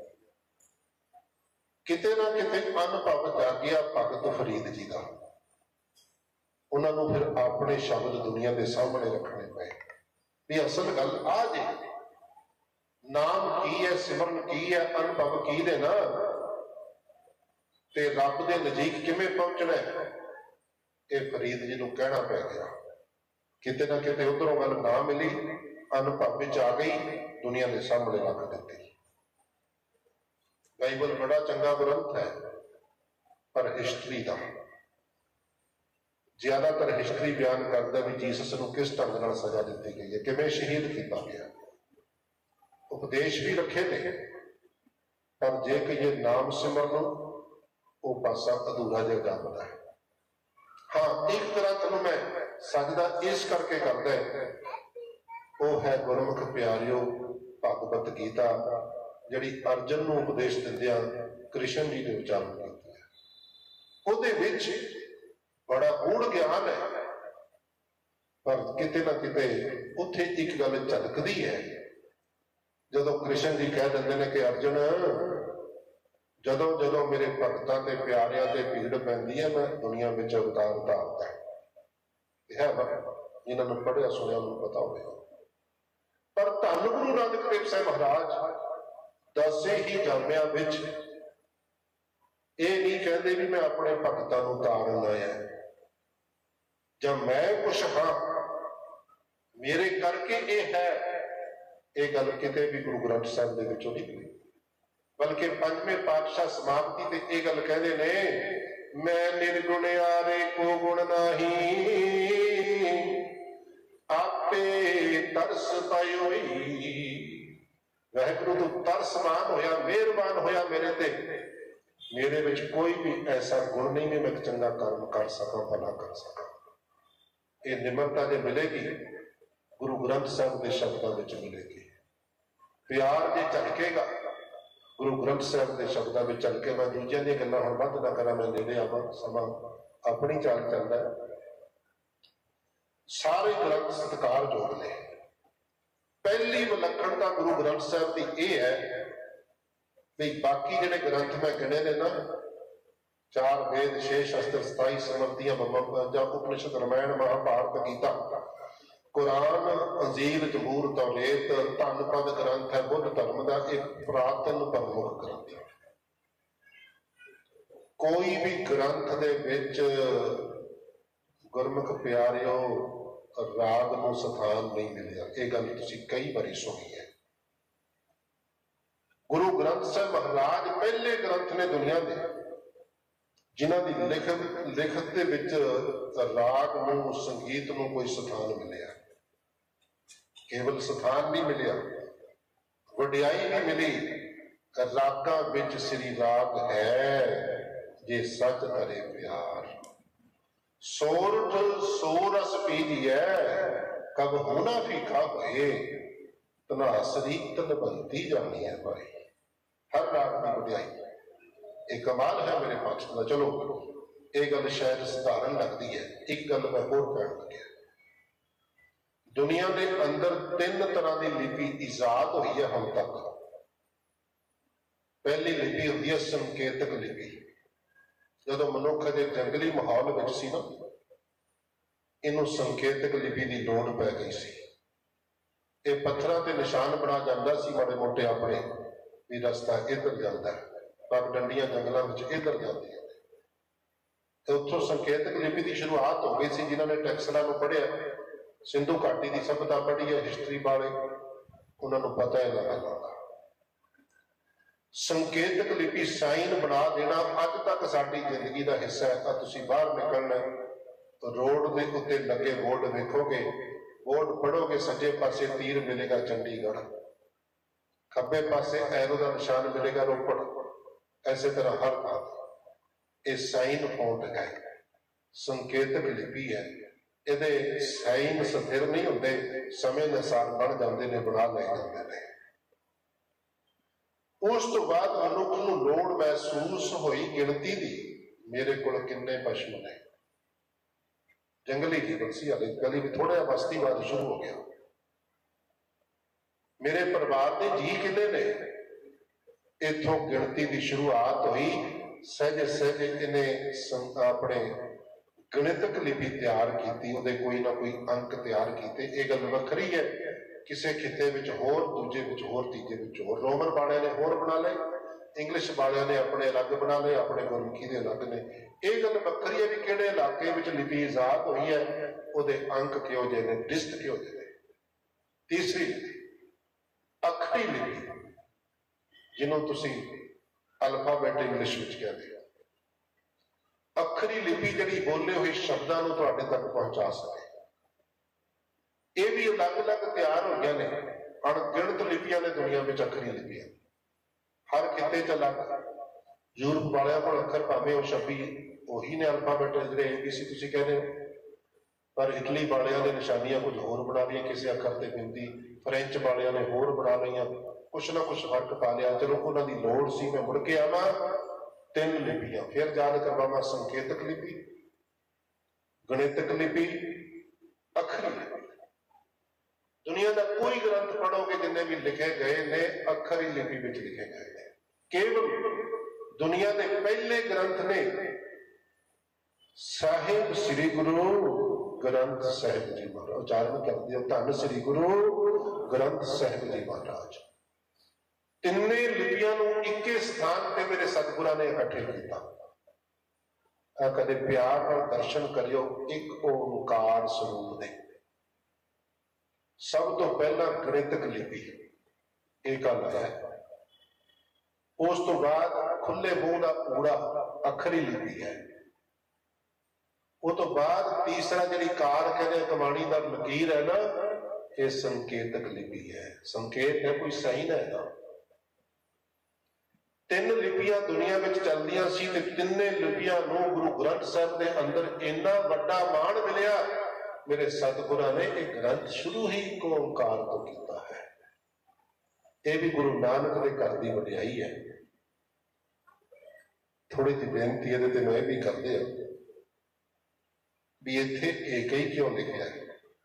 ਕਿਤੇ ਨਾ ਕਿਤੇ ਅਨੁਭਵ ਜਾਗਿਆ ਭਗਤ ਫਰੀਦ ਜੀ ਦਾ, ਉਹਨਾਂ ਨੂੰ ਫਿਰ ਆਪਣੇ ਸ਼ਬਦ ਦੁਨੀਆ ਦੇ ਸਾਹਮਣੇ ਰੱਖਣੇ ਪਏ ਵੀ ਅਸਲ ਗੱਲ ਆ ਜੇ, ਨਾਮ ਕੀ ਹੈ, ਸਿਮਰਨ ਕੀ ਹੈ, ਅਨੁਭਵ ਕੀ ਦੇ ਨਾ, ਤੇ ਰੱਬ ਦੇ ਨਜ਼ਦੀਕ ਕਿਵੇਂ ਪਹੁੰਚਣਾ ਹੈ, ਇਹ ਫਰੀਦ ਜੀ ਨੂੰ ਕਹਿਣਾ ਪੈ ਗਿਆ। ਕਿਤੇ ਨਾ ਕਿਤੇ ਉਧਰੋਂ ਗੱਲ ਨਾ ਮਿਲੀ, ਅਨੁਭਵ ਵਿੱਚ ਆ ਗਈ, ਦੁਨੀਆ ਦੇ ਸਾਹਮਣੇ ਰੱਖ ਦਿੱਤੀ। ਬਾਈਬਲ ਬੜਾ ਚੰਗਾ ਗ੍ਰੰਥ ਹੈ, ਪਰ ਹਿਸਟਰੀ ਦਾ ਜ਼ਿਆਦਾਤਰ ਹਿਸਟਰੀ ਬਿਆਨ ਕਰਦਾ ਵੀ ਜੀਸਸ ਨੂੰ ਕਿਸ ਢੰਗ ਨਾਲ ਸਜ਼ਾ ਦਿੱਤੀ ਗਈ ਹੈ, ਕਿਵੇਂ ਸ਼ਹੀਦ ਕੀਤਾ ਗਿਆ। ਉਪਦੇਸ਼ ਵੀ ਰੱਖੇ ਨੇ, ਪਰ ਜੇ ਕਹੀਏ ਨਾਮ ਸਿਮਰਨ, ਉਹ ਪਾਸਾ ਅਧੂਰਾ ਜਿਹਾ ਜਾਪਦਾ ਹੈ। ਹਾਂ, ਇੱਕ ਗ੍ਰੰਥ ਨੂੰ ਮੈਂ ਸਜਦਾ ਇਸ ਕਰਕੇ ਕਰਦਾ ਹੈ, ਉਹ ਹੈ ਗੁਰਮੁਖ ਪਿਆਰਿਓ ਭਗਵਤ ਗੀਤਾ, ਜਿਹੜੀ ਅਰਜਨ ਨੂੰ ਉਪਦੇਸ਼ ਦਿੰਦਿਆਂ ਕ੍ਰਿਸ਼ਨ ਜੀ ਨੇ ਉਚਾਰਨ ਕੀਤੀ ਹੈ। ਉਹਦੇ ਵਿੱਚ ਬੜਾ ਗੂੜ ਗਿਆਨ ਹੈ, ਪਰ ਕਿਤੇ ਨਾ ਕਿਤੇ ਉੱਥੇ ਇੱਕ ਗੱਲ ਝਲਕਦੀ ਹੈ, ਜਦੋਂ ਕ੍ਰਿਸ਼ਨ ਜੀ ਕਹਿ ਦਿੰਦੇ ਨੇ ਕਿ ਅਰਜਨ, ਜਦੋਂ ਜਦੋਂ ਮੇਰੇ ਭਗਤਾਂ ਤੇ ਪਿਆਰਿਆਂ ਤੇ ਭੀੜ ਪੈਂਦੀ ਹੈ, ਮੈਂ ਦੁਨੀਆ ਵਿੱਚ ਅਵਤਾਰ ਧਾਰਦਾ। ਇਹ ਹੈ ਜਿਹਨਾਂ ਨੂੰ ਪੜ੍ਹਿਆ ਸੁਣਿਆ ਉਹਨੂੰ ਪਤਾ ਹੋਵੇਗਾ। ਪਰ ਧੰਨ ਗੁਰੂ ਨਾਨਕ ਦੇਵ ਸਾਹਿਬ ਮਹਾਰਾਜ ਦਸੇ ਹੀ ਜਾਮਿਆਂ ਵਿੱਚ ਇਹ ਨਹੀਂ ਕਹਿੰਦੇ ਵੀ ਮੈਂ ਆਪਣੇ ਭਗਤਾਂ ਨੂੰ ਤਾਰਨ ਆਇਆ, ਜਾਂ ਮੈਂ ਕੁਛ ਹਾਂ, ਮੇਰੇ ਕਰਕੇ ਇਹ ਹੈ। ਇਹ ਗੱਲ ਕਿਤੇ ਵੀ ਗੁਰੂ ਗ੍ਰੰਥ ਸਾਹਿਬ ਦੇ ਵਿੱਚੋਂ ਨਹੀਂ ਮਿਲੀ, ਬਲਕਿ ਪੰਜਵੇਂ ਪਾਤਸ਼ਾਹ ਸਮਾਪਤੀ ਤੇ ਇਹ ਗੱਲ ਕਹਿੰਦੇ ਨੇ, ਮੈਂ ਨਿਰਗੁਣਿਆਰੇ ਕੋ ਗੁਣ ਨਹੀਂ, ਆਪੇ ਤਰਸ ਪਾਇਓਈ। ਵਾਹਿਗੁਰੂ ਤੂੰ ਤਰਸਮਾਨ ਹੋਇਆ, ਮਿਹਰਬਾਨ ਹੋਇਆ ਮੇਰੇ ਤੇ, ਮੇਰੇ ਵਿੱਚ ਕੋਈ ਵੀ ਐਸਾ ਗੁਣ ਨਹੀਂ ਕਿ ਮੈਂ ਚੰਗਾ ਕਰਮ ਕਰ ਸਕਾਂ, ਭਲਾ ਕਰ ਸਕਾਂ। ਇਹ ਨਿਮਰਤਾ ਜੇ ਮਿਲੇਗੀ ਗੁਰੂ ਗ੍ਰੰਥ ਸਾਹਿਬ ਦੇ ਸ਼ਬਦਾਂ ਵਿੱਚ ਮਿਲੇਗੀ। ਪਿਆਰ ਜੇ ਝਲਕੇਗਾ ਗੁਰੂ ਗ੍ਰੰਥ ਸਾਹਿਬ ਦੇ ਸ਼ਬਦਾਂ ਵਿੱਚ ਝਲਕੇ। ਮੈਂ ਦੂਜਿਆਂ ਦੀਆਂ ਗੱਲਾਂ ਹੁਣ ਵੱਧ ਨਾ ਕਰਾਂ, ਮੈਂ ਨੇੜੇ ਆਵਾਂ, ਸਮਾਂ ਆਪਣੀ ਚਾਲ ਚੱਲਦਾ। ਸਾਰੇ ਗ੍ਰੰਥ ਸਤਿਕਾਰਯੋਗ ਨੇ। ਪਹਿਲੀ ਵਿਲੱਖਣਤਾ ਗੁਰੂ ਗ੍ਰੰਥ ਸਾਹਿਬ ਦੀ ਇਹ ਹੈ ਵੀ ਬਾਕੀ ਜਿਹੜੇ ਗ੍ਰੰਥ ਮੈਂ ਗਿਣੇ ਨੇ ਨਾ, ਚਾਰ ਵੇਦ, ਛੇ ਸ਼ਸਤਰ, ਸਤਾਈ ਸਮਰਤੀਆਂ, ਜਾਂ ਉਪਨਿਸ਼ਦ, ਰਮਾਇਣ, ਮਹਾਭਾਰਤ, ਗੀਤਾ, ਕੁਰਾਨ, ਅੰਜੀਲ, ਜ਼ਬੂਰ, ਤੌਰੇਤ, ਧੰਨ ਪਦ ਗ੍ਰੰਥ ਹੈ ਬੁੱਧ ਧਰਮ ਦਾ ਇੱਕ ਪੁਰਾਤਨ ਪ੍ਰਮੁੱਖ ਗ੍ਰੰਥ ਹੈ। ਕੋਈ ਵੀ ਗ੍ਰੰਥ ਦੇ ਵਿੱਚ ਗੁਰਮੁਖ ਪਿਆਰਿਓ ਰਾਗ ਨੂੰ ਸਥਾਨ ਨਹੀਂ ਮਿਲਿਆ। ਇਹ ਗੱਲ ਤੁਸੀਂ ਕਈ ਵਾਰੀ ਸੁਣੀ ਹੈ। ਗੁਰੂ ਗ੍ਰੰਥ ਸਾਹਿਬ ਮਹਾਰਾਜ ਪਹਿਲੇ ਗ੍ਰੰਥ ਨੇ ਦੁਨੀਆ ਦੇ ਜਿਨ੍ਹਾਂ ਦੀ ਲਿਖਤ ਲਿਖਤ ਦੇ ਵਿੱਚ ਰਾਗ ਨੂੰ, ਸੰਗੀਤ ਨੂੰ ਕੋਈ ਸਥਾਨ ਮਿਲਿਆ। ਕੇਵਲ ਸਥਾਨ ਨਹੀਂ ਮਿਲਿਆ, ਵਡਿਆਈ ਵੀ ਮਿਲੀ। ਰਾਗਾਂ ਵਿੱਚ ਸ੍ਰੀ ਰਾਗ ਹੈ ਜੇ ਸੱਚ ਧਰੇ ਪਿਆਰ, ਸੋਰਠ ਸੋਰਸ ਪੀਜੀਐ ਕਬ ਹੋਣਾ ਫੀਕਾ ਭਏ, ਤਨਾਸਰੀ ਤਨਬੰਤੀ ਜਾਣੀ ਹੈ ਭਾਈ। ਹਰ ਰਾਗ ਦੀ ਵਡਿਆਈ, ਇਹ ਕਮਾਲ ਹੈ ਮੇਰੇ ਪੱਖ ਦਾ। ਚਲੋ ਇਹ ਗੱਲ ਸ਼ਾਇਦ ਸਧਾਰਨ ਲੱਗਦੀ ਹੈ, ਇੱਕ ਗੱਲ ਮੈਂ ਹੋਰ ਕਹਿਣ ਲੱਗਿਆ। ਦੁਨੀਆ ਦੇ ਅੰਦਰ ਤਿੰਨ ਤਰ੍ਹਾਂ ਦੀ ਲਿਪੀ ਇਜਾਦ ਹੋਈ ਹੈ ਹੁਣ ਤੱਕ। ਪਹਿਲੀ ਲਿਪੀ ਹੁੰਦੀ ਹੈ ਸੰਕੇਤਕ ਲਿਪੀ। ਜਦੋਂ ਮਨੁੱਖ ਦੇ ਜੰਗਲੀ ਮਾਹੌਲ ਵਿੱਚ ਸੀ ਨਾ, ਇਹਨੂੰ ਸੰਕੇਤਕ ਲਿਪੀ ਦੀ ਲੋੜ ਪੈ ਗਈ ਸੀ। ਇਹ ਪੱਥਰਾਂ ਤੇ ਨਿਸ਼ਾਨ ਬਣਾ ਜਾਂਦਾ ਸੀ ਮਾੜੇ ਮੋਟੇ ਆਪਣੇ, ਵੀ ਰਸਤਾ ਇੱਧਰ ਜਾਂਦਾ ਹੈ, ਪੱਗ ਡੰਡੀਆਂ ਜੰਗਲਾਂ ਵਿੱਚ ਇੱਧਰ ਜਾਂਦੀਆਂ ਨੇ। ਤੇ ਉੱਥੋਂ ਸੰਕੇਤਕ ਲਿਪੀ ਦੀ ਸ਼ੁਰੂਆਤ ਹੋ ਗਈ ਸੀ। ਜਿਨ੍ਹਾਂ ਨੇ ਟੈਕਸਲਾ ਨੂੰ ਪੜ੍ਹਿਆ, ਸਿੰਧੂ ਘਾਟੀ ਦੀ ਸਭਿਅਤਾ ਪੜ੍ਹੀ ਹੈ, ਹਿਸਟਰੀ ਵਾਲੇ, ਉਹਨਾਂ ਨੂੰ ਪਤਾ ਹੈ ਨਾ। ਸੰਕੇਤਕ ਲਿਪੀ ਸਾਈਨ ਬਣਾ ਦੇਣਾ ਅੱਜ ਤੱਕ ਸਾਡੀ ਜ਼ਿੰਦਗੀ ਦਾ ਹਿੱਸਾ ਹੈ। ਤਾਂ ਤੁਸੀਂ ਬਾਹਰ ਨਿਕਲਣਾ, ਰੋਡ ਦੇ ਉੱਤੇ ਲੱਗੇ ਬੋਰਡ ਵੇਖੋਗੇ, बोर्ड पढ़ोगे सज्जे पासे तीर मिलेगा चंडीगढ़, खब्बे पासे एरो का निशान मिलेगा रोपड़। ऐसे तरह हर बात ये साइन फॉन्ट है, संकेतक लिपि है। ਇਹਦੇ ਸਾਈਨ ਸਥਿਰ नहीं ਹੁੰਦੇ, समय अनुसार बन जाते ने, बना लए जाते हैं। उस तो बाद मनुख नूं लोड़ महसूस हुई गिणती दी, मेरे कोल किन्ने पशु ने। जंगली जीवन सी, हाले गली में थोड़ा बस्तीवाद शुरू हो गया। मेरे परिवार के जी किन्ने ने, इथों गिणती की शुरुआत हुई। सहज सहज इन्हें अपने गणितक लिपि तैयार की, उहदे कोई ना कोई अंक तैयार किए। ये गल वखरी है, किसी खिते विच होर, दूजे विच होर, तीजे विच होर। रोमन वालियां ने होर बना ले, इंग्लिश वालियां ने अपने अलग बना ले, अपने गुरमुखी दे अलग ने। ये गल वखरी है भी किहड़े इलाके विच लिपि आजाद हुई है, उहदे अंक किहो जिहे ने, डिस्ट किहो जिहे ने। तीसरी अखरी लिपि, जिन्हों तुसीं अल्फाबेट इंग्लिश विच कहदे हो। अखरी लिपि जिहड़ी बोले हुए शब्दां नूं तुहाडे तक पहुंचा सके। ये भी अलग अलग तैयार हो गए ने, अणगिणत लिपियां ने दुनिया में अखरी लिपियां, हर खिते च अलग। यूरोप वालियां कोल अखर भावें वो छब्बी उही ने अल्फाबेट जिहड़े ए बी सी तुसीं कहदे हो, पर इटली वालियां ने निशानियां कुछ होर बना लिया, किसी अखर ते बिंदी। फ्रेंच वालियां ने होर बना लईआं, कुछ ना कुछ फर्क पा लिया। चलो उन्हां दी लोड़ सी, मैं मुड़ के आवां तीन लिपियां फिर याद करवावां, संकेतक लिपि, गणितक लिपि, अखरी लिपि। दुनिया का कोई ग्रंथ पढ़ोगे जिन्हें भी लिखे गए ने अखरी लिपि विच लिखे गए ने। केवल दुनिया के पहले ग्रंथ ने साहिब श्री गुरु ग्रंथ साहिब जी महाराज, उच्चारण करते हो धन श्री गुरु ग्रंथ साहिब जी महाराज। तिन्ने लिपियां नूं इक्के स्थान पे मेरे सतगुरां ने इकट्ठे किया। कदे प्यार नाल दर्शन करियो एक ओंकार स्वरूप दे। सब तो पहला गणितक लिपि एक गल है, उस तो बाद खुले मुंह का ऊड़ा अखरी लिपि है। उस तो बाद तीसरा जिहड़ी कार कहते कमाणी का लकीर है ना, ये संकेतक लिपि है। संकेत है, कोई साइन है ना। तीन लिपियां दुनिया में चलदियां सी ते तिन्ने लिपियां नूं गुरु ग्रंथ साहिब दे अंदर इन्ना वड्डा मान मिलिया। मेरे सतगुरां ने एक ग्रंथ शुरू ही एक ओंकार तो किया है। यह भी गुरु नानक के घर की वडियाई है। थोड़ी जी बेनती है तो मैं भी करते हैं भी इत्थे एक ही क्यों लिखा है।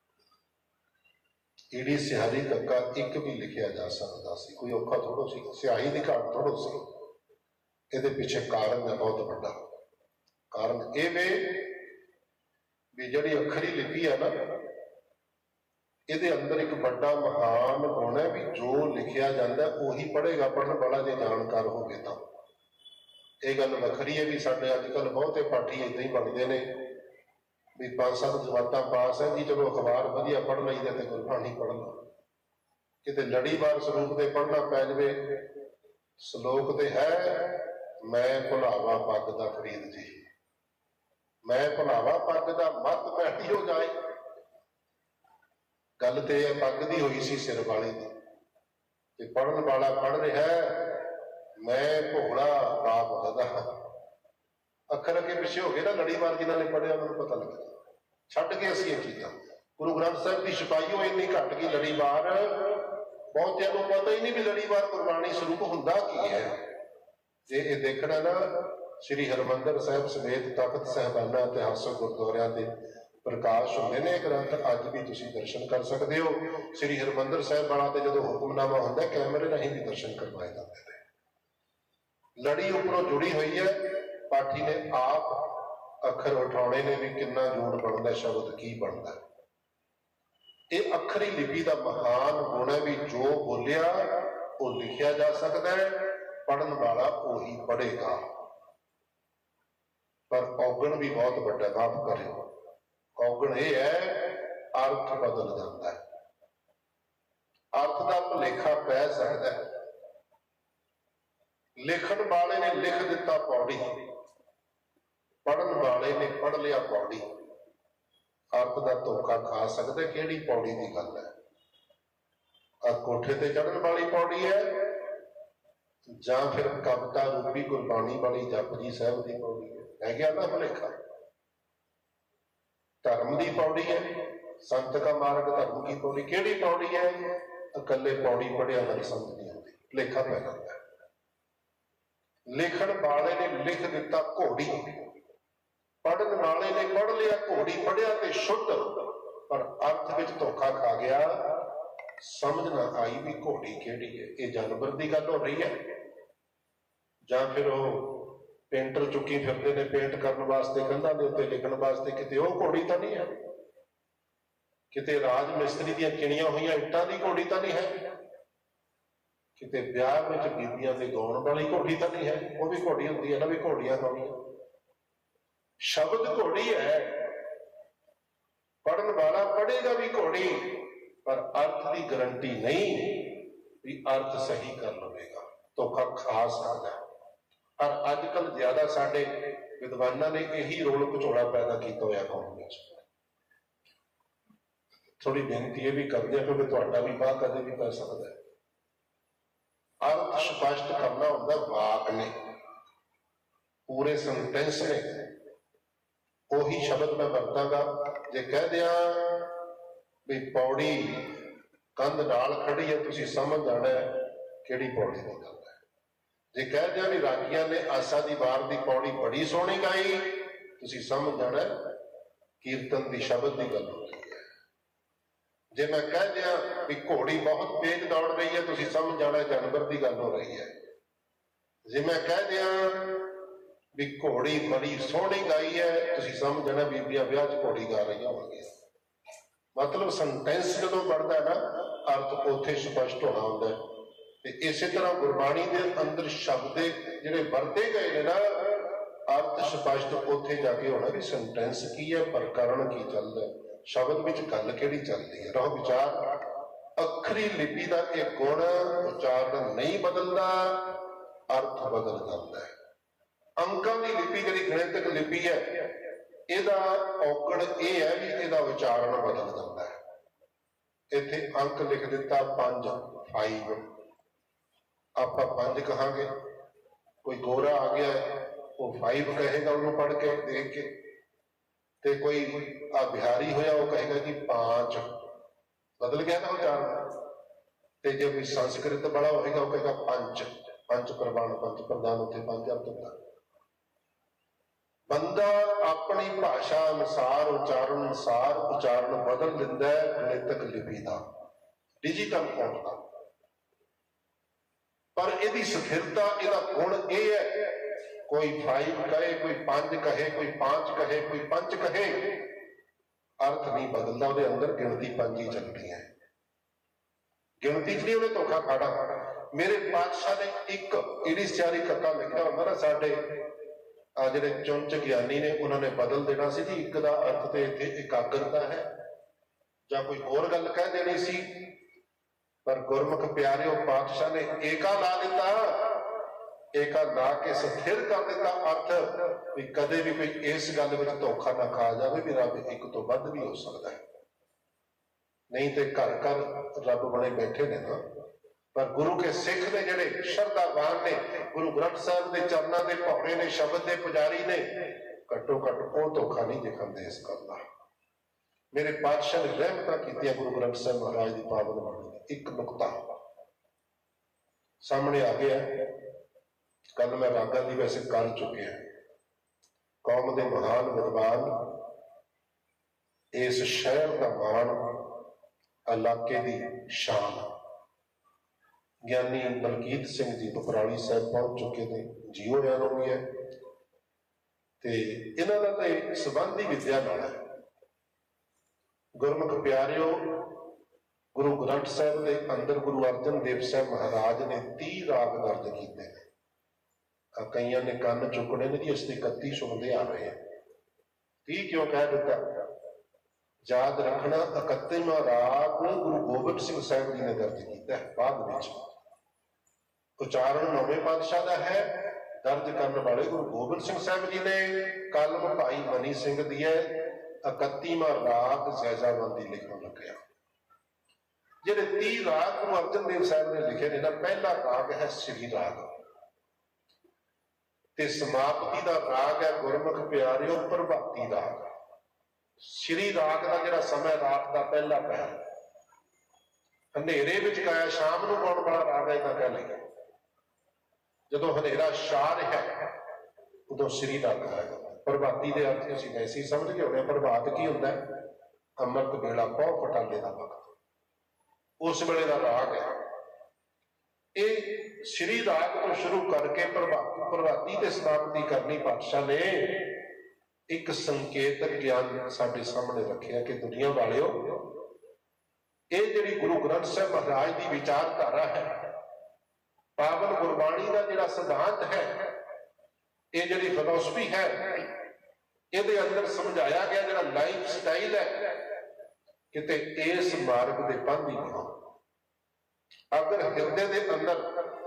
ईडी सिहारी कक्का एक भी लिखा जा सकता सी, कोई औखा थोड़ो सी, स्याही की घाट थोड़ो सी। ये पीछे कारण है बहुत बड़ा। कारण ये वे भी जिहड़ी अखरी लिपि है ना, ये अंदर एक बड़ा महान गुण है भी जो लिखिया जाता उही पढ़ेगा, पढ़ने वाला जो जानकार हो गया तो। ये गल वखरी है भी साडे अजकल बहुते पाठी इदां ही बनते हैं भी पांच सत्त जमातां पास है जी, चलो अखबार वधिया पढ़ लईदा ते गुरबाणी पढ़ लो। किते लड़ीवार स्वरूप से पढ़ना पै जाए। श्लोक तो है, मैं भुलावा पग दा फरीद जी, मैं भुलावा पग दा मत बैठी हो जाए। गल तो यह पग दी हुई सी सिर वाली दी, पढ़न वाला पढ़ रहा है मैं भोला बाप गधा। अखर अगे पिछे हो गए ना लड़ीवार, जिन्होंने पढ़िया उन्होंने पता लग गया। छड्ड के असीं ये चीज़ां गुरु ग्रंथ साहिब की छपाईओ इन्नी घट गई। लड़ीवार बहुतिआं नूं पता ही नहीं भी लड़ीवार गुरबाणी स्वरूप हुंदा की है। जे ये देखना ना, श्री हरमंदर साहिब समेत तख्त साहिबाना इतिहासक गुरुद्वारियां दे प्रकाश होंदे ने ग्रंथ, अज भी तुसीं दर्शन कर सकते हो। श्री हरमंदर साहिब वाला तो जो हुक्मनामा होंदा कैमरे राहीं भी दर्शन करवाए जाते हैं। लड़ी उपरों जुड़ी हुई है, पाठी ने आप अखर उठाने ने भी कितना जोड़ बनता, शब्द की बनता। ये अखरी लिपि का महान गुण है भी जो बोलिया वो लिखिया जा सकता है, पढ़न वाला वही पढ़ेगा। पर औगण भी बहुत बड़ा, माफ करो। औगण ये है अर्थ बदल जाता है, अर्थ का भुलेखा पै सकता है। लिखण वाले ने लिख दिता पौड़ी, पढ़न वाले ने पढ़ लिया पौड़ी। ਅਰਥ ਦਾ ਧੋਖਾ ਖਾ ਸਕਦਾ। ਕਿਹੜੀ ਪੌੜੀ ਦੀ ਗੱਲ ਹੈ? ਆ ਕੋਠੇ ਤੇ ਚੜ੍ਹਨ ਵਾਲੀ ਪੌੜੀ ਹੈ ਜਾਂ ਫਿਰ ਕਵਿਤਾ ਰੂਪੀ ਗੁਰਬਾਣੀ ਵਾਲੀ ਜਪਜੀ ਸਾਹਿਬ ਦੀ ਪੌੜੀ ਹੈ? ਹੈ ਗਿਆ ਨਾ ਭੁਲੇਖਾ। ਧਰਮ ਦੀ ਪੌੜੀ ਹੈ, ਸੰਤ ਕਾ ਮਾਰਗ ਧਰਮ ਕੀ ਪੌੜੀ। ਕਿਹੜੀ ਪੌੜੀ ਹੈ? ਇਕੱਲੇ ਪੌੜੀ ਪੜਿਆ ਹਰ ਸੰਤ ਨਹੀਂ ਹੁੰਦੀ, ਭੁਲੇਖਾ ਪੈ ਜਾਂਦਾ। ਲਿਖਣ ਵਾਲੇ ਨੇ ਲਿਖ ਦਿੱਤਾ ਘੋੜੀ, ਪੜ੍ਹਨ ਵਾਲੇ ਨੇ ਪੜ੍ਹ ਲਿਆ ਘੋੜੀ, ਪੜ੍ਹਿਆ ਤੇ ਸ਼ੁੱਧ, ਪਰ ਅਰਥ ਵਿੱਚ ਧੋਖਾ ਖਾ ਗਿਆ। ਸਮਝ ਨਾ ਆਈ ਵੀ ਘੋੜੀ ਕਿਹੜੀ ਹੈ। ਇਹ ਜਾਨਵਰ ਦੀ ਗੱਲ ਹੋ ਰਹੀ ਹੈ ਜਾਂ ਫਿਰ ਉਹ ਪੇਂਟਰ ਚੁੱਕੀ ਫਿਰਦੇ ਨੇ ਪੇਂਟ ਕਰਨ ਵਾਸਤੇ, ਕੰਧਾਂ ਦੇ ਉੱਤੇ ਲਿਖਣ ਵਾਸਤੇ, ਕਿਤੇ ਉਹ ਘੋੜੀ ਤਾਂ ਨਹੀਂ ਹੈ। ਕਿਤੇ ਰਾਜ ਮਿਸਤਰੀ ਦੀਆਂ ਕਿਣੀਆਂ ਹੋਈਆਂ ਇੱਟਾਂ ਦੀ ਘੋੜੀ ਤਾਂ ਨਹੀਂ ਹੈ। ਕਿਤੇ ਵਿਆਹ ਵਿੱਚ ਬੀਬੀਆਂ ਦੇ ਗਾਉਣ ਵਾਲੀ ਘੋੜੀ ਤਾਂ ਨਹੀਂ ਹੈ। ਉਹ ਵੀ ਘੋੜੀ ਹੁੰਦੀ ਹੈ ਨਾ, ਵੀ ਘੋੜੀਆਂ ਗਾਉਣੀਆਂ। ਸ਼ਬਦ ਘੋੜੀ ਹੈ, ਪੜ੍ਹਨ ਵਾਲਾ ਪੜ੍ਹੇਗਾ ਵੀ ਘੋੜੀ, ਪਰ ਅਰਥ ਦੀ ਗਰੰਟੀ ਨਹੀਂ ਵੀ ਅਰਥ ਸਹੀ ਕਰ ਲਵੇਗਾ, ਧੋਖਾ ਖਾ ਸਕਦਾ। ਪਰ ਅੱਜ ਕੱਲ ਜ਼ਿਆਦਾ ਸਾਡੇ ਵਿਦਵਾਨਾਂ ਨੇ ਇਹੀ ਰੋਲ ਘਚੋਲਾ ਪੈਦਾ ਕੀਤਾ ਹੋਇਆ ਕੌਮ ਵਿੱਚ। ਥੋੜੀ ਬੇਨਤੀ ਇਹ ਵੀ ਕਰਦੇ ਆ ਕਿਉਂਕਿ ਤੁਹਾਡਾ ਵੀ ਬਾਹ ਕਦੇ ਵੀ ਕਰ ਸਕਦਾ ਹੈ। ਅਰਥ ਸਪਸ਼ਟ ਕਰਨਾ ਹੁੰਦਾ ਵਾਕ ਨੇ, ਪੂਰੇ ਸੈਂਟੈਂਸ ਨੇ। ਉਹੀ ਸ਼ਬਦ ਮੈਂ ਵਰਤਾਂਗਾ। ਜੇ ਕਹਿ ਦਿਆਂ ਵੀ ਪੌੜੀ ਕੰਧ ਨਾਲ ਖੜੀ ਹੈ, ਤੁਸੀਂ ਸਮਝ ਜਾਣਾ ਕਿਹੜੀ ਪੌੜੀ ਦੀ ਗੱਲ ਹੈ। ਜੇ ਕਹਿ ਦਿਆਂ ਵੀ ਰਾਗੀਆਂ ਨੇ ਆਸਾ ਦੀ ਵਾਰ ਦੀ ਪੌੜੀ ਬੜੀ ਸੋਹਣੀ ਗਾਈ, ਤੁਸੀਂ ਸਮਝ ਜਾਣਾ ਕੀਰਤਨ ਦੀ ਸ਼ਬਦ ਦੀ ਗੱਲ ਹੋ ਰਹੀ ਹੈ। ਜੇ ਮੈਂ ਕਹਿ ਦਿਆਂ ਵੀ ਘੋੜੀ ਬਹੁਤ ਤੇਜ਼ ਦੌੜ ਰਹੀ ਹੈ, ਤੁਸੀਂ ਸਮਝ ਜਾਣਾ ਜਾਨਵਰ ਦੀ ਗੱਲ ਹੋ ਰਹੀ ਹੈ। ਜੇ ਮੈਂ ਕਹਿ ਦਿਆਂ ਵੀ ਘੋੜੀ ਬੜੀ ਸੋਹਣੀ ਗਾਈ ਹੈ, ਤੁਸੀਂ ਸਮਝ ਜਾਣਾ ਬੀਬੀਆਂ ਵਿਆਹ 'ਚ ਘੋੜੀ ਗਾ ਰਹੀਆਂ ਹੋਣਗੀਆਂ। ਮਤਲਬ ਸੈਂਟੈਂਸ ਜਦੋਂ ਪੜ੍ਹਦਾ ਨਾ, ਅਰਥ ਉੱਥੇ ਸਪਸ਼ਟ ਹੋਣਾ ਹੁੰਦਾ ਹੈ। ਤੇ ਇਸੇ ਤਰ੍ਹਾਂ ਗੁਰਬਾਣੀ ਦੇ ਅੰਦਰ ਸ਼ਬਦ ਜਿਹੜੇ ਵਰਤੇ ਗਏ ਨੇ ਨਾ, ਅਰਥ ਸਪਸ਼ਟ ਉੱਥੇ ਜਾ ਕੇ ਹੋਣਾ ਵੀ ਸੈਂਟੈਂਸ ਕੀ ਹੈ, ਪ੍ਰਕਰਨ ਕੀ ਚੱਲਦਾ, ਸ਼ਬਦ ਵਿੱਚ ਗੱਲ ਕਿਹੜੀ ਚੱਲਦੀ ਹੈ। ਰਹੋ ਵਿਚਾਰ, ਅੱਖਰੀ ਲਿਪੀ ਦਾ ਇਹ ਗੁਣ ਉਚਾਰਨ ਨਹੀਂ ਬਦਲਦਾ, ਅਰਥ ਬਦਲ ਜਾਂਦਾ ਹੈ। ਅੰਕਾਂ ਦੀ ਲਿਪੀ ਜਿਹੜੀ ਗਣਿਤਕ ਲਿਪੀ ਹੈ, ਇਹਦਾ ਔਗਣ ਇਹ ਹੈ ਵੀ ਇਹਦਾ ਉਚਾਰਨ ਬਦਲ ਜਾਂਦਾ ਹੈ। ਇੱਥੇ ਅੰਕ ਲਿਖ ਦਿੱਤਾ ਪੰਜ, ਫਾਈਵ, ਆਪਾਂ ਪੰਜ ਕਹਾਂਗੇ। ਕੋਈ ਗੋਰਾ ਆ ਗਿਆ ਉਹ ਫਾਈਵ ਕਹੇਗਾ ਉਹਨੂੰ ਪੜ੍ਹ ਕੇ ਦੇਖ ਕੇ, ਤੇ ਕੋਈ ਆ ਬਿਹਾਰੀ ਹੋਇਆ ਉਹ ਕਹੇਗਾ ਜੀ ਪਾਂਚ। ਬਦਲ ਗਿਆ ਨਾ ਉਚਾਰਨ। ਤੇ ਜੇ ਕੋਈ ਸੰਸਕ੍ਰਿਤ ਵਾਲਾ ਹੋਏਗਾ ਉਹ ਕਹੇਗਾ ਪੰਜ, ਪੰਜ ਪ੍ਰਵਾਨ, ਪੰਜ ਪ੍ਰਧਾਨ, ਉੱਥੇ ਪੰਜ ਅਰਥ ਹੁੰਦਾ। ਬੰਦਾ ਆਪਣੀ ਭਾਸ਼ਾ ਅਨੁਸਾਰ, ਉਚਾਰਨ ਅਨੁਸਾਰ ਉਚਾਰਨ ਬਦਲ ਦਿੰਦਾ ਹੈ ਗਣਿਤਕ ਲਿਪੀ ਦਾ, ਡਿਜੀਟਲ ਫੌਂਟ ਦਾ। ਪਰ ਇਹਦੀ ਸਥਿਰਤਾ, ਇਹਦਾ ਗੁਣ ਇਹ ਹੈ, ਕੋਈ ਫਾਈਵ ਕਹੇ, ਕੋਈ ਪੰਜ ਕਹੇ, ਕੋਈ ਪਾਂਚ ਕਹੇ, ਕੋਈ ਪੰਜ ਕਹੇ, ਅਰਥ ਨਹੀਂ ਬਦਲਦਾ। ਉਹਦੇ ਅੰਦਰ ਗਿਣਤੀ ਪੰਜ ਹੀ ਚੱਲਦੀ ਹੈ। ਗਿਣਤੀ 'ਚ ਨਹੀਂ ਉਹਨੇ ਧੋਖਾ ਖਾਣਾ। ਮੇਰੇ ਪਾਤਸ਼ਾਹ ਨੇ ਇੱਕ ਈੜੀ ਸਿਆਰੀ ਕੱਕਾ ਲਿਖਿਆ ਹੁੰਦਾ ਨਾ, ਸਾਡੇ ਆ ਜਿਹੜੇ ਚੁੰਚ ਗਿਆਨੀ ਨੇ ਉਹਨਾਂ ਨੇ ਬਦਲ ਦੇਣਾ ਸੀ ਜੀ, ਇੱਕ ਦਾ ਅਰਥ ਤੇ ਇੱਥੇ ਇਕਾਗਰਤਾ ਹੈ ਜਾਂ ਕੋਈ ਹੋਰ ਗੱਲ ਕਹਿ ਦੇਣੀ ਸੀ। ਪਰ ਗੁਰਮੁਖ ਪਿਆਰਿਓ, ਪਾਤਸ਼ਾਹ ਨੇ ਏਕਾ ਲਾ ਦਿੱਤਾ, ਏਕਾ ਲਾ ਕੇ ਸਥਿਰ ਕਰ ਦਿੱਤਾ ਅਰਥ, ਵੀ ਕਦੇ ਵੀ ਕੋਈ ਇਸ ਗੱਲ ਵਿੱਚ ਧੋਖਾ ਨਾ ਖਾ ਜਾਵੇ ਵੀ ਰੱਬ ਇੱਕ ਤੋਂ ਵੱਧ ਵੀ ਹੋ ਸਕਦਾ ਹੈ। ਨਹੀਂ ਤੇ ਘਰ ਘਰ ਰੱਬ ਬਣੇ ਬੈਠੇ ਨੇ ਨਾ। ਪਰ ਗੁਰੂ ਕੇ ਸਿੱਖ ਨੇ ਜਿਹੜੇ ਸ਼ਰਧਾਵਾਨ ਨੇ, ਗੁਰੂ ਗ੍ਰੰਥ ਸਾਹਿਬ ਦੇ ਚਰਨਾਂ ਦੇ ਭੌਰੇ ਨੇ, ਸ਼ਬਦ ਦੇ ਪੁਜਾਰੀ ਨੇ, ਘੱਟੋ ਘੱਟ ਉਹ ਧੋਖਾ ਨਹੀਂ ਦਿਖਾਉਂਦੇ ਇਸ ਗੱਲ ਦਾ। ਮੇਰੇ ਪਾਤਸ਼ਾਹ ਨੇ ਰਹਿਮਤਾਂ ਕੀਤੀਆਂ ਗੁਰੂ ਗ੍ਰੰਥ ਸਾਹਿਬ ਮਹਾਰਾਜ ਦੀ ਪਾਵਨ ਬਾਣੀ ਦੀ। ਇੱਕ ਨੁਕਤਾ ਸਾਹਮਣੇ ਆ ਗਿਆ, ਕੱਲ ਮੈਂ ਰਾਗਾਂ ਦੀ ਵੈਸੇ ਕਰ ਚੁੱਕਿਆ। ਕੌਮ ਦੇ ਮਹਾਨ ਵਿਦਵਾਨ, ਇਸ ਸ਼ਹਿਰ ਦਾ ਮਾਣ, ਇਲਾਕੇ ਦੀ ਸ਼ਾਨ, ਗਿਆਨੀ ਬਲਕੀਤ ਸਿੰਘ ਜੀ ਬਪਰਾਲੀ ਸਾਹਿਬ ਪਹੁੰਚ ਚੁੱਕੇ ਨੇ। ਜੀਓ ਰਿਆਨੋ ਵੀ ਹੈ ਤੇ ਇਹਨਾਂ ਦਾ ਤਾਂ ਸੰਬੰਧ ਹੀ ਵਿਦਿਆ ਨਾਲ ਹੈ। ਗੁਰਮੁਖ ਪਿਆਰਿਓ, ਗੁਰੂ ਗ੍ਰੰਥ ਸਾਹਿਬ ਦੇ ਅੰਦਰ ਗੁਰੂ ਅਰਜਨ ਦੇਵ ਸਾਹਿਬ ਮਹਾਰਾਜ ਨੇ ਤੀਹ ਰਾਗ ਦਰਜ ਕੀਤੇ ਨੇ। ਕਈਆਂ ਨੇ ਕੰਨ ਚੁੱਕਣੇ ਨੇ ਜੀ, ਇਸ ਦੇ ਇਕੱਤੀ ਸੁਣਦੇ ਆ ਰਹੇ ਆ। ਤੀਹ ਕਿਉਂ ਕਹਿ ਦਿੱਤਾ? ਯਾਦ ਰੱਖਣਾ, ਇਕੱਤੀਵਾਂ ਰਾਗ ਗੁਰੂ ਗੋਬਿੰਦ ਸਿੰਘ ਸਾਹਿਬ ਜੀ ਨੇ ਦਰਜ ਕੀਤਾ ਹੈ। ਬਾਅਦ ਵਿੱਚ ਉਚਾਰਨ ਨੌਵੇਂ ਪਾਤਸ਼ਾਹ ਦਾ ਹੈ, ਦਰਜ ਕਰਨ ਵਾਲੇ ਗੁਰੂ ਗੋਬਿੰਦ ਸਿੰਘ ਸਾਹਿਬ ਜੀ ਨੇ। ਕਲਮ ਭਾਈ ਮਨੀ ਸਿੰਘ ਦੀ ਹੈ, ਇਕੱਤੀਵਾਂ ਰਾਗ ਸਹਿਜਾਬੰਦੀ ਲਿਖਣ ਲੱਗਿਆ। ਜਿਹੜੇ ਤੀਹ ਰਾਗ ਗੁਰੂ ਅਰਜਨ ਦੇਵ ਸਾਹਿਬ ਨੇ ਲਿਖੇ ਨੇ ਨਾ, ਪਹਿਲਾ ਰਾਗ ਹੈ ਸ੍ਰੀ ਰਾਗ ਤੇ ਸਮਾਪਤੀ ਦਾ ਰਾਗ ਹੈ ਗੁਰਮੁਖ ਪਿਆਰਿਓ ਪ੍ਰਭਾਤੀ ਰਾਗ। ਸ੍ਰੀ ਰਾਗ ਦਾ ਜਿਹੜਾ ਸਮਾਂ ਰਾਤ ਦਾ ਪਹਿਲਾ ਪਹਿਰ, ਹਨੇਰੇ ਵਿੱਚ ਗਾਇਆ ਸ਼ਾਮ ਨੂੰ ਗਾਉਣ ਵਾਲਾ ਰਾਗ ਹੈ ਤਾਂ ਕਹਿ ਲਈਏ। ਜਦੋਂ ਹਨੇਰਾ ਛਾ ਰਿਹਾ ਉਦੋਂ ਸ੍ਰੀ ਰਾਗ ਗਾਇਆ। ਪ੍ਰਭਾਤੀ ਦੇ ਅਰਥ ਅਸੀਂ ਵੈਸੇ ਹੀ ਸਮਝ ਕੇ ਹੋਣੇ। ਪ੍ਰਭਾਤ ਕੀ ਹੁੰਦਾ? ਅੰਮ੍ਰਿਤ ਵੇਲਾ, ਪਹੁ ਫਟਾਲੇ ਦਾ ਵਕਤ, ਉਸ ਵੇਲੇ ਦਾ ਰਾਗ ਹੈ ਇਹ। ਸ੍ਰੀ ਰਾਗ ਤੋਂ ਸ਼ੁਰੂ ਕਰਕੇ ਪ੍ਰਭਾਤੀ ਪ੍ਰਭਾਤੀ ਤੇ ਸਮਾਪਤੀ ਕਰਨੀ ਪਾਤਸ਼ਾਹ ਨੇ ਇੱਕ ਸੰਕੇਤਕ ਗਿਆਨ ਸਾਡੇ ਸਾਹਮਣੇ ਰੱਖਿਆ ਕਿ ਦੁਨੀਆ ਵਾਲਿਓ, ਇਹ ਜਿਹੜੀ ਗੁਰੂ ਗ੍ਰੰਥ ਸਾਹਿਬ ਮਹਾਰਾਜ ਦੀ ਵਿਚਾਰਧਾਰਾ ਹੈ, ਪਾਵਨ ਗੁਰਬਾਣੀ ਦਾ ਜਿਹੜਾ ਸਿਧਾਂਤ ਹੈ, ਇਹ ਜਿਹੜੀ ਫਿਲਾਸਫੀ ਹੈ, ਇਹਦੇ ਅੰਦਰ ਸਮਝਾਇਆ ਗਿਆ ਜਿਹੜਾ ਲਾਈਫ ਸਟਾਈਲ ਹੈ, ਕਿਤੇ ਇਸ ਮਾਰਗ ਦੇ ਬੰਦੀ ਬਣੋ। ਅਗਰ ਹਿਰਦੇ ਦੇ ਅੰਦਰ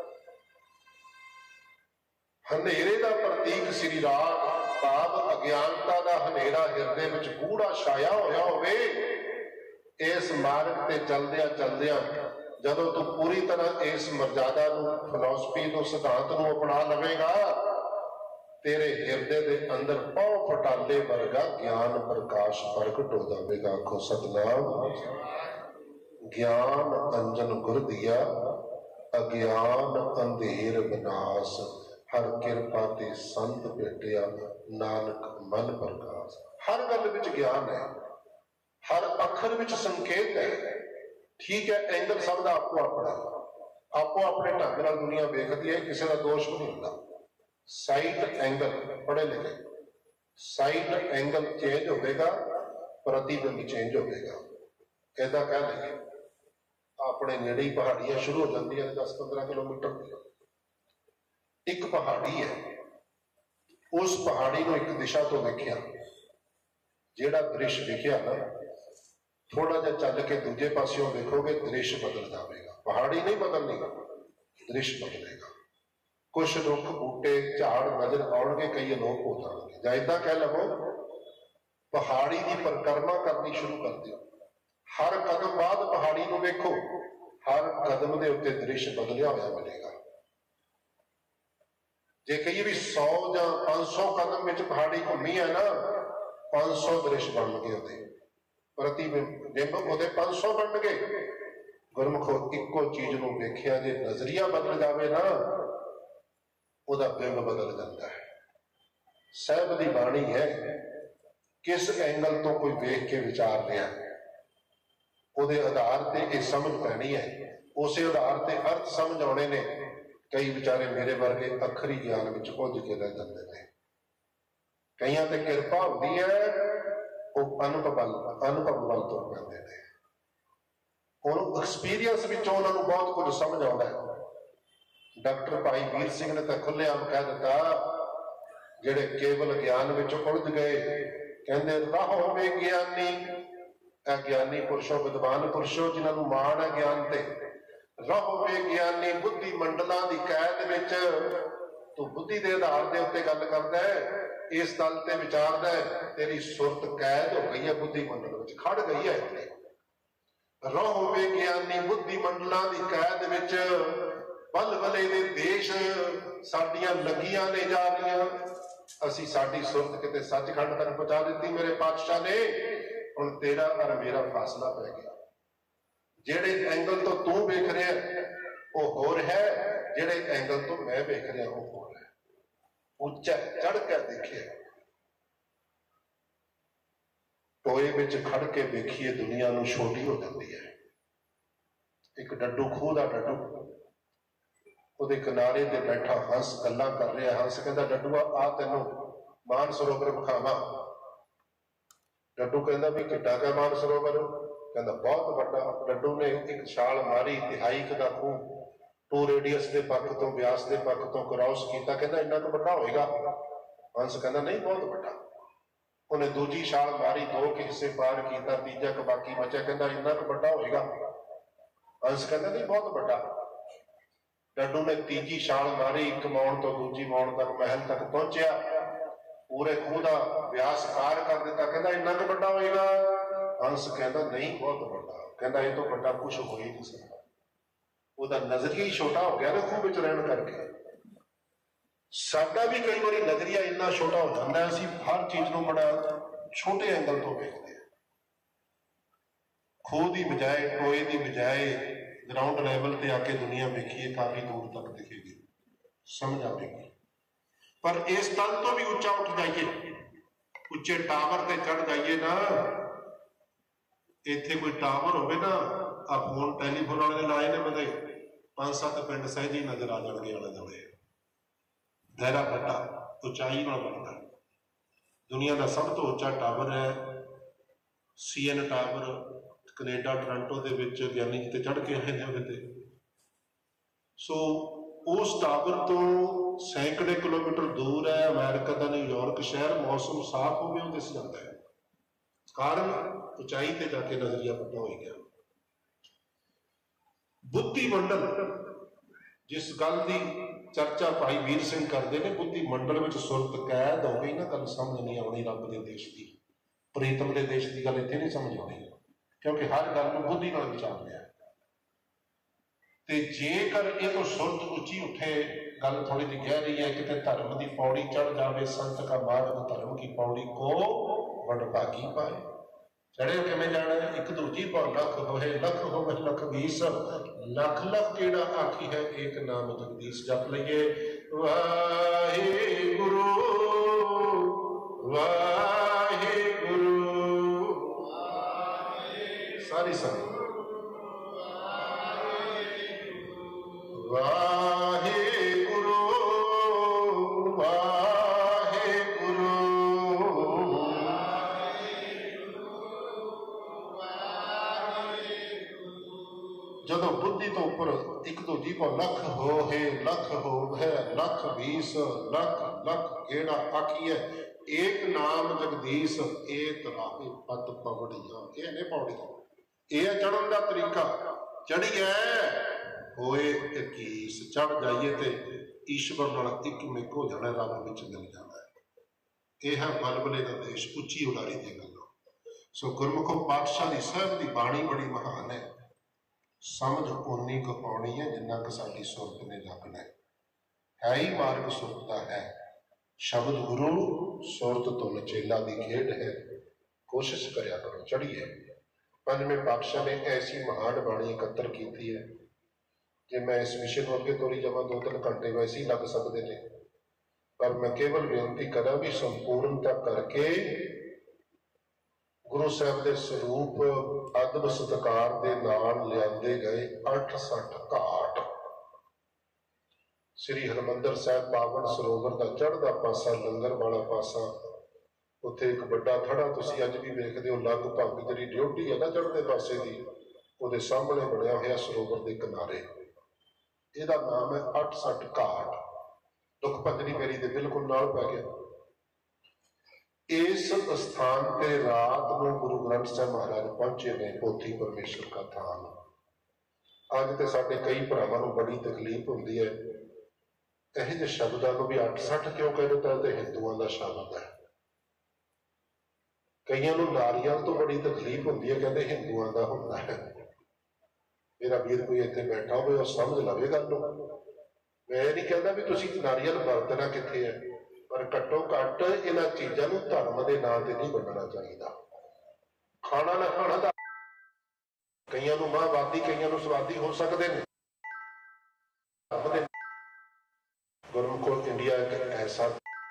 ਹਨੇਰੇ ਦਾ ਪ੍ਰਤੀਕ ਸ੍ਰੀ ਰਾਗ, ਭਾਵ ਅਗਿਆਨਤਾ ਦਾ ਹਨੇਰਾ ਹਿਰਦੇ ਵਿੱਚ ਗੂੜਾ ਛਾਇਆ ਹੋਇਆ ਹੋਵੇ, ਇਸ ਮਾਰਗ ਤੇ ਚਲਦਿਆਂ ਚਲਦਿਆਂ ਜਦੋਂ ਤੂੰ ਪੂਰੀ ਤਰ੍ਹਾਂ ਇਸ ਮਰਜ਼ਾਦਾ ਨੂੰ, ਫਿਲਾਸਫੀ ਨੂੰ, ਸਿਧਾਂਤ ਨੂੰ ਅਪਣਾ ਲਵੇਗਾ, ਤੇਰੇ ਹਿਰਦੇ ਦੇ ਅੰਦਰ ਪਉ ਫਟਾਲੇ ਵਰਗਾ ਗਿਆਨ ਪ੍ਰਕਾਸ਼ ਪ੍ਰਗਟ ਹੋ ਜਾਵੇਗਾ। ਆਖੋ ਸਤਿਨਾਮ। ਗਿਆਨ ਅੰਜਨ ਗੁਰ ਦੀਆ, ਅਗਿਆਨ ਅੰਧੇਰ ਵਿਨਾਸ਼, ਹਰ ਕਿਰਪਾ ਤੇ ਸੰਤ ਭੇਟਿਆ, ਨਾਨਕ ਮਨ ਪ੍ਰਕਾਸ਼। ਹਰ ਗੱਲ ਵਿੱਚ ਗਿਆਨ ਹੈ, ਹਰ ਅੱਖਰ ਵਿੱਚ ਸੰਕੇਤ ਹੈ। ਠੀਕ ਹੈ, ਐਂਗਲ ਸਭ ਦਾ ਆਪੋ ਆਪਣਾ, ਆਪੋ ਆਪਣੇ ਢੰਗ ਨਾਲ ਦੁਨੀਆ ਵੇਖਦੀ ਹੈ, ਕਿਸੇ ਦਾ ਦੋਸ਼ ਨਹੀਂ ਹੁੰਦਾ। ਸਾਈਡ ਐਂਗਲ, ਪੜ੍ਹੇ ਲਿਖੇ, ਸਾਈਡ ਐਂਗਲ ਚੇਂਜ ਹੋਵੇਗਾ, ਪ੍ਰਤੀਬਿੰਬ ਚੇਂਜ ਹੋਵੇਗਾ। ਏਦਾਂ ਕਹਿ ਲਈਏ, ਆਪਣੇ ਨੇੜੇ ਹੀ ਪਹਾੜੀਆਂ ਸ਼ੁਰੂ ਹੋ ਜਾਂਦੀਆਂ ਦਸ ਪੰਦਰਾਂ ਕਿਲੋਮੀਟਰ ਦੀਆਂ। ਇੱਕ ਪਹਾੜੀ ਹੈ, ਉਸ ਪਹਾੜੀ ਨੂੰ ਇੱਕ ਦਿਸ਼ਾ ਤੋਂ ਵੇਖਿਆ, ਜਿਹੜਾ ਦ੍ਰਿਸ਼ ਵੇਖਿਆ ਨਾ, ਥੋੜਾ ਜਿਹਾ ਚੱਲ ਕੇ ਦੂਜੇ ਪਾਸਿਓਂ ਵੇਖੋਗੇ, ਦ੍ਰਿਸ਼ ਬਦਲ ਜਾਵੇਗਾ। ਪਹਾੜੀ ਨਹੀਂ ਬਦਲਣੀ, ਦ੍ਰਿਸ਼ ਬਦਲੇਗਾ। ਕੁਛ ਰੁੱਖ ਬੂਟੇ ਝਾੜ ਨਜ਼ਰ ਆਉਣਗੇ, ਕਈ ਅਲੋਪ ਹੋ ਜਾਣਗੇ। ਜਾਂ ਏਦਾਂ ਕਹਿ ਲਵੋ, ਪਹਾੜੀ ਦੀ ਪਰਿਕਰਮਾ ਕਰਨੀ ਸ਼ੁਰੂ ਕਰ ਦਿਓ। ਹਰ ਕਦਮ ਬਾਅਦ ਪਹਾੜੀ ਨੂੰ ਵੇਖੋ, ਹਰ ਕਦਮ ਦੇ ਉੱਤੇ ਦ੍ਰਿਸ਼ ਬਦਲਿਆ ਹੋਇਆ ਮਿਲੇਗਾ। ਜੇ ਕਹੀਏ ਵੀ ਸੌ ਜਾਂ ਪੰਜ ਸੌ ਕਦਮ ਵਿੱਚ ਪਹਾੜੀ ਘੁੰਮੀ ਹੈ ਨਾ, ਪੰਜ ਸੌ ਦ੍ਰਿਸ਼ ਬਣ ਗਏ ਉਹਦੇ, ਪ੍ਰਤੀਬਿੰਬ ਉਹਦੇ ਪੰਜ ਸੌ ਬਣ ਗਏ। ਗੁਰਮੁਖੋ ਇੱਕੋ ਚੀਜ਼ ਨੂੰ ਵੇਖਿਆ ਜੇ ਨਜ਼ਰੀਆ ਬਦਲ ਜਾਵੇ ਨਾ, ਉਹਦਾ ਬਿੰਬ ਬਦਲ ਜਾਂਦਾ ਹੈ। ਸਾਹਿਬ ਦੀ ਬਾਣੀ ਹੈ, ਕਿਸ ਐਂਗਲ ਤੋਂ ਕੋਈ ਵੇਖ ਕੇ ਵਿਚਾਰ ਰਿਹਾ, ਉਹਦੇ ਆਧਾਰ ਤੇ ਇਹ ਸਮਝ ਪੈਣੀ ਹੈ, ਉਸੇ ਆਧਾਰ ਤੇ ਅਰਥ ਸਮਝ ਆਉਣੇ ਨੇ। ਕਈ ਵਿਚਾਰੇ ਮੇਰੇ ਵਰਗੇ ਅੱਖਰੀ ਗਿਆਨ ਵਿੱਚ ਪੁੱਜ ਕੇ ਰਹਿ ਜਾਂਦੇ ਨੇ। ਕਈਆਂ ਤੇ ਕਿਰਪਾ ਹੁੰਦੀ ਹੈ, ਉਹ ਅਨੁਭਵ ਅਨੁਭਵ ਵੱਲ ਤੁਰ ਪੈਂਦੇ ਨੇ। ਉਹਨੂੰ ਐਕਸਪੀਰੀਅੰਸ ਵਿੱਚੋਂ ਉਹਨਾਂ ਨੂੰ ਬਹੁਤ ਕੁਝ ਸਮਝ ਆਉਂਦਾ ਹੈ। ਡਾਕਟਰ ਭਾਈ ਵੀਰ ਸਿੰਘ ਨੇ ਤਾਂ ਖੁੱਲ੍ਹੇਆਮ ਕਹਿ ਦਿੱਤਾ, ਜਿਹੜੇ ਕੇਵਲ ਗਿਆਨ ਵਿੱਚ ਉਲਝ ਗਏ, ਕਹਿੰਦੇ ਰਹੋ ਵੇ ਗਿਆਨੀ, ਇਹ ਗਿਆਨੀ ਪੁਰਸ਼ੋ, ਵਿਦਵਾਨ ਪੁਰਸ਼ੋ, ਜਿਨ੍ਹਾਂ ਨੂੰ ਮਾਣ ਹੈ ਗਿਆਨ ਤੇ, ਰਹੋ ਵੇ ਗਿਆਨੀ ਬੁੱਧੀ ਮੰਡਲਾਂ ਦੀ ਕੈਦ ਵਿੱਚ। ਤੂੰ ਬੁੱਧੀ ਦੇ ਆਧਾਰ ਦੇ ਉੱਤੇ ਗੱਲ ਕਰਦਾ ਹੈ, ਇਸ ਗੱਲ ਤੇ ਵਿਚਾਰਦਾ ਹੈ, ਤੇਰੀ ਸੁਰਤ ਕੈਦ ਹੋ ਗਈ ਹੈ, ਬੁੱਧੀ ਮੰਡਲ ਵਿੱਚ ਖੜ ਗਈ ਹੈ। ਰਹੋ ਵੇ ਗਿਆਨੀ ਬੁੱਧੀ ਮੰਡਲਾਂ ਦੀ ਕੈਦ ਵਿੱਚ, ਬਲ ਬਲੇ ਦੇ ਦੇਸ਼ ਸਾਡੀਆਂ ਲੱਗੀਆਂ ਨੇ ਜਾ ਰਹੀਆਂ। ਅਸੀਂ ਸਾਡੀ ਸੁਰਤ ਕਿਤੇ ਸੱਚਖੰਡ ਤੱਕ ਪਹੁੰਚਾ ਦਿੱਤੀ ਮੇਰੇ ਪਾਤਸ਼ਾਹ ਨੇ। ਹੁਣ ਤੇਰਾ ਔਰ ਮੇਰਾ ਫਾਸਲਾ ਪੈ ਗਿਆ। ਜਿਹੜੇ ਐਂਗਲ ਤੋਂ ਤੂੰ ਵੇਖ ਰਿਹਾ ਉਹ ਹੋਰ ਹੈ, ਜਿਹੜੇ ਐਂਗਲ ਤੋਂ ਮੈਂ ਵੇਖ ਰਿਹਾ ਉਹ ਹੋਰ ਹੈ। ਉੱਚਾ ਚੜ੍ਹ ਕੇ ਦੇਖਿਆ, ਟੋਏ ਵਿੱਚ ਖੜ ਕੇ ਵੇਖੀਏ, ਦੁਨੀਆ ਨੂੰ ਛੋਟੀ ਹੋ ਜਾਂਦੀ ਹੈ। ਇੱਕ ਡੱਡੂ, ਖੂਹ ਦਾ ਡੱਡੂ, ਉਹਦੇ ਕਿਨਾਰੇ ਤੇ ਬੈਠਾ ਹੰਸ ਗੱਲਾਂ ਕਰ ਰਿਹਾ। ਹੰਸ ਕਹਿੰਦਾ, ਡੱਡੂਆ ਆ ਤੈਨੂੰ ਮਾਨ ਸਰੋਵਰ ਵਿਖਾਵਾਂ। ਡੱਡੂ ਕਹਿੰਦਾ ਵੀ ਕਿੱਡਾ ਕਾ ਮਾਨ ਸਰੋਵਰ? ਕਹਿੰਦਾ ਬਹੁਤ ਵੱਡਾ। ਡੱਡੂ ਨੇ ਇੱਕ ਛਾਲ ਮਾਰੀ, ਤਿਹਾਈ ਦਾ ਖੂਹ ਟੂ ਰੇਡੀਅਸ ਦੇ ਪੱਖ ਤੋਂ, ਬਿਆਸ ਦੇ ਪੱਖ ਤੋਂ ਕ੍ਰਾਸ ਕੀਤਾ। ਕਹਿੰਦਾ ਇੰਨਾ ਕੁ ਵੱਡਾ ਹੋਏਗਾ? ਹੰਸ ਕਹਿੰਦਾ ਨਹੀਂ, ਬਹੁਤ ਵੱਡਾ। ਉਹਨੇ ਦੂਜੀ ਛਾਲ ਮਾਰੀ, ਦੋ ਕੁ ਹਿੱਸੇ ਪਾਰ ਕੀਤਾ, ਤੀਜਾ ਕੁ ਬਾਕੀ ਬਚਿਆ। ਕਹਿੰਦਾ ਇੰਨਾ ਕੁ ਵੱਡਾ ਹੋਏਗਾ? ਹੰਸ ਕਹਿੰਦਾ ਨਹੀਂ, ਬਹੁਤ ਵੱਡਾ। ਡੱਡੂ ਨੇ ਤੀਜੀ ਛਾਲ ਮਾਰੀ, ਇੱਕ ਮੌਣ ਤੋਂ ਦੂਜੀ ਮੌਣ ਤੱਕ, ਮਹਿਲ ਤੱਕ ਪਹੁੰਚਿਆ। ਪੂਰੇ ਖੂਹ ਦਾ ਵਿਆਸ ਪਾਰ ਕਰ ਦਿੱਤਾ। ਕਹਿੰਦਾ ਇੰਨਾ ਕੁ ਵੱਡਾ ਹੋਏਗਾ? ਹੰਸ ਕਹਿੰਦਾ ਨਹੀਂ, ਬਹੁਤ ਵੱਡਾ। ਕਹਿੰਦਾ ਇਹ ਤੋਂ ਵੱਡਾ ਕੁਛ ਹੋ ਹੀ ਨਹੀਂ ਸਕਦਾ। ਉਹਦਾ ਨਜ਼ਰੀਆ ਹੀ ਛੋਟਾ ਹੋ ਗਿਆ ਨਾ ਖੂਹ ਵਿੱਚ ਰਹਿਣ ਕਰਕੇ। ਸਾਡਾ ਵੀ ਕਈ ਵਾਰੀ ਨਜ਼ਰੀਆ ਇੰਨਾ ਛੋਟਾ ਹੋ ਜਾਂਦਾ ਹੈ, ਅਸੀਂ ਹਰ ਚੀਜ਼ ਨੂੰ ਬੜਾ ਛੋਟੇ ਐਂਗਲ ਤੋਂ ਵੇਖਦੇ ਹਾਂ। ਖੂਹ ਦੀ ਬਜਾਏ, ਟੋਏ ਦੀ ਬਜਾਏ ਗਰਾਊਂਡ ਲੈਵਲ ਤੇ ਆ ਕੇ ਦੁਨੀਆ ਵੇਖੀਏ, ਕਾਫੀ ਦੂਰ ਤੱਕ ਦਿਖੇਗੀ, ਸਮਝ ਆਵੇਗੀ। ਪਰ ਇਸ ਤਲ ਤੋਂ ਵੀ ਉੱਚਾ ਉੱਠ ਜਾਈਏ, ਉੱਚੇ ਟਾਵਰ ਤੇ ਚੜ ਜਾਈਏ ਨਾ, ਇੱਥੇ ਕੋਈ ਟਾਵਰ ਹੋਵੇ ਨਾ, ਆ ਫੋਨ ਟੈਲੀਫੋਨ ਵਾਲੇ ਨੇ ਲਾਏ ਨੇ ਬੰਦੇ, ਪੰਜ ਸੱਤ ਪਿੰਡ ਸਹਿਜੀ ਨਜ਼ਰ ਆ ਜਾਣਗੇ ਆਲੇ ਦੁਆਲੇ। ਦਾਇਰਾ ਵੱਡਾ, ਉਚਾਈ ਨਾਲ ਬਣਦਾ। ਦੁਨੀਆ ਦਾ ਸਭ ਤੋਂ ਉੱਚਾ ਟਾਵਰ ਹੈ C N tower, Canada Toronto ਦੇ ਵਿੱਚ ਗਿਆਨੀ ਜੀ ਤੇ ਚੜ੍ਹ ਕੇ ਆਏ ਨੇ ਉਹਦੇ ਤੇ। ਸੋ ਉਸ ਟਾਵਰ ਤੋਂ ਸੈਂਕੜੇ ਕਿਲੋਮੀਟਰ ਦੂਰ ਹੈ ਅਮਰੀਕਾ ਦਾ ਨਿਊਯਾਰਕ ਸ਼ਹਿਰ। ਮੌਸਮ ਸਾਫ਼ ਹੋਵੇ ਉਹ ਦਿਸ ਜਾਂਦਾ ਹੈ, ਕਾਰਨ ਉਚਾਈ ਤੇ ਜਾ ਕੇ ਨਜ਼ਰੀਆ ਵੱਡਾ ਹੋ ਗਿਆ। ਬੁੱਧੀ ਮੰਡਲ, ਜਿਸ ਗੱਲ ਦੀ ਚਰਚਾ ਭਾਈ ਵੀਰ ਸਿੰਘ ਕਰਦੇ ਨੇ, ਬੁੱਧੀ ਮੰਡਲ ਵਿੱਚ ਸੁਰਤ ਕੈਦ ਹੋ ਗਈ ਨਾ, ਗੱਲ ਸਮਝ ਨਹੀਂ ਆਉਣੀ ਰੱਬ ਦੇ ਦੇਸ਼ ਦੀ, ਪ੍ਰੀਤਮ ਦੇ ਦੇਸ਼ ਦੀ ਗੱਲ ਇੱਥੇ ਨਹੀਂ ਸਮਝ ਆਉਣੀ, ਕਿਉਂਕਿ ਹਰ ਗੱਲ ਨੂੰ ਬੁੱਧੀ ਨਾਲ ਵਿਚਾਰ ਲਿਆ। ਤੇ ਜੇਕਰ ਇਹ ਤੋਂ ਸੁਰਤ ਉੱਚੀ ਉੱਠੇ, ਗੱਲ ਥੋੜੀ ਜਿਹੀ ਗਹਿਰੀ ਹੈ, ਕਿਤੇ ਧਰਮ ਦੀ ਪੌੜੀ ਚੜ ਜਾਵੇ, ਸੰਤ ਕਾ ਮਾਰਗ ਧਰਮ ਕੀ ਪੌੜੀ ਕੋ ਵਡਭਾਗੀ ਪਾਏ। ਚੜੇ ਕਿਵੇਂ ਜਾਣਾ? ਇੱਕ ਦੂਜੀ ਭਾਵ ਲੱਖ ਹੋਏ, ਲੱਖ ਹੋਵੇ ਲੱਖ ਵੀਸ, ਲੱਖ ਲੱਖ ਕਿਹੜਾ ਆਖੀ ਹੈ, ਏਕ ਨਾਮ ਜਗਦੀਸ਼। ਜਪ ਲਈਏ ਵਾਹਿਗੁਰੂ ਵਾਹਿਗੁਰੂ, ਸਾਰੀ ਸੰਗਤ ਵਾਹਿਗੁਰੂ ਵਾਹਿਗੁਰੂ। ਜਦੋਂ ਬੁੱਧੀ ਤੋਂ ਉੱਪਰ ਇੱਕ ਦੂਜੀ ਕੋ ਲੱਖ ਹੋਏ, ਲੱਖ ਹੋਵੇ ਲੱਖ ਵੀਸ, ਲੱਖ ਲੱਖ ਕਿਹੜਾ ਆਖੀਏ, ਏਕ ਨਾਮ ਜਗਦੀਸ਼, ਏਕ ਰਾਹੇ ਪਦ ਪਵੜੀਆਂ। ਇਹ ਨੇ ਪੌੜੀਆਂ, ਇਹ ਹੈ ਚੜ੍ਹਨ ਦਾ ਤਰੀਕਾ। ਚੜ੍ਹੀਏ ਹੋਏ ਇਕੀਸ, ਚੜ੍ਹ ਜਾਈਏ ਤੇ ਈਸ਼ਵਰ ਨਾਲ ਇੱਕ ਮਿਕ ਹੋ ਜਾਣਾ, ਰੱਬ ਵਿੱਚ ਮਿਲ ਜਾਂਦਾ ਹੈ। ਇਹ ਹੈ ਬਲਬਲੇ ਦਾ ਦੇਸ਼, ਉੱਚੀ ਉਡਾਰੀ ਦੀਆਂ ਗੱਲਾਂ। ਸੋ ਗੁਰਮੁਖੋ ਪਾਤਸ਼ਾਹ ਦੀ ਸਾਹਿਬ ਦੀ ਬਾਣੀ ਬੜੀ ਮਹਾਨ ਹੈ। ਸਮਝ ਓਨੀ ਕੁ ਪਾਉਣੀ ਹੈ ਜਿੰਨਾ ਕੁ ਸਾਡੀ ਸੁਰਤ ਨੇ ਲੱਗਣਾ ਹੈ। ਹੈ ਹੀ ਮਾਰਗ ਸੁਰਤ ਦਾ ਹੈ। ਸ਼ਬਦ ਗੁਰੂ ਸੁਰਤ ਤੋਂ ਚੇਲਾ ਦੀ ਖੇਡ ਹੈ। ਕੋਸ਼ਿਸ਼ ਕਰਿਆ ਕਰੋ, ਚੜ੍ਹੀਏ। ਪੰਜਵੇਂ ਪਾਤਸ਼ਾਹ ਨੇ ਐਸੀ ਮਹਾਨ ਬਾਣੀ ਇਕੱਤਰ ਕੀਤੀ ਹੈ, ਜੇ ਮੈਂ ਇਸ ਵਿਸ਼ੇ ਨੂੰ ਅੱਗੇ ਤੋਰੀ ਜਾਵਾਂ ਦੋ ਤਿੰਨ ਘੰਟੇ ਵੈਸੇ ਹੀ ਲੱਗ ਸਕਦੇ ਨੇ, ਪਰ ਮੈਂ ਕੇਵਲ ਬੇਨਤੀ ਕਰਾਂ ਵੀ ਸੰਪੂਰਨਤਾ ਕਰਕੇ ਗੁਰੂ ਸਾਹਿਬ ਦੇ ਸਰੂਪ ਅਦਬ ਸਤਿਕਾਰ ਦੇ ਨਾਲ ਲਿਆਂਦੇ ਗਏ ਅੱਠ ਸੱਠ ਘਾਟ। ਸ੍ਰੀ ਹਰਿਮੰਦਰ ਸਾਹਿਬ ਪਾਵਨ ਸਰੋਵਰ ਦਾ ਚੜ੍ਹਦਾ ਪਾਸਾ, ਲੰਗਰ ਵਾਲਾ ਪਾਸਾ, ਉੱਥੇ ਇੱਕ ਵੱਡਾ ਥੜਾ ਤੁਸੀਂ ਅੱਜ ਵੀ ਵੇਖਦੇ ਹੋ, ਲਗਭਗ ਜਿਹੜੀ ਡਿਊਟੀ ਹੈ ਨਾ ਚੜ੍ਹਦੇ ਪਾਸੇ ਦੀ, ਉਹਦੇ ਸਾਹਮਣੇ ਬਣਿਆ ਹੋਇਆ ਸਰੋਵਰ ਦੇ ਕਿਨਾਰੇ। ਇਹਦਾ ਨਾਮ ਹੈ ਅੱਠ ਸੱਠ ਘਾਟ। ਦੁੱਖ ਭੰਜਨੀ ਮੇਰੀ ਦੇ ਬਿਲਕੁਲ ਨਾਲ ਪੈ ਗਿਆ। ਇਸ ਸਥਾਨ ਤੇ ਰਾਤ ਨੂੰ ਗੁਰੂ ਗ੍ਰੰਥ ਸਾਹਿਬ ਮਹਾਰਾਜ ਪਹੁੰਚੇ ਨੇ, ਪੋਥੀ ਪਰਮੇਸ਼ਰ ਦਾ ਥਾਨ। ਅੱਜ ਤੇ ਸਾਡੇ ਕਈ ਭਰਾਵਾਂ ਨੂੰ ਬੜੀ ਤਕਲੀਫ ਹੁੰਦੀ ਹੈ, ਇਹੋ ਜਿਹੇ ਸ਼ਬਦਾਂ ਨੂੰ ਵੀ ਅੱਠ ਸੱਠ ਕਿਉਂ ਕਹਿ ਦਿੱਤਾ, ਤੇ ਹਿੰਦੂਆਂ ਦਾ ਸ਼ਬਦ ਹੈ। ਕਈਆਂ ਨੂੰ ਨਾਰੀਅਲ ਤੋਂ ਬੜੀ ਤਕਲੀਫ ਹੁੰਦੀ ਹੈ, ਕਹਿੰਦੇ ਹਿੰਦੂਆਂ ਦਾ ਹੁੰਦਾ ਹੈ। ਮੇਰਾ ਵੀਰ ਕੋਈ ਇੱਥੇ ਬੈਠਾ ਹੋਵੇ ਉਹ ਸਮਝ ਲਵੇ ਗੱਲ ਨੂੰ। ਮੈਂ ਇਹ ਨਹੀਂ ਕਹਿੰਦਾ ਵੀ ਤੁਸੀਂ ਨਾਰੀਅਲ ਵਰਤਣਾ ਕਿੱਥੇ ਹੈ, ਪਰ ਘੱਟੋ ਘੱਟ ਇਹਨਾਂ ਚੀਜ਼ਾਂ ਨੂੰ ਧਰਮ ਦੇ ਨਾਂ ਤੇ ਨਹੀਂ ਵੰਡਣਾ ਚਾਹੀਦਾ। ਖਾਣਾ ਨਾ ਖਾਣਾ ਦਾ ਕਈਆਂ ਨੂੰ ਮਾਂਵਾਦੀ, ਕਈਆਂ ਨੂੰ ਸਵਾਦੀ ਹੋ ਸਕਦੇ ਨੇ। ਗੁਰਮੁਖੋ ਇੰਡੀਆ ਇੱਕ ਐਸਾ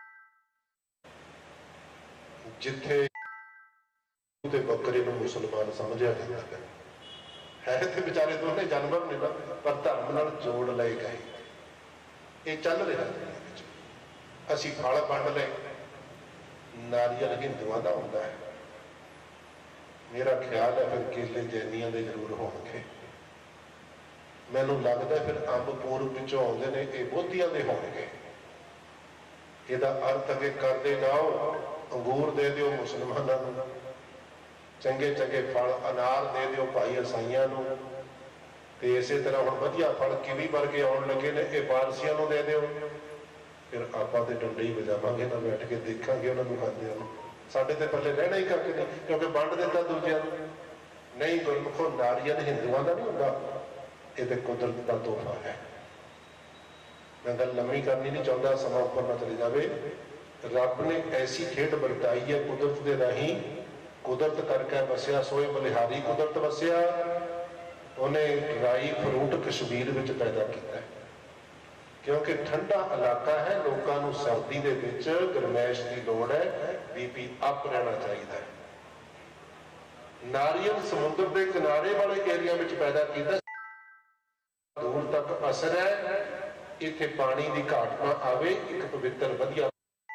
ਜਿੱਥੇ ਤੇ ਬੱਕਰੇ ਨੂੰ ਮੁਸਲਮਾਨ ਸਮਝਿਆ ਜਾਂਦਾ ਹੈ। ਹੈ ਤੇ ਵਿਚਾਰੇ ਦੋਨੇ ਜਾਨਵਰ ਨੇ ਨਾ, ਪਰ ਧਰਮ ਨਾਲ ਜੋੜ ਲਏ ਗਏ। ਇਹ ਚੱਲ ਰਿਹਾ ਵਿੱਚ। ਅਸੀਂ ਫਲ ਵੰਡ ਲਏ, ਨਾਰੀਅਲ ਹਿੰਦੂਆਂ ਦਾ ਹੁੰਦਾ ਹੈ। ਮੇਰਾ ਖਿਆਲ ਹੈ ਫਿਰ ਕੇਲੇ ਜੈਨੀਆਂ ਦੇ ਜ਼ਰੂਰ ਹੋਣਗੇ। ਮੈਨੂੰ ਲੱਗਦਾ ਫਿਰ ਅੰਬ ਪੂਰਬ ਵਿੱਚੋਂ ਆਉਂਦੇ ਨੇ, ਇਹ ਬੋਧੀਆਂ ਦੇ ਹੋਣਗੇ। ਇਹਦਾ ਅਰਥ ਅੱਗੇ ਕਰਦੇ ਜਾਓ, ਅੰਗੂਰ ਦੇ ਦਿਓ ਮੁਸਲਮਾਨਾਂ ਨੂੰ, ਚੰਗੇ ਚੰਗੇ ਫਲ ਅਨਾਰ ਦੇ ਦਿਓ ਭਾਈ ਈਸਾਈਆਂ ਨੂੰ, ਤੇ ਇਸੇ ਤਰ੍ਹਾਂ ਹੁਣ ਵਧੀਆ ਫਲ ਕਿਵੀ ਵਰਗੇ ਆਉਣ ਲੱਗੇ ਨੇ, ਇਹ ਪਾਰਸੀਆਂ ਨੂੰ ਦੇ ਦਿਓ। ਫਿਰ ਆਪਾਂ ਤੇ ਡੰਡੇ ਹੀ ਵਜਾਵਾਂਗੇ ਨਾ, ਬੈਠ ਕੇ ਦੇਖਾਂਗੇ ਉਹਨਾਂ ਨੂੰ ਖਾਂਦਿਆਂ ਨੂੰ। ਸਾਡੇ ਤੇ ਪੱਲੇ ਰਹਿਣਾ ਹੀ ਕਰਕੇ ਨਹੀਂ, ਕਿਉਂਕਿ ਵੰਡ ਦਿੱਤਾ ਦੂਜਿਆਂ ਨੂੰ। ਨਹੀਂ ਗੁਰਮੁਖੋ, ਨਾਰੀਅਲ ਹਿੰਦੂਆਂ ਦਾ ਨਹੀਂ ਹੁੰਦਾ, ਇਹ ਤੇ ਕੁਦਰਤ ਦਾ ਤੋਹਫਾ ਹੈ। ਮੈਂ ਗੱਲ ਲੰਮੀ ਕਰਨੀ ਨਹੀਂ ਚਾਹੁੰਦਾ, ਸਮਾਂ ਉੱਪਰ ਨਾ ਚਲੇ ਜਾਵੇ। ਰੱਬ ਨੇ ਐਸੀ ਖੇਡ ਵਰਤਾਈ ਹੈ ਕੁਦਰਤ ਦੇ ਰਾਹੀਂ। ਕੁਦਰਤ ਕਰਕੇ ਵਸਿਆ ਸੋਏ ਬਲਿਹਾਰੀ ਕੁਦਰਤ ਵਸਿਆ। ਉਹਨੇ ਡਰਾਈ ਫਰੂਟ ਕਸ਼ਮੀਰ ਵਿੱਚ ਪੈਦਾ ਕੀਤਾ, ਕਿਉਂਕਿ ਠੰਡਾ ਇਲਾਕਾ ਹੈ, ਲੋਕਾਂ ਨੂੰ ਸਰਦੀ ਦੇ ਵਿੱਚ ਗਰਮੈਸ਼ ਦੀ ਲੋੜ ਹੈ, ਬੀਪੀ ਅਪ ਰਹਿਣਾ ਚਾਹੀਦਾ ਹੈ। ਨਾਰੀਅਲ ਸਮੁੰਦਰ ਦੇ ਕਿਨਾਰੇ ਵਾਲੇ ਏਰੀਆ ਵਿੱਚ ਪੈਦਾ ਕੀਤਾ, ਦੂਰ ਤੱਕ ਅਸਰ ਹੈ। ਇੱਥੇ ਪਾਣੀ ਦੀ ਘਾਟ ਨਾ ਆਵੇ, ਇੱਕ ਪਵਿੱਤਰ ਵਧੀਆ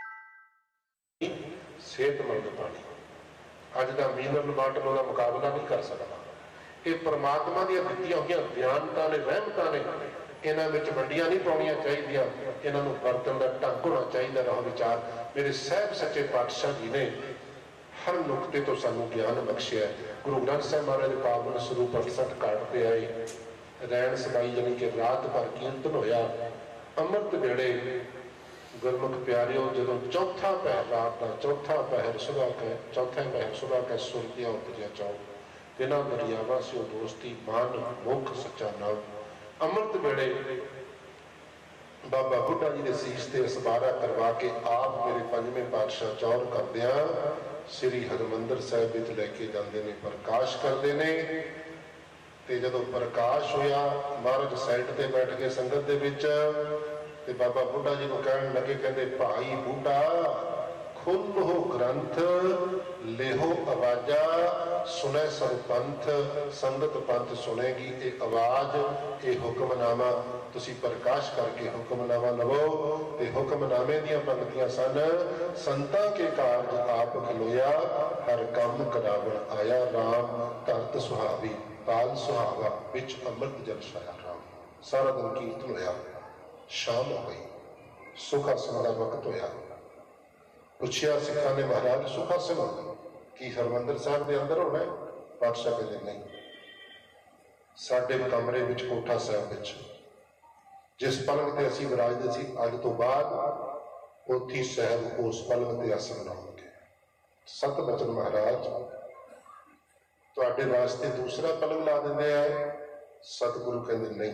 ਸਿਹਤਮੰਦ ਪਾਣੀ। ਅੱਜ ਦਾ ਮਿਨਰਲ ਵਾਟਰ ਉਹਦਾ ਮੁਕਾਬਲਾ ਨਹੀਂ ਕਰ ਸਕਦਾ। ਇਹ ਪਰਮਾਤਮਾ ਦੀਆਂ ਦਿੱਤੀਆਂ ਹੋਈਆਂ ਬਿਆਨਤਾਂ ਨੇ, ਰਹਿਮਤਾਂ ਨੇ। ਇਹਨਾਂ ਵਿੱਚ ਵੰਡੀਆਂ ਨਹੀਂ ਪਾਉਣੀਆਂ ਚਾਹੀਦੀਆਂ, ਇਹਨਾਂ ਨੂੰ ਵਰਤਣ ਦਾ ਢੰਗ ਹੋਣਾ ਚਾਹੀਦਾ। ਰਹੋ ਵਿਚਾਰ। ਮੇਰੇ ਸਾਹਿਬ ਸੱਚੇ ਪਾਤਸ਼ਾਹ ਜੀ ਨੇ ਹਰ ਨੁਕਤੇ ਤੋਂ ਸਾਨੂੰ ਗਿਆਨ ਬਖਸ਼ਿਆ। ਗੁਰੂ ਗ੍ਰੰਥ ਸਾਹਿਬ ਮਹਾਰਾਜ ਦੇ ਪਾਵਨ ਸਰੂਪ ਅਠਸਠ ਘਾਟ ਤੇ ਆਏ, ਰੈਣ ਸਮਾਈ ਜਾਣੀ ਕਿ ਰਾਤ ਭਰ ਕੀਰਤਨ ਹੋਇਆ। ਅੰਮ੍ਰਿਤ ਵੇਲੇ ਗੁਰਮੁਖ ਪਿਆਰਿਓ, ਜਦੋਂ ਚੌਥਾ ਪਹਿਰ ਰਾਤ ਦਾ ਚੌਥਾ ਪਹਿਰ ਸੁਬਾ ਕੈ ਚੌਥਾ ਪਹਿਰ ਸੁਬਾ ਕੈ ਸੁਰਤਿਆ ਉਪਜਿਆ ਚਾਉ, ਤਿਨਾਂ ਦਰਿਆਵਾਂ ਸਿਓ ਦੋਸਤੀ ਮਨ ਮੁਖ ਸੱਚਾ ਨਾਮ। ਅੰਮ੍ਰਿਤ ਵੇਲੇ ਬਾਬਾ ਬੁੱਢਾ ਜੀ ਦੇ ਸੀਸ ਤੇ ਅਸਬਾਰਾ ਕਰਵਾ ਕੇ ਆਪ ਮੇਰੇ ਪੰਜਵੇਂ ਪਾਤਸ਼ਾਹ ਚੌਰ ਕਰਦਿਆਂ ਸ੍ਰੀ ਹਰਿਮੰਦਰ ਸਾਹਿਬ ਵਿੱਚ ਲੈ ਕੇ ਜਾਂਦੇ ਨੇ, ਪ੍ਰਕਾਸ਼ ਕਰਦੇ ਨੇ। ਤੇ ਜਦੋਂ ਪ੍ਰਕਾਸ਼ ਹੋਇਆ, ਮਹਾਰਾਜ ਸਾਈਡ ਤੇ ਬੈਠ ਕੇ ਸੰਗਤ ਦੇ ਵਿੱਚ, ਤੇ ਬਾਬਾ ਬੁੱਢਾ ਜੀ ਨੂੰ ਕਹਿਣ ਲੱਗੇ, ਕਹਿੰਦੇ ਭਾਈ ਬੁੱਢਾ, ਖੁੱਲ੍ਹੋ ਗ੍ਰੰਥ ਲੇਹੋ ਆਵਾਜ਼ਾ, ਸੁਣੈ ਸਭ ਪੰਥ ਸੰਗਤ ਪੰਥ ਸੁਣੇਗੀ। ਇਹ ਆਵਾਜ਼, ਇਹ ਹੁਕਮਨਾਮਾ ਤੁਸੀਂ ਪ੍ਰਕਾਸ਼ ਕਰਕੇ ਹੁਕਮਨਾਮਾ ਲਵੋ। ਤੇ ਹੁਕਮਨਾਮੇ ਦੀਆਂ ਪੰਕਤੀਆਂ ਸਨ, ਸੰਤਾਂ ਕੇ ਕਾਰਜ ਆਪ ਖਲੋਇਆ, ਹਰ ਕੰਮ ਕਰਾਵਣ ਆਇਆ ਰਾਮ, ਧਰਤ ਸੁਹਾਵੀ ਪਾਲ ਸੁਹਾਵਾ, ਵਿੱਚ ਅੰਮ੍ਰਿਤ ਜਲ ਛਾਇਆ ਰਾਮ। ਸਾਰਾ ਦਿਨ ਕੀਰਤਨ ਹੋਇਆ, ਸ਼ਾਮ ਹੋ ਗਈ, ਸੁਖ ਆਸਣ ਦਾ ਵਕਤ ਹੋਇਆ। ਪੁੱਛਿਆ ਸਿੱਖਾਂ ਨੇ, ਮਹਾਰਾਜ ਸੁਖ ਆਸਣ ਕੀ ਹਰਿਮੰਦਰ ਸਾਹਿਬ ਦੇ ਅੰਦਰ ਹੋਣਾ? ਪਾਤਸ਼ਾਹ ਕਹਿੰਦੇ ਨਹੀਂ, ਸਾਡੇ ਕਮਰੇ ਵਿੱਚ, ਕੋਠਾ ਸਾਹਿਬ ਵਿੱਚ, ਜਿਸ ਪਲੰਗ ਤੇ ਅਸੀਂ ਵਿਰਾਜਦੇ ਸੀ, ਅੱਜ ਤੋਂ ਬਾਅਦ ਉੱਥੇ ਸਾਹਿਬ ਉਸ ਪਲੰਗ ਤੇ ਆਸਣ ਲਾਉਣਗੇ। ਸਤ ਬਚਨ ਮਹਾਰਾਜ ਤੁਹਾਡੇ ਵਾਸਤੇ ਦੂਸਰਾ ਪਲੰਗ ਲਾ ਦਿੰਦੇ ਆ। ਸਤਿਗੁਰੂ ਕਹਿੰਦੇ ਨਹੀਂ,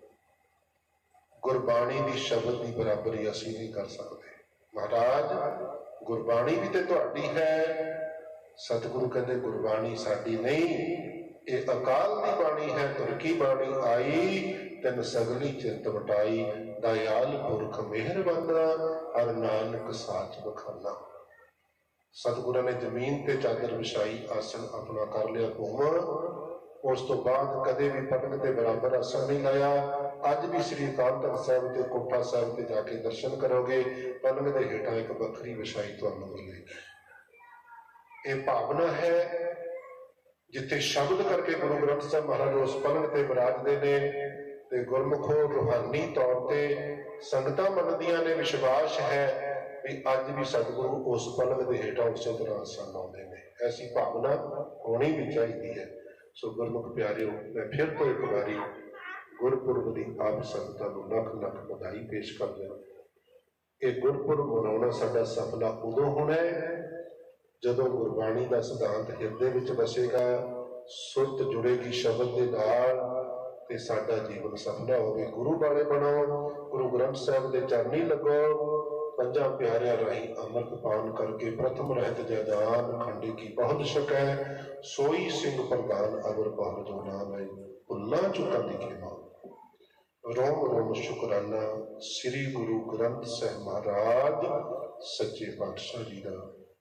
ਗੁਰਬਾਣੀ ਦੀ ਸ਼ਬਦ ਦੀ ਬਰਾਬਰੀ ਅਸੀਂ ਨਹੀਂ ਕਰ ਸਕਦੇ। ਮਹਾਰਾਜ ਗੁਰਬਾਣੀ ਵੀ ਤੇ ਤੁਹਾਡੀ ਹੈ। ਸਤਿਗੁਰੂ ਕਹਿੰਦੇ ਗੁਰਬਾਣੀ ਸਾਡੀ ਨਹੀਂ, ਇਹ ਅਕਾਲ ਦੀ ਬਾਣੀ ਹੈ। ਤੁਰਕੀ ਬਾਣੀ ਆਈ, ਤੈਨ ਸਗਲੀ ਚਿੰਤ ਵਟਾਈ, ਦਇਆਲ ਪੁਰਖ ਮਿਹਰਬਾਨਾ, ਹਰ ਨਾਨਕ ਸਾਚ ਬਖਾਨਾ। ਸਤਿਗੁਰਾਂ ਨੇ ਜ਼ਮੀਨ ਤੇ ਚਾਦਰ ਵਿਛਾਈ, ਆਸਣ ਆਪਣਾ ਕਰ ਲਿਆ ਭੂਮਣ। ਉਸ ਤੋਂ ਬਾਅਦ ਕਦੇ ਵੀ ਪਲੰਗ ਦੇ ਬਰਾਬਰ ਆਸਣ ਨਹੀਂ ਲਾਇਆ। ਅੱਜ ਵੀ ਸ੍ਰੀ ਅਕਾਲ ਤਖਤ ਸਾਹਿਬ ਤੇ ਕੋਠਾ ਸਾਹਿਬ ਤੇ ਜਾ ਕੇ ਦਰਸ਼ਨ ਕਰੋਗੇ, ਪਲੰਗ ਦੇ ਹੇਠਾਂ ਇੱਕ ਵੱਖਰੀ ਵਿਛਾਈ ਤੁਹਾਨੂੰ ਮਿਲੇਗੀ। ਇਹ ਭਾਵਨਾ ਹੈ, ਜਿੱਥੇ ਸ਼ਬਦ ਕਰਕੇ ਗੁਰੂ ਗ੍ਰੰਥ ਸਾਹਿਬ ਮਹਾਰਾਜ ਉਸ ਪਲੰਗ ਤੇ ਵਿਰਾਜਦੇ ਨੇ। ਤੇ ਗੁਰਮੁਖੋ ਰੂਹਾਨੀ ਤੌਰ ਤੇ ਸੰਗਤਾਂ ਮੰਨਦੀਆਂ ਨੇ, ਵਿਸ਼ਵਾਸ ਹੈ ਵੀ ਅੱਜ ਵੀ ਸਤਿਗੁਰੂ ਉਸ ਪਲੰਗ ਦੇ ਹੇਠਾਂ ਉਸੇ ਤਰ੍ਹਾਂ ਆਸਣ ਲਾਉਂਦੇ ਨੇ। ਐਸੀ ਭਾਵਨਾ ਹੋਣੀ ਵੀ ਚਾਹੀਦੀ ਹੈ। ਸੋ ਗੁਰਮੁਖ ਪਿਆਰਿਓ, ਮੈਂ ਫਿਰ ਤੋਂ ਇੱਕ ਵਾਰੀ ਗੁਰਪੁਰਬ ਦੀ ਆਪ ਸੰਗਤਾਂ ਨੂੰ ਲੱਖ ਲੱਖ ਵਧਾਈ ਪੇਸ਼ ਕਰਦਾ। ਇਹ ਗੁਰਪੁਰਬ ਮਨਾਉਣਾ ਸਾਡਾ ਸਪਨਾ ਉਦੋਂ ਹੋਣਾ ਹੈ ਜਦੋਂ ਗੁਰਬਾਣੀ ਦਾ ਸਿਧਾਂਤ ਹਿਰਦੇ ਵਿੱਚ ਵਸੇਗਾ, ਸੁਰਤ ਜੁੜੇਗੀ ਸ਼ਬਦ ਦੇ ਨਾਲ, ਤੇ ਸਾਡਾ ਜੀਵਨ ਸਫਲਾ ਹੋਵੇ। ਗੁਰੂ ਵਾਲੇ ਬਣੋ, ਗੁਰੂ ਗ੍ਰੰਥ ਸਾਹਿਬ ਦੇ ਚਰਨੀ ਲੱਗੋ। ਪੰਜਾਂ ਪਿਆਰਿਆਂ ਰਾਹੀਂ ਅੰਮ੍ਰਿਤ ਪਾਨ ਕਰਕੇ ਪ੍ਰਥਮ ਰਹਿਤ ਜੈਦਾਨ, ਖੰਡੇ ਕੀ ਬਹੁਤ ਸ਼ਕੈ, ਸੋਈ ਸਿੰਘ ਪ੍ਰਧਾਨ ਅਵਰ ਪਹਰ ਜੋ ਨਾਮ ਹੈ, ਭੁੱਲਾਂ ਚੁੱਕਣ ਦੀ ਕਿਰਪਾ। ਰੋਮ ਰੋਮ ਸ਼ੁਕਰਾਨਾ ਸ੍ਰੀ ਗੁਰੂ ਗ੍ਰੰਥ ਸਾਹਿਬ ਮਹਾਰਾਜ ਸੱਚੇ ਪਾਤਸ਼ਾਹ ਜੀ ਦਾ।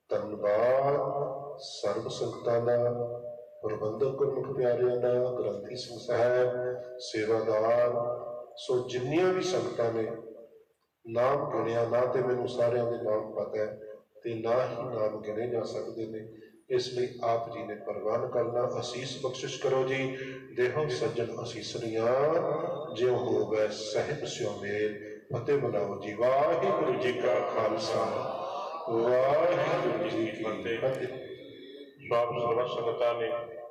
ਧੰਨਵਾਦ ਸਰਬ ਸੰਗਤਾਂ ਦਾ, ਪ੍ਰਬੰਧਕ ਗੁਰਮੁਖ ਪਿਆਰਿਆਂ ਦਾ, ਗ੍ਰੰਥੀ ਸਿੰਘ ਸਾਹਿਬ, ਸੇਵਾਦਾਰ। ਸੋ ਜਿੰਨੀਆਂ ਵੀ ਸੰਗਤਾਂ ਨੇ ਨਾਮ ਗਿਣਿਆ, ਨਾ ਤੇ ਮੈਨੂੰ ਸਾਰਿਆਂ ਦੇ ਨਾਮ ਪਤਾ ਹੈ ਤੇ ਨਾ ਹੀ ਨਾਮ ਗਿਣੇ ਜਾ ਸਕਦੇ ਨੇ। ਇਸ ਲਈ ਆਪ ਜੀ ਨੇ ਪ੍ਰਵਾਨ ਕਰਨਾ, ਅਸੀਸ ਬਖਸ਼ਿਸ਼ ਕਰੋ ਜੀ। ਦੇਹੋ ਸੱਜਣ ਅਸੀਸਰੀਆਂ, ਜਿਉ ਹੋਵੇ ਸਹਿਬ ਸਿਉ ਮੇਲ। ਫਤਿਹ ਬੁਲਾਓ ਜੀ। ਵਾਹਿਗੁਰੂ ਜੀ ਕਾ ਖਾਲਸਾ, ਵਾਹਿਗੁਰੂ ਜੀ ਕੀ ਫਤਿਹ। ਸਭ ਸਰਵ ਸੰਗਤਾਂ ਨੇ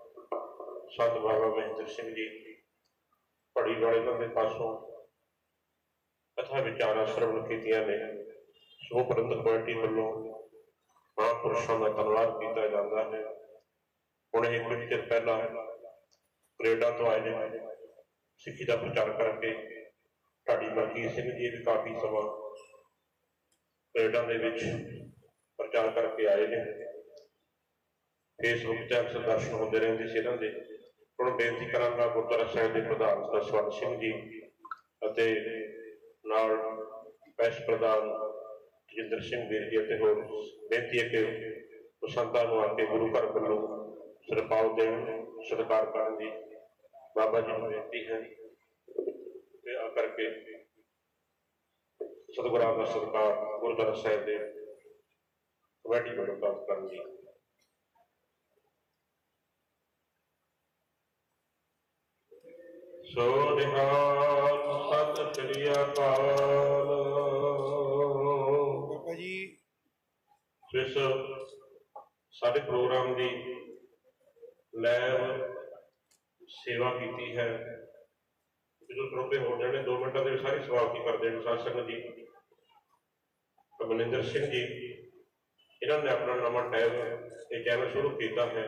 ਸੰਤ ਬਾਬਾ ਮਹਿੰਦਰ ਸਿੰਘ ਜੀ ਪੜੀ ਵਾਲੇ ਬੰਦੇ ਪਾਸੋਂ ਕਥਾ ਵਿਚਾਰਾਂ ਸਰਵਣ ਕੀਤੀਆਂ ਨੇ। ਸੋ ਪ੍ਰਬੰਧਕ ਕਮੇਟੀ ਵੱਲੋਂ ਮਹਾਂਪੁਰਸ਼ਾਂ ਦਾ ਧੰਨਵਾਦ ਕੀਤਾ ਜਾਂਦਾ ਹੈ। ਹੁਣ ਇਹ ਕੁਝ ਚਿਰ ਪਹਿਲਾਂ ਕੈਨੇਡਾ ਤੋਂ ਆਏ ਨੇ ਸਿੱਖੀ ਦਾ ਪ੍ਰਚਾਰ ਕਰਕੇ। ਢਾਡੀ ਮਲਕੀਤ ਸਿੰਘ ਜੀ ਵੀ ਕਾਫੀ ਸਮਾਂ ਕੈਨੇਡਾ ਦੇ ਵਿੱਚ ਪ੍ਰਚਾਰ ਕਰਕੇ ਆਏ ਨੇ। ਫੇਸਬੁੱਕ 'ਤੇ ਅਕਸਰ ਦਰਸ਼ਨ ਹੁੰਦੇ ਰਹਿੰਦੇ ਸੀ ਇਹਨਾਂ ਦੇ। ਹੁਣ ਬੇਨਤੀ ਕਰਾਂਗਾ ਗੁਰਦੁਆਰਾ ਸਾਹਿਬ ਦੇ ਪ੍ਰਧਾਨ ਜਸਵੰਤ ਸਿੰਘ ਜੀ ਅਤੇ ਨਾਲ ਪੈਸ ਪ੍ਰਧਾਨ ਤਜਿੰਦਰ ਸਿੰਘ ਵੀਰ ਜੀ ਅਤੇ ਹੋਰ ਬੇਨਤੀ ਹੈ ਕਿ ਸੰਤਾਂ ਨੂੰ ਆ ਕੇ ਗੁਰੂ ਘਰ ਵੱਲੋਂ ਸਰਪਾਲ ਦੇਣ, ਸਤਿਕਾਰ ਕਰਨ ਦੀ ਬਾਬਾ ਜੀ ਨੂੰ ਬੇਨਤੀ ਹੈ ਤੇ ਆ ਕਰਕੇ ਸਤਿਗੁਰਾਂ ਦਾ ਸਤਿਕਾਰ ਗੁਰਦੁਆਰਾ ਸਾਹਿਬ ਦੇ ਕਮੇਟੀ ਵੱਲੋਂ ਪ੍ਰਾਪਤ ਕਰਨ ਦੀ। ਸੋ ਨਿਹਾਲ ਸਤਿ ਸ੍ਰੀ ਅਕਾਲ। ਬਾਬਾ ਜੀ ਇਸ ਸਾਡੇ ਪ੍ਰੋਗਰਾਮ ਦੀ ਲੈਬ ਸੇਵਾ ਕੀਤੀ ਹੈ। ਜਦੋਂ ਸਰੋਪੇ ਹੋ ਜਾਣੇ ਦੋ ਮਿੰਟਾਂ ਦੇ ਵਿੱਚ ਸਾਰੀ ਸਵਾਗਤੀ ਕਰਦੇ ਨੇ ਸਾਧ ਸੰਗਤ ਜੀ। ਮਨਿੰਦਰ ਸਿੰਘ ਜੀ ਇਹਨਾਂ ਨੇ ਆਪਣਾ ਨਵਾਂ ਟੈਬ ਇਹ ਚੈਨਲ ਸ਼ੁਰੂ ਕੀਤਾ ਹੈ।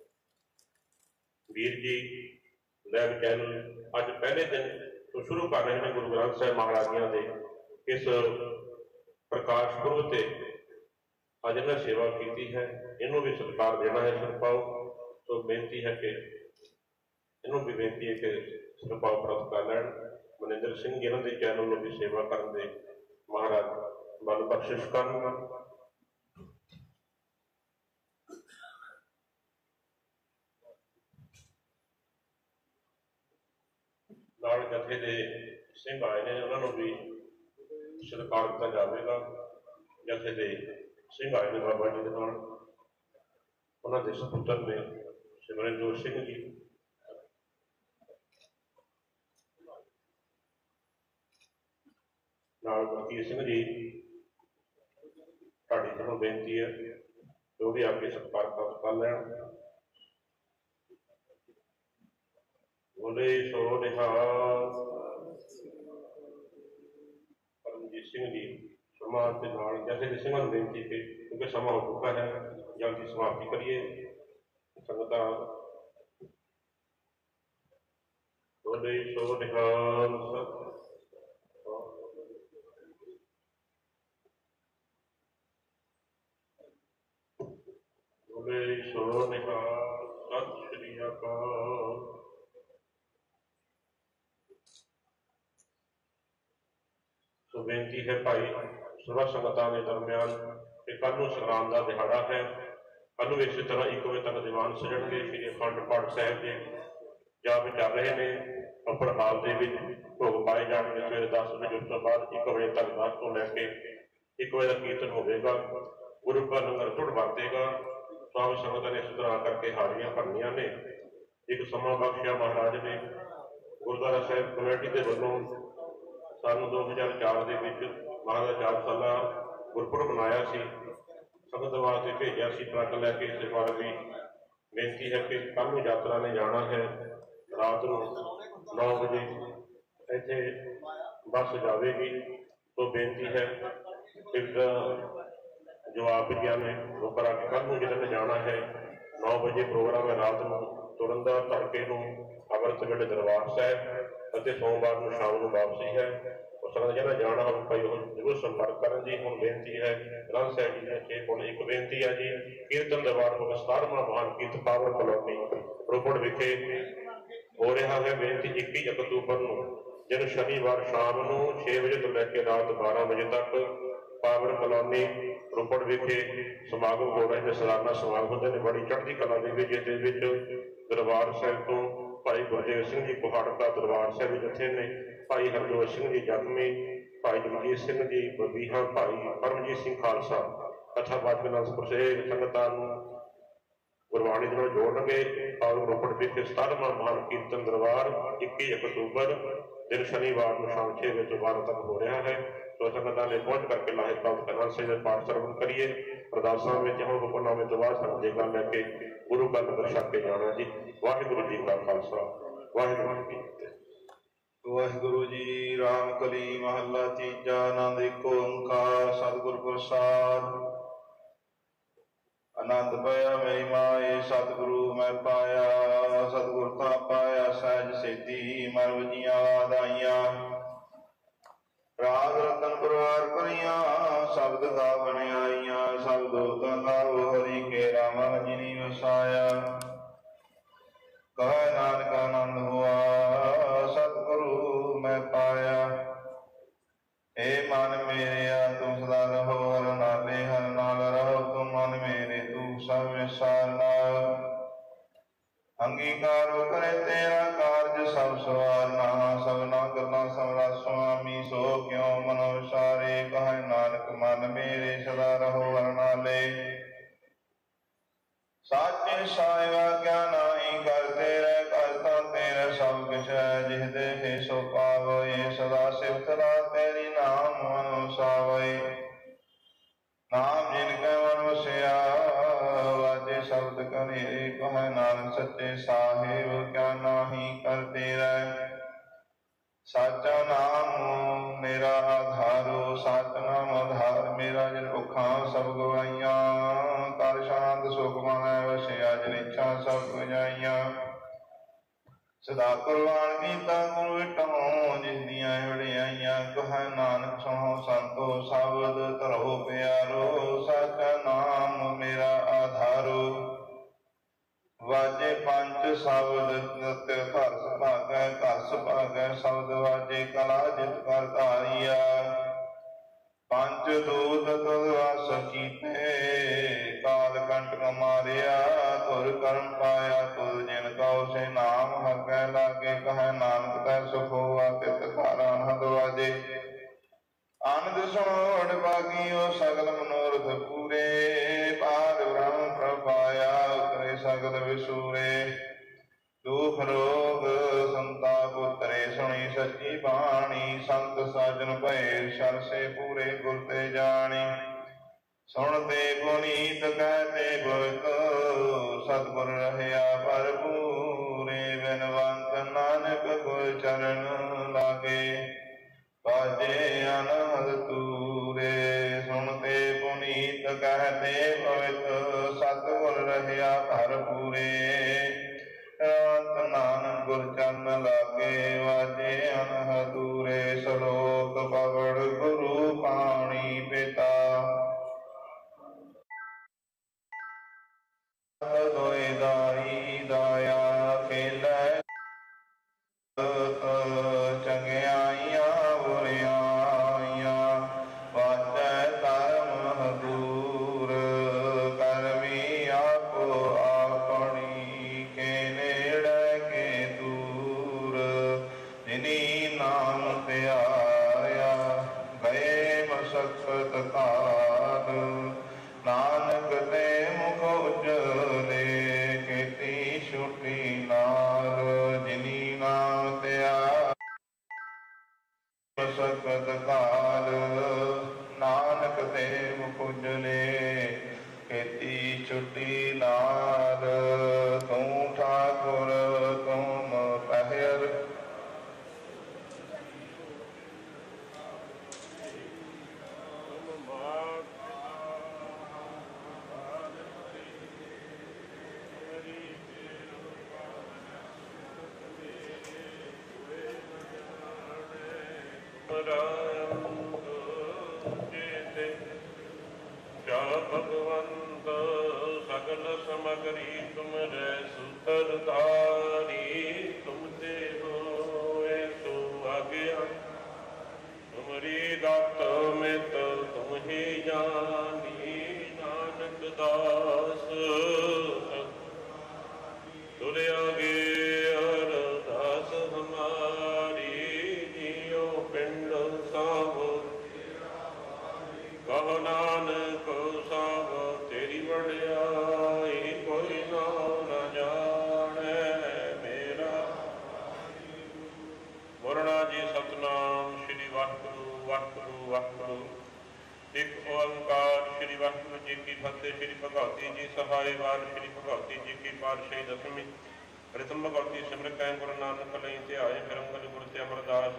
ਵੀਰ ਜੀ ਲੈਬ ਚੈਨਲ ਅੱਜ ਪਹਿਲੇ ਦਿਨ ਤੋਂ ਸ਼ੁਰੂ ਕਰ ਰਹੇ ਨੇ ਗੁਰੂ ਗ੍ਰੰਥ ਸਾਹਿਬ ਮਹਾਰਾਜੀਆਂ ਦੇ ਇਸ ਪ੍ਰਕਾਸ਼ ਪੁਰਬ ਤੇ ਅੱਜ ਇਹਨਾਂ ਸੇਵਾ ਕੀਤੀ ਹੈ। ਇਹਨੂੰ ਵੀ ਸਤਿਕਾਰ ਦੇਣਾ ਹੈ ਸਰਪਾਓ। ਸੋ ਬੇਨਤੀ ਹੈ ਕਿ ਇਹਨੂੰ ਵੀ ਬੇਨਤੀ ਹੈ ਕਿ ਸਰਪਾਓ ਪ੍ਰਾਪਤ ਕਰ ਲੈਣ। ਮਨਿੰਦਰ ਸਿੰਘ ਜੀ ਇਹਨਾਂ ਦੇ ਚੈਨਲ ਨੂੰ ਵੀ ਸੇਵਾ ਕਰਨ ਦੇ ਮਹਾਰਾਜ ਬਲ ਬਖਸ਼ਿਸ਼ ਕਰਨ। ਨਾਲ ਜਥੇ ਦੇ ਸਿੰਘ ਆਏ ਨੇ ਉਹਨਾਂ ਨੂੰ ਵੀ ਸਤਿਕਾਰ ਦਿੱਤਾ ਜਾਵੇਗਾ। ਜਥੇ ਦੇ ਸਿੰਘ ਆਏ ਨੇ ਬਾਬਾ ਜੀ ਦੇ ਨਾਲ, ਉਹਨਾਂ ਦੇ ਸਪੁੱਤਰ ਨੇ ਸਿਮਰਨਜੋਤ ਸਿੰਘ ਜੀ। ਨਾਲ ਮਲਕੀਤ ਸਿੰਘ ਜੀ ਤੁਹਾਡੀ ਤੁਹਾਨੂੰ ਬੇਨਤੀ ਹੈ ਕਿ ਉਹ ਵੀ ਆ ਕੇ ਸਤਿਕਾਰ ਪ੍ਰਾਪਤ ਕਰ ਲੈਣ। ਬੋਲੇ ਸੋ ਨਿਹਾਲ। ਪਰਮਜੀਤ ਸਿੰਘ ਜੀ ਸਮਾਜ ਦੇ ਨਾਲ ਜਥੇ ਦੇ ਸਿੰਘਾਂ ਨੂੰ ਬੇਨਤੀ ਕਿ ਕਿਉਂਕਿ ਸਮਾਂ ਹੋ ਚੁੱਕਾ ਹੈ ਜਲਦੀ ਸਮਾਪਤੀ ਕਰੀਏ। ਸੰਗਤਾਂ ਬੋਲੇ ਸੋ ਨਿਹਾਲ। ਬੋਲੇ ਸੋ ਨਿਹਾਲ। ਸਤਿ ਸ਼੍ਰੀ ਅਕਾਲ। ਸੋ ਬੇਨਤੀ ਹੈ ਭਾਈ ਸਰਵ ਸੰਗਤਾਂ ਦੇ ਦਰਮਿਆਨ ਕਿ ਕੱਲ੍ਹ ਨੂੰ ਸੰਗਰਾਮ ਦਾ ਦਿਹਾੜਾ ਹੈ। ਕੱਲ੍ਹ ਨੂੰ ਇਸੇ ਤਰ੍ਹਾਂ ਇੱਕ ਵਜੇ ਤੱਕ ਦੀਵਾਨ ਸਜਣਗੇ। ਸ਼੍ਰੀ ਅਖੰਡ ਪਾਠ ਸਾਹਿਬ ਦੇ ਜਾਪ ਚੱਲ ਰਹੇ ਨੇ। ਉੱਪਰ ਹਾਲ ਦੇ ਵਿੱਚ ਭੋਗ ਪਾਏ ਜਾਣਗੇ ਸਵੇਰੇ ਦਸ ਵਜੇ। ਉਸ ਤੋਂ ਬਾਅਦ ਇੱਕ ਵਜੇ ਤੱਕ ਦਸ ਤੋਂ ਲੈ ਕੇ ਇੱਕ ਵਜੇ ਦਾ ਕੀਰਤਨ ਹੋਵੇਗਾ। ਗੁਰੂ ਕਾ ਲੰਗਰ ਟੁੱਟ ਵਰਤੇਗਾ। ਸਭ ਸੰਗਤਾਂ ਨੇ ਇਸ ਤਰ੍ਹਾਂ ਕਰਕੇ ਹਾਜ਼ਰੀਆਂ ਭਰਨੀਆਂ ਨੇ। ਇੱਕ ਸਮਾਂ ਬਖਸ਼ਿਆ ਮਹਾਰਾਜ ਨੇ। ਗੁਰਦੁਆਰਾ ਸਾਹਿਬ ਕਮੇਟੀ ਦੇ ਵੱਲੋਂ ਸਾਨੂੰ ਦੋ ਹਜ਼ਾਰ ਚਾਰ ਦੇ ਵਿੱਚ ਮਹਾਰਾਜ ਦਾ ਚਾਰ ਸਾਲਾ ਗੁਰਪੁਰਬ ਮਨਾਇਆ ਸੀ। ਸੰਗਤ ਵਾਸਤੇ ਭੇਜਿਆ ਸੀ ਟਰੱਕ ਲੈ ਕੇ। ਇਸ ਵਾਰ ਵੀ ਬੇਨਤੀ ਹੈ ਕਿ ਕੱਲ੍ਹ ਨੂੰ ਯਾਤਰਾ ਨੇ ਜਾਣਾ ਹੈ। ਰਾਤ ਨੂੰ ਨੌ ਵਜੇ ਇੱਥੇ ਬੱਸ ਜਾਵੇਗੀ। ਤੋਂ ਬੇਨਤੀ ਹੈ ਕਿ ਜਵਾਬ ਵਿਗਿਆ ਨੇ ਉਹ ਕਰਾ ਕੇ ਕੱਲ੍ਹ ਨੂੰ ਜਿਹਨਾਂ ਨੇ ਜਾਣਾ ਹੈ ਨੌ ਵਜੇ ਪ੍ਰੋਗਰਾਮ ਹੈ। ਰਾਤ ਨੂੰ ਤੁਰਨ ਦਾ, ਤੜਕੇ ਨੂੰ ਅੰਮ੍ਰਿਤ ਵੇਲੇ ਦਰਬਾਰ ਸਾਹਿਬ ਅਤੇ ਸੋਮਵਾਰ ਨੂੰ ਸ਼ਾਮ ਨੂੰ ਵਾਪਸੀ ਹੈ। ਉਹ ਸੰਗਤ ਜਿਹਨਾਂ ਜਾਣਾ ਹੋਵੇ ਭਾਈ ਉਹ ਜ਼ਰੂਰ ਸੰਪਰਕ ਕਰਨ ਜੀ। ਹੁਣ ਬੇਨਤੀ ਹੈ ਗ੍ਰੰਥ ਸਾਹਿਬ ਜੀ ਦੇ ਛੇ ਕੋਲ ਇੱਕ ਬੇਨਤੀ ਹੈ ਜੀ। ਕੀਰਤਨ ਦਰਬਾਰ ਹੋ ਸਤਾਰਵਾਂ ਮਹਾਨ ਕੀਰਤ ਪਾਵਨ ਕਲੋਨੀ ਰੋਪੜ ਵਿਖੇ ਹੋ ਰਿਹਾ ਹੈ। ਬੇਨਤੀ ਇੱਕੀ ਅਕਤੂਬਰ ਨੂੰ ਦਿਨ ਸ਼ਨੀਵਾਰ ਸ਼ਾਮ ਨੂੰ ਛੇ ਵਜੇ ਤੋਂ ਲੈ ਕੇ ਰਾਤ ਬਾਰਾਂ ਵਜੇ ਤੱਕ ਪਾਵਨ ਕਲੋਨੀ ਰੋਪੜ ਵਿਖੇ ਸਮਾਗਮ ਹੋ ਰਹੇ ਨੇ। ਸਾਲਾਨਾ ਸਮਾਗਮ ਹੁੰਦੇ ਨੇ ਬੜੀ ਚੜ੍ਹਦੀ ਕਲਾ ਦੇ ਵਿੱਚ। ਇਸ ਦੇ ਵਿੱਚ ਦਰਬਾਰ ਸਾਹਿਬ ਤੋਂ ਭਾਈ ਗੁਰਦੇਵ ਸਿੰਘ ਜੀ ਕੁਹਾੜਕਾ ਦਰਬਾਰ ਸਾਹਿਬ ਵਿੱਚ ਜਥੇ ਨੇ। ਭਾਈ ਹਰਜੋਤ ਸਿੰਘ ਜੀ ਜ਼ਖਮੀ, ਭਾਈ ਜਗਜੀਤ ਸਿੰਘ ਜੀ ਬਬੀਹਾ, ਭਾਈ ਪਰਮਜੀਤ ਸਿੰਘ ਖਾਲਸਾ ਕਥਾ ਵਾਚਕ ਅਨੰਦਪੁਰ ਸਾਹਿਬ ਸੰਗਤਾਂ ਨੂੰ ਗੁਰਬਾਣੀ ਦੇ ਨਾਲ ਜੋੜਨਗੇ। ਪਾਵਨ ਰੋਪੜ ਵਿਖੇ ਸਤਾਰਵਾਂ ਮਹਾਨ ਕੀਰਤਨ ਦਰਬਾਰ ਇੱਕੀ ਅਕਤੂਬਰ ਦਿਨ ਸ਼ਨੀਵਾਰ ਨੂੰ ਸ਼ਾਮ ਛੇ ਵਜੇ ਤੋਂ ਬਾਰਾਂ ਤੱਕ ਹੋ ਰਿਹਾ ਹੈ। ਸੋ ਸੰਗਤਾਂ ਨੇ ਪਹੁੰਚ ਕਰਕੇ ਲਾਹੇ ਪ੍ਰਾਪਤ ਕਰਨ ਸੇ ਪਾਠ ਸਰਵਣ ਕਰੀਏ। ਅਰਦਾਸਾਂ ਵਿੱਚ ਹੁਣ ਹੁਕਮਨਾਮੇ ਤੋਂ ਬਾਅਦ ਸਾਨੂੰ ਜੇਗਾ ਲੈ ਕੇ ਗੁਰੂ ਘਰ ਲੰਗਰ ਛਕ ਕੇ ਜਾਣਾ ਜੀ। ਵਾਹਿਗੁਰੂ ਜੀ ਕਾ ਖਾਲਸਾ ਵਾਹਿਗੁਰੂ ਜੀ ਕੀ ਫਤਿਹ। ਵਾਹਿਗੁਰੂ ਜੀ। ਰਾਮ ਕਲੀ ਮਹੱਲਾ ਤੀਜਾ। ਆਨੰਦ ਏਕ ਓੰਕਾਰ ਸਤਿਗੁਰ ਪ੍ਰਸਾਦ। ਆਨੰਦ ਪਾਇਆ ਮੇਰੀ ਮਾਏ ਸਤਿਗੁਰੂ ਮੈਂ ਪਾਇਆ। ਸਤਿਗੁਰ ਤਾਂ ਪਾਇਆ ਸਹਿਜ ਸੇਤੀ ਮਨ ਵਜੀਆਂ ਆਦਾਈਆਂ। ਰਾਗ ਰਤਨ ਪਰਵਾਰ ਕਰੀਆਂ ਸ਼ਬਦ ਗਾਵਣ ਆਈਆਂ। ਸ਼ਬਦੋ ਤਾਂ ਗਾਵੋ ਹਰੀ ਕੇ ਰਾਮ ਜਿਨੀ ਵਸਾਇਆ। ਕਹਿ ਨਾਨਕ ਆਨੰਦ ਹੁਆ ਸਤਿਗੁਰੂ ਮੈਂ ਪਾਇਆ। ਏ ਮਨ ਮੇਰਿਆ ਤੂੰ ਸਦਾ ਰਹੋ ਹਰ ਨਾਲੇ ਹਰ ਨਾਲ ਰਹੋ। ਤੂੰ ਮਨ ਮੇਰੇ ਤੂੰ ਸਭ ਵਿਸਾਰ ਨਾਲ। ਅੰਗੀਕਾਰੋ ਕਰੇ ਤੇਰਾ ਕਾਰਜ ਸਭ ਸਵਾਰਨਾ। ਸਭਨਾ ਗੱਲਾਂ ਸਮਰਾ ਸੁਆਮੀ ਸੋ ਕਿਉ ਮਨੋ ਵਿਸਾਰੇ। ਕਹੈ ਨਾਨਕ ਮਨ ਮੇਰੇ ਸਦਾ ਰਹੋ ਹਰ ਨਾਲੇ। ਸਾਚੇ ਸਾਇਵਾ ਕਿਆ ਨਾਹੀ ਕਰਤੇ ਰਹਿ ਕਰਤਾ ਤੇਰਾ ਸਭ ਕਿਛ ਹੈ। ਜਿਹ ਦੇਹੇ ਸੋ ਪਾਵੈ ਸਦਾ ਸਿਫਤ ਲਾ ਤੇਰੀ ਨਾਮ ਮਨੁ ਸਾਵੈ। ਨਾਮ ਜਿਨ ਕੈ ਮਨ ਵਸਿਆ ਵਾਜੇ ਸ਼ਬਦ ਕਨੇਰੇ। ਕਹੈ ਨਾਨਕ ਸੱਚੇ ਸਾਹਿਬ ਕਿਆ ਨਾਹੀ ਕਰਤੇ ਰਹਿ। ਸਾਚਾ ਨਾਮ ਮੇਰਾ ਆਧਾਰੋ ਸਾਚ ਨਾਮ ਆਧਾਰ ਮੇਰਾ। ਜਿਨ ਭੁੱਖਾਂ ਸਭ ਗਵਾਈਆਂ ਕਰ ਸ਼ਾਂਤ ਸੁਖ ਮਨੈ ਵਸਿਆ। ਜਿਨ ਇੱਛਾ ਸਭ ਪੁਜਾਈਆਂ ਸਦਾ ਕੁਰਬਾਨ ਕੀਤਾ ਗੁਰੂ ਵਿਟਹੁ ਜਿਸ ਦੀਆਂ ਵਡਿਆਈਆਂ। ਕਹੈ ਨਾਨਕ ਸੁਣੋ ਸੰਤੋ ਸ਼ਬਦ ਧਰੋ ਪਿਆਰੋ। ਸਾਚਾ ਨਾਮ ਮੇਰਾ ਆਧਾਰੋ ਵਾਜੇ ਪੰਜ ਸ਼ਬਦ ਨਿਤ ਘਰ ਸੁਭਾਗੈ। ਘਰ ਸੁਭਾਗੈ ਸ਼ਬਦ ਵਾਜੇ ਕਲਾ ਜਿਤ ਕਰ ਧਾਰੀਆ। ਪੰਜ ਦੂਤ ਤੁਧ ਵਸ ਕੀਤੇ ਕਾਲ ਕੰਟਕ ਮਾਰਿਆ। ਧੁਰ ਕਰਮ ਪਾਇਆ ਤੁਧ ਜਿਨ ਕਉ ਸੇ ਨਾਮ ਹਕੈ ਲਾਗੇ। ਕਹੈ ਨਾਨਕ ਤੈ ਸੁਖ ਹੋਆ ਤਿਤ ਘਰ ਆਨੰਦ ਵਾਜੇ। ਆਨੰਦ ਸੁਣੋ ਵਡਭਾਗੀਓ ਸਗਲ ਮਨੋਰਥ ਪੂਰੇ। ਪਾਰ ਬ੍ਰਹਮ ਪ੍ਰਭ ਪਾਇਆ ਉਤਰੇ ਸਗਲ ਵਿਸੂਰੇ। ਦੁਖ ਰੋਗ ਸੰਤਾਪ ਉਤਰੇ ਸੁਣੀ ਸੱਚੀ ਬਾਣੀ। ਸੰਤ ਸਾਜਨ ਭਏ ਸਰਸੇ ਪੂਰੇ ਗੁਰ ਤੇ ਜਾਣੀ। ਸੁਣਦੇ ਪੁਨੀਤ ਕਹਤੇ ਭਗਤ ਸਤਿਗੁਰ ਰਹਿਆ ਭਰਪੂਰੇ। ਬਿਨਵੰਤ ਨਾਨਕ ਗੁਰ ਚਰਨ ਲਾਗੇ ਬਾਜੇ ਅਨਹਦ ਤੂਰੇ। ਸੁਣਤੇ ਪੁਨੀਤ ਕਹਤੇ ਭਗਤ ਸਤਿਗੁਰ ਰਹਿਆ ਭਰਪੂਰੇ। ਬਿਨਵੰਤ ਨਾਨਕ ਗੁਰ ਚਰਨ ਲਾਗੇ ਵਾਜੇ ਅਨਹਦ ਤੂਰੇ। ਸ਼ਲੋਕ ਪਵੜ ਗੁਰੂ ਪਾਣੀ ਪਿਤਾ ਦੋਇ ਦਾਈ ਦਾਇਆ ਖੇਲੈ। ਚੰਗਿਆਈਆਂ ਬੁਰਿਆਈਆਂ ਵਾਚੈ ਧਰਮ ਹਦੂਰ। ਕਰਮੀ ਆਪੋ ਆਪਣੀ ਕੇ ਨੇੜੇ ਕੇ ਦੂਰ। ਜਿਨੀ ਨਾਮ ਧਿਆਇਆ ਗਏ ਮਸਕਤ ਕਾਲ। ਨਾਨਕ ਤੇ ਮੁਖ ਉਜਲੇ ਕੀਤੀ ਛੁਟੀ ਨਾਲ। ਜਿਨੀ ਨਾਮ ਧਿਆਇਆ ਮਸਕਤ ਕਾਲ। ਨਾਨਕ ਤੇ ਮੁਖ ਉਜਲੇ ਕੀਤੀ ਛੁਟੀ ਨਾਲ। ਤੂੰ ਠਾਕੁਰ ਤੁਮ ਪਹਿਰ ਭਗਵੰਤ ਸਗਲ ਸਮਗਰੀ ਤੁਮਰੇ ਸੂਤਰ ਧਾਰੀ। ਤੁਮ ਤੇ ਹੋਏ ਤੂੰ ਆਗਿਆ ਤੁਮਰੀ ਦਾਤ ਮਿਤ ਤੁਮ ਹੀ ਜਾਨੀ। ਨਾਨਕ ਦਾਸ ਤੁਰ ਆਗੇ ਅਰਦਾਸ ਹਮਾਰੀ। ਜੀਉ ਪਿੰਡ ਸਾਹਿਬ ਕਹੋ ਨਾਨਕ ਸਾਹਿਬ ਤੇਰੀ ਵਡਿਆਈ। ਕੋਈ ਨਾ ਨਾ ਜਾਣੈ ਮੇਰਾ। ਮੁਰਣਾ ਜੀ ਸਤਨਾਮ ਸ੍ਰੀ ਵਾਹਿਗੁਰੂ ਵਾਹਿਗੁਰੂ ਵਾਹਿਗੁਰੂ। ਇੱਕ ਓੰਕਾਰ ਸ੍ਰੀ ਵਾਹਿਗੁਰੂ ਜੀ ਕੀ ਫਤਿਹ। ਸ੍ਰੀ ਭਗਵਤੀ ਜੀ ਸਹਾਇ ਵਾਰ ਸ੍ਰੀ ਭਗਵਤੀ ਜੀ ਕੀ ਪਾਤਸ਼ਾਹੀ ਦਸਵੀਂ। ਪ੍ਰਥਮ ਭਗਵਤੀ ਸਿਮਰ ਕੈ ਗੁਰੂ ਨਾਨਕ ਲਈ ਧਿਆਏ। ਫਿਰ ਅੰਗਦ ਗੁਰ ਤੇ ਅਮਰਦਾਸ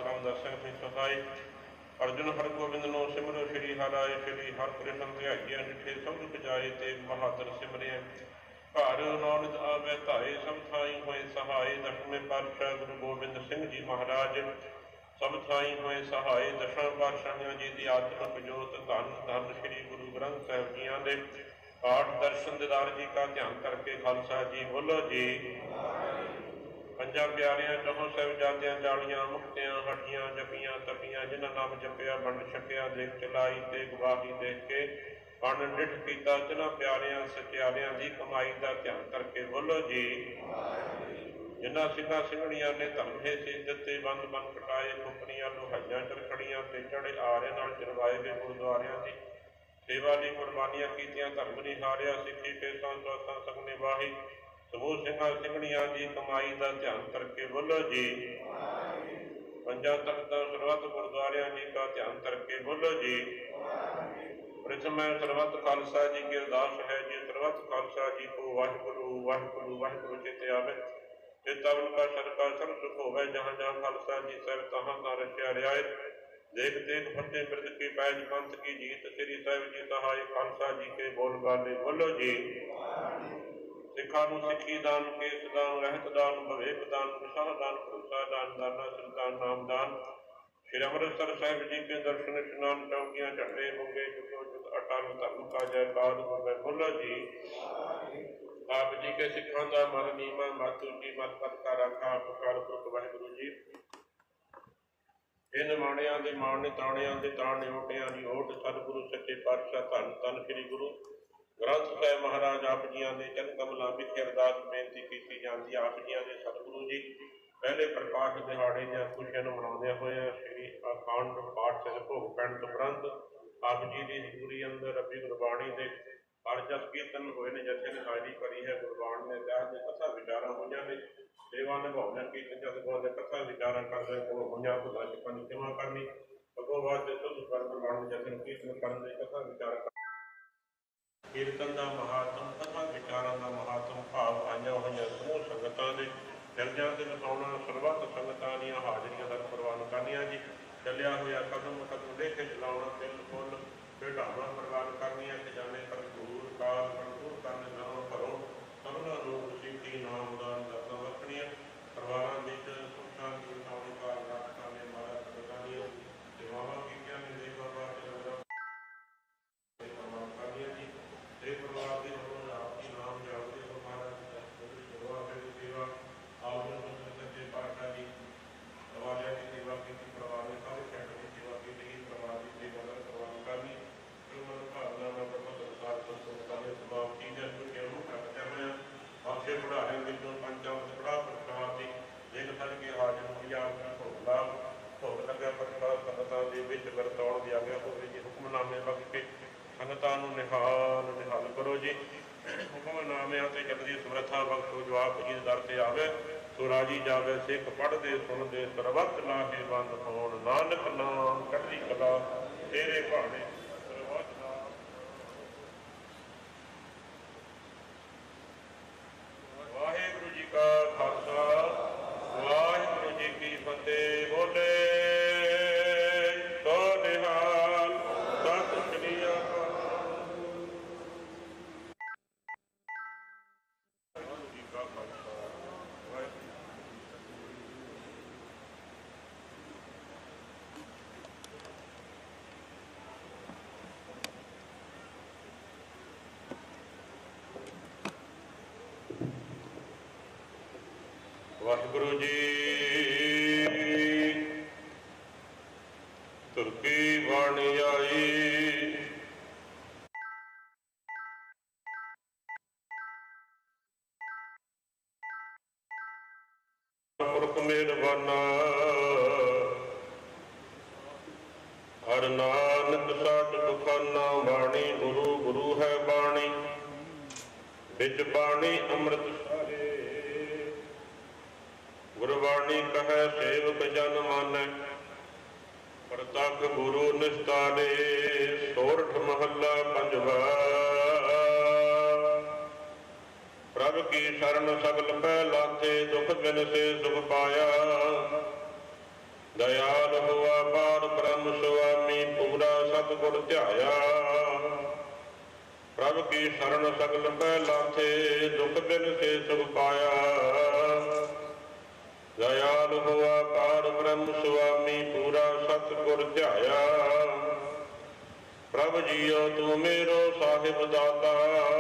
ਸਹਾਈ। ਅਰਜੁਨ ਹਰਗੋਬਿੰਦ ਨੂੰ ਸਿਮਰੋ ਸ਼੍ਰੀ ਹਰਿ ਸ਼੍ਰੀ ਹਰਿਕ੍ਰਿਸ਼ਨ ਧਿਆਈਐ। ਜਿਠੇ ਸਭ ਦੁਖ ਜਾਏ ਤੇ ਬਹਾਦਰ ਸਿਮਰਿਐ। ਘਰ ਨਾਨਕ ਆਵੈ ਧਾਏ ਸਭ ਥਾਈ ਹੋਏ ਸਹਾਏ। ਦਸਵੇਂ ਪਾਤਸ਼ਾਹ ਗੁਰੂ ਗੋਬਿੰਦ ਸਿੰਘ ਜੀ ਮਹਾਰਾਜ ਸਭ ਥਾਈ ਹੋਏ ਸਹਾਏ। ਦਸਾਂ ਪਾਤਸ਼ਾਹੀਆਂ ਜੀ ਦੀ ਆਤਮਿਕ ਜੋਤ ਧੰਨ ਧੰਨ ਸ੍ਰੀ ਗੁਰੂ ਗ੍ਰੰਥ ਸਾਹਿਬ ਜੀਆਂ ਦੇ ਪਾਠ ਦਰਸ਼ਨ ਦੀਦਾਰ ਜੀ ਕਾ ਧਿਆਨ ਕਰਕੇ ਖਾਲਸਾ ਜੀ ਬੋਲੋ ਜੀ। ਪੰਜਾਂ ਪਿਆਰਿਆਂ ਚੌਹਾਂ ਸਾਹਿਬਜ਼ਾਦਿਆਂ ਜਾਲੀਆਂ ਮੁਕਤਿਆਂ ਹੱਡੀਆਂ ਜਪੀਆਂ ਤਪੀਆਂ ਜਿਨ੍ਹਾਂ ਨਾਮ ਜਪਿਆ ਵੰਡ ਛਕਿਆ ਦੇਖ ਚਲਾਈ ਤੇ ਗਵਾਹੀ ਦੇਖ ਕੇ ਪੜ੍ਹ ਡਿਠ ਕੀਤਾ ਜਿਨ੍ਹਾਂ ਪਿਆਰਿਆਂ ਸਚਿਆਰਿਆਂ ਦੀ ਕਮਾਈ ਦਾ ਧਿਆਨ ਕਰਕੇ ਬੋਲੋ ਜੀ। ਜਿਨ੍ਹਾਂ ਸਿੰਘਾਂ ਸਿੰਘਣੀਆਂ ਨੇ ਧਰਮੇ ਸੇ ਦਿੱਤੇ ਬੰਦ ਬੰਦ ਕਟਾਏ ਫੁਕਰੀਆਂ ਲੋਹਾਈਆਂ ਚਰਖੜੀਆਂ ਤੇ ਚੜੇ ਆਰਿਆਂ ਨਾਲ ਚਰਵਾਏ ਗਏ ਗੁਰਦੁਆਰਿਆਂ ਦੀ ਸੇਵਾ ਲਈ ਕੁਰਬਾਨੀਆਂ ਕੀਤੀਆਂ ਧਰਮ ਨਹੀਂ ਹਾਰਿਆ ਸਿੱਖੀ ਪੇਸਾਂ ਚੌਥਾਂ ਸਗਨੇ ਵਾਹੀ ਸਮੂਹ ਸਿੰਘਾਂ ਸਿੰਘਣੀਆਂ ਦੀ ਕਮਾਈ ਦਾ ਧਿਆਨ ਕਰਕੇ ਬੋਲੋ ਜੀ। ਪੰਜਾਂ ਤਖਤਾਂ ਸਰਬੱਤ ਗੁਰਦੁਆਰਿਆਂ ਜੀ ਦਾ ਧਿਆਨ ਕਰਕੇ ਬੋਲੋ ਜੀ। ਪ੍ਰਥਮ ਸਰਬੱਤ ਖਾਲਸਾ ਜੀ ਕੀ ਅਰਦਾਸ ਹੈ ਜੀ ਸਰਬੱਤ ਖਾਲਸਾ ਜੀ ਕੋ ਵਾਹਿਗੁਰੂ ਵਾਹਿਗੁਰੂ ਵਾਹਿਗੁਰੂ ਚੇਤੇ ਆਵੇ। ਚੇਤਾਵਨ ਕਾ ਸਦਕਾ ਸਰਬ ਸੁਖ ਹੋਵੇ ਜਹਾਂ ਜਹਾਂ ਖਾਲਸਾ ਜੀ ਸਾਹਿਬ ਤਹਾਂ ਤਾਂ ਰਚਿਆ ਰਿਆਇਤ। ਦੇਖ ਦੇਖ ਫਤਿਹ ਬਿਰਦ ਕੀ ਪੈਜ ਪੰਥ ਕੀ ਜੀਤ ਸ੍ਰੀ ਸਾਹਿਬ ਜੀ ਸਹਾਇ ਖਾਲਸਾ ਜੀ ਕੇ ਬੋਲ ਬਾਲੇ ਬੋਲੋ ਜੀ। ਸਿੱਖਾਂ ਨੂੰ ਸਿੱਖੀ ਦਾਨ ਕੇਸ ਦਾਨ ਰਹਿਤ ਦਾਨ ਭਵੇਕ ਦਾਨ ਵਿਸ਼ਾਹ ਦਾਨ ਭਰੋਸਾ ਦਾਨ ਦਾਨਾ ਸੰਤਾਨ ਨਾਮ ਦਾਨ। ਸ਼੍ਰੀ ਅੰਮ੍ਰਿਤਸਰ ਸਾਹਿਬ ਜੀ ਕੇ ਦਰਸ਼ਨ ਇਸ਼ਨਾਨ ਚੌਕੀਆਂ ਝੰਡੇ ਮੁੰਗੇ ਚੁੱਕੋ ਚੁੱਕ ਅਟਲ ਧਰਮ ਕਾ ਜੈਕਾਰ ਹੋਵੇ ਬੋਲੋ ਜੀ। ਆਪ ਜੀ ਕੇ ਸਿੱਖਾਂ ਦਾ ਮਨ ਨੀਮਾ ਮਤ ਉੱਚੀ ਮਤ ਪਤ ਕਾ ਰਾਖਾ ਅਕਾਲ ਪੁਰਖ ਵਾਹਿਗੁਰੂ ਜੀ। ਇਹ ਨਿਮਾਣਿਆਂ ਦੇ ਮਾਣ ਨਿਤਾਣਿਆਂ ਦੇ ਤਾਣ ਓਟਿਆਂ ਦੀ ਓਟ ਸਤਿਗੁਰੂ ਸੱਚੇ ਪਾਤਸ਼ਾਹ ਧੰਨ ਧੰਨ ਸ੍ਰੀ ਗੁਰੂ ਗ੍ਰੰਥ ਸਾਹਿਬ ਮਹਾਰਾਜ ਆਪ ਜੀਆਂ ਦੇ ਚਰਨ ਕਮਲਾਂ ਵਿਖੇ ਅਰਦਾਸ ਬੇਨਤੀ ਕੀਤੀ ਜਾਂਦੀ। ਆਪ ਜੀਆਂ ਦੇ ਸਤਿਗੁਰੂ ਜੀ ਪਹਿਲੇ ਪ੍ਰਕਾਸ਼ ਦਿਹਾੜੇ ਦੀਆਂ ਖੁਸ਼ੀਆਂ ਨੂੰ ਮਨਾਉਂਦਿਆਂ ਹੋਇਆ ਸ੍ਰੀ ਅਖੰਡ ਪਾਠ ਸਾਹਿਬ ਭੋਗ ਪੈਣ ਤੋਂ ਉਪਰੰਤ ਆਪ ਜੀ ਦੀ ਹਜ਼ੂਰੀ ਅੰਦਰ ਰੱਬੀ ਗੁਰਬਾਣੀ ਦੇ ਹਰ ਜਸ ਕੀਰਤਨ ਹੋਏ ਨੇ ਜਥੇ ਨੇ ਹਾਜ਼ਰੀ ਭਰੀ ਹੈ। ਗੁਰਬਾਣੀ ਨੇ ਇਤਿਹਾਸ ਦੇ ਕਥਾ ਵਿਚਾਰਾਂ ਹੋਈਆਂ ਨੇ ਸੇਵਾ ਨਿਭਾਉਣਾ ਕੀਰਤਨ ਜਗਤ ਦੇ ਕਥਾ ਵਿਚਾਰਾਂ ਕਰਦੇ ਕੋ ਹੋਈਆਂ ਖੁਦਾ ਚੁੱਕਾਂ ਦੀ ਸੇਵਾ ਕਰਨੀ ਅਗੋ ਵਾਸਤੇ ਤੁਧ ਪਰ ਗੁਰਬਾਣੀ ਦੇ ਜਥੇ ਕੀਰਤਨ ਕਰਨ ਦੇ ਕਥਾ ਵਿਚਾਰ ਕੀਰਤਨ ਦਾ ਮਹਾਤਮ ਕਥਾ ਵਿਚਾਰਾਂ ਦਾ ਮਹਾਤਮ ਭਾਵ ਆਈਆਂ ਹੋਈਆਂ ਸਮੂਹ ਸੰਗਤਾਂ ਦੇ ਦਿਰਜਾਂ ਦੇ ਵਸਾਉਣਾ ਸਰਬੱਤ ਸੰਗਤਾਂ ਦੀਆਂ ਹਾਜ਼ਰੀਆਂ ਦਾ ਪ੍ਰਵਾਨ ਕਰਨੀਆਂ ਜੀ। ਚੱਲਿਆ ਹੋਇਆ ਕਦਮ ਕਦਮ ਦੇਖੇ ਚਲਾਉਣਾ ਤਿਲ ਫੁੱਲ ਭੇਡਾਵਾਂ ਪ੍ਰਵਾਨ ਕਰਨੀਆਂ ਖਜ਼ਾਨੇ ਭਰਪੂਰ ਕਾਲ ਭਰਪੂਰ ਕਰਨ ਨਾਮ ਭਰੋ ਸਭਨਾਂ ਨੂੰ ਸਿੱਖੀ ਨਾਮ ਦਾਨ ਦਾਤਾਂ ਵਰਤਣੀਆਂ ਪਰਿਵਾਰਾਂ ਵਿੱਚ ਸੁੱਖਾਂ ਦੀ ਸਾਉਣੀ ਕਾਲ ਰਾਖਾਂ ਨੇ ਮਾਰਾ ਸੰਗਤਾਂ ਦੀਆਂ ਸੇਵਾਵਾਂ ਕੀਤੀਆਂ ਨੇ ਦੇ ਬਾਬਾ ਕਰਨੀਆਂ ਜੀ। ਇਹ ਪਰਿਵਾਰ ਦੇ ਵੱਲੋਂ ਆਪ ਜੀ ਨਾਮ ਜਾਪਦੇ ਹੋ ਮਹਾਰਾਜ ਦੀ ਸੇਵਾ ਦੀ ਸੇਵਾ ਆਪ ਨੂੰ ਸੱਚੇ ਪਾਤਸ਼ਾਹ ਜੀ ਪਰਿਵਾਰਾਂ ਦੀ ਸੇਵਾ ਕੀਤੀ ਪਰਿਵਾਰ ਦੇ ਸਾਰੇ ਪਿੰਡ ਦੀ ਸੇਵਾ ਕੀਤੀ ਪਰਿਵਾਰ ਦੀ ਸੇਵਾ ਦਾ ਪ੍ਰਵਾਨ ਕਰਨੀ ਭਾਵਨਾ ਦਾ ਬਹੁਤ ਅਨੁਸਾਰ ਸੰਤੋਖਾਂ ਦੇ ਸਮਾਪ ਚੀਜ਼ ਹੈ ਜੋ ਨੂੰ ਕਰਦੇ ਹੋਏ ਆਖੇ ਬੁਢਾਰੇ ਵਿੱਚੋਂ ਪੰਚਾਂ ਬੜਾ ਪ੍ਰਸਾਦ ਦੀ ਦੇਖ ਸੜ ਕੇ ਹਾਜ਼ਰ ਹੋਈ ਆਪ ਦਾ ਭੋਗ ਲਾਭ ਭੋਗ ਲੱਗਿਆ ਪ੍ਰਸਾਦ ਸੰਗਤਾਂ ਦੇ ਵਿੱਚ ਵਰਤਾਉਣ ਦੀ ਆਗਿਆ ਹੋਵੇ ਜੀ। ਹੁਕਮਨਾਮੇ ਬਖਸ਼ ਕੇ ਸੰਗਤਾਂ ਨੂੰ ਨਿਹਾਲ ਨਿਹਾਲ ਕਰੋ ਜੀ। ਹੁਕਮਨਾਮਿਆਂ ਤੇ ਜਪਦੀ ਸਮਰੱਥਾ ਬਖਸ਼ੋ ਜੋ ਆਪ ਜੀ ਦੇ ਦਰ ਤੇ ਆਵੇ ਸੋ ਰਾਜੀ ਜਾਵੇ ਸਿੱਖ ਪੜ੍ਹਦੇ ਸੁਣਦੇ ਸਰਬੱਤ ਲਾਹੇ ਬੰਦ ਹੋਣ ਨਾਨਕ ਨਾਮ ਚੜ੍ਹਦੀ ਕਲਾ ਤੇਰੇ ਭਾਣੇ ਸਰਬੱਤ ਨਾਮ। ਵਾਹਿਗੁਰੂ ਜੀ ਕਾ ਖਾਲਸਾ ਵਾਹਿਗੁਰੂ ਜੀ ਕੀ ਫਤਿਹ। ਬੋਲੇ ਸੋ ਨਿਹਾਲ ਸਤਿ ਸ੍ਰੀ ਅਕਾਲ। ਵਾਹਿਗੁਰੂ ਜੀ ਕਾ ਖਾਲਸਾ ਵਾਹਿਗੁਰੂ ਵਾਹਿਗੁਰੂ ਜੀ। ਤੁਰਕੀ ਬਾਣੀ ਆਈ ਪੁਰਖ ਮਿਹਰਬਾਨਾ ਹਰ ਨਾਨਕ ਸਾਟ ਦੁਖਾਨਾ ਬਾਣੀ ਗੁਰੂ ਗੁਰੂ ਹੈ ਬਾਣੀ ਵਿੱਚ ਬਾਣੀ ਅੰਮ੍ਰਿਤ ਸਾਰੇ ਗੁਰਬਾਣੀ ਕਹੈ ਸੇਵਕ ਜਨ ਮਾਨੈ ਪ੍ਰਤੱਖ ਗੁਰੂ ਨਿਸਤਾਰੇ। ਸੋਰਠ ਮਹੱਲਾ ਪੰਜਵਾ। ਪ੍ਰਭ ਕੀ ਸ਼ਰਨ ਸਗਲ ਪੈ ਲਾਥੇ ਦੁਖ ਬਿਨ ਸੇ ਸੁਖ ਪਾਇਆ ਦਇਆਲ ਹੋਆ ਪਾਰ ਸਤਿਗੁਰ ਧਿਆਇਆ। ਪ੍ਰਭ ਕੀ ਸ਼ਰਨ ਸਗਲ ਪੈ ਲਾਥੇ, ਦੁਖ ਬਿਨ ਸੇ ਸੁਖ ਪਾਇਆ। ਦਇਆਲ ਹੋਆ ਪਾਰ ਬ੍ਰਹਮ ਸੁਆਮੀ, ਪੂਰਾ ਸਤਿਗੁਰ ਧਿਆਇਆ। ਪ੍ਰਭ ਜੀਓ ਤੂੰ ਮੇਰੋ ਸਾਹਿਬ ਦਾਤਾ,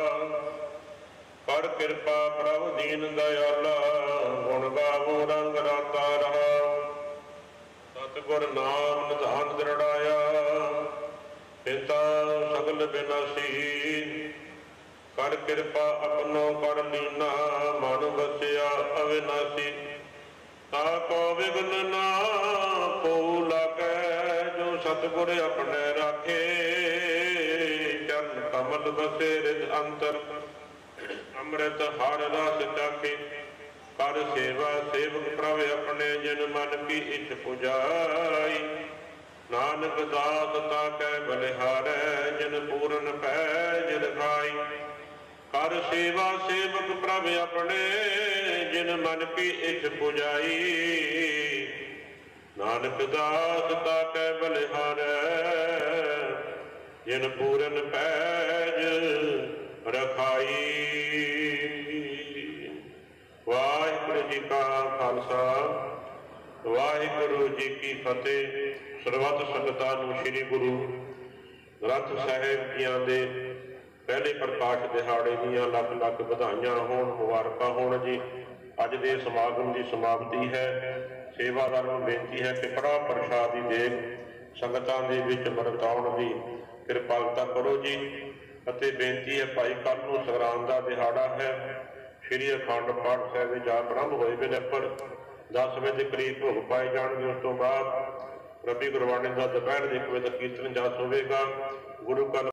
ਕਰ ਕਿਰਪਾ ਪ੍ਰਭ ਦੀਨ ਦਇਆਲਾ। ਗੁਣ ਗਾਵੋ ਰੰਗ ਰਾਤਾ ਰਹਾ, ਸਤਿਗੁਰ ਨਾਮ ਨਿਧਾਨ ਦ੍ਰਿੜਾਇਆ। ਪਿਤਾ ਸਗਲ ਬਿਨਾਸੀ, ਕਰ ਕਿਰਪਾ ਆਪਣੋ ਕਰ ਲੀਨਾ। ਮਨ ਵਸਿਆ ਅਵਿਨਾਸੀ, ਤਾ ਕੋ ਵਿਗਨ ਨਾ ਕੋ ਲਾਗੈ। ਜੋ ਸਤਿਗੁਰ ਆਪਣੇ ਰਾਖੇ, ਚਰਨ ਕਮਲ ਬਸੇ ਰਿਦ ਅੰਤਰ। ਅੰਮ੍ਰਿਤ ਹਰ ਰਸ ਚਾਖੇ, ਕਰ ਸੇਵਾ ਸੇਵਕ ਪ੍ਰਭ ਆਪਣੇ। ਜਿਨ ਮਨ ਕੀ ਇੱਛ ਪੁਜਾਈ, ਨਾਨਕ ਦਾਸ ਤਾ ਕੈ ਬਲਿਹਾਰੈ। ਜਿਨ ਪੂਰਨ ਪੈਜ ਰਖਾਈ, ਕਰ ਸੇਵਾ ਸੇਵਕ ਪ੍ਰਭ ਆਪਣੇ। ਜਿਨ ਮਨ ਕੀ ਇੱਛ ਪੁਜਾਈ, ਨਾਨਕ ਦਾਸ ਤਾ ਕੈ ਬਲਿਹਾਰੈ। ਜਿਨ ਪੂਰਨ ਪੈਜ ਰਖਾਈ। ਵਾਹਿਗੁਰੂ ਜੀ ਕਾ ਖਾਲਸਾ, ਵਾਹਿਗੁਰੂ ਜੀ ਕੀ ਫਤਿਹ। ਸਰਬੱਤ ਸੰਗਤਾਂ ਨੂੰ ਸ੍ਰੀ ਗੁਰੂ ਗ੍ਰੰਥ ਸਾਹਿਬ ਜੀਆਂ ਦੇ ਪਹਿਲੇ ਪ੍ਰਕਾਸ਼ ਦਿਹਾੜੇ ਦੀਆਂ ਲੱਖ ਲੱਖ ਵਧਾਈਆਂ ਹੋਣ, ਮੁਬਾਰਕਾਂ ਹੋਣ ਜੀ। ਅੱਜ ਦੇ ਸਮਾਗਮ ਦੀ ਸਮਾਪਤੀ ਹੈ। ਸੇਵਾਦਾਰ ਨੂੰ ਬੇਨਤੀ ਹੈ ਕਿ ਕੜਾਹ ਪ੍ਰਸ਼ਾਦ ਦੀ ਦੇਗ ਸੰਗਤਾਂ ਦੇ ਵਿੱਚ ਵਰਤਾਉਣ ਦੀ ਕਿਰਪਾਲਤਾ ਕਰੋ ਜੀ। ਅਤੇ ਬੇਨਤੀ ਹੈ ਭਾਈ, ਕੱਲ੍ਹ ਨੂੰ ਸੰਗਰਾਂਦ ਦਾ ਦਿਹਾੜਾ ਹੈ। ਸ਼੍ਰੀ ਅਖੰਡ ਪਾਠ ਸਾਹਿਬ ਵਿੱਚ ਆਪ ਆਰੰਭ ਹੋਏ ਵੇਲੇ ਪਰ ਦਸ ਵਜੇ ਦੇ ਕਰੀਬ ਭੋਗ ਪਾਏ ਜਾਣਗੇ। ਉਸ ਤੋਂ ਬਾਅਦ ਰੱਬੀ ਗੁਰਬਾਣੀ ਦਾ ਦੁਪਹਿਰ ਦੇ ਇੱਕ ਵਜੇ ਤੱਕ ਕੀਰਤਨ ਜਾਸ ਹੋਵੇਗਾ। ਗੁਰੂ ਕਾ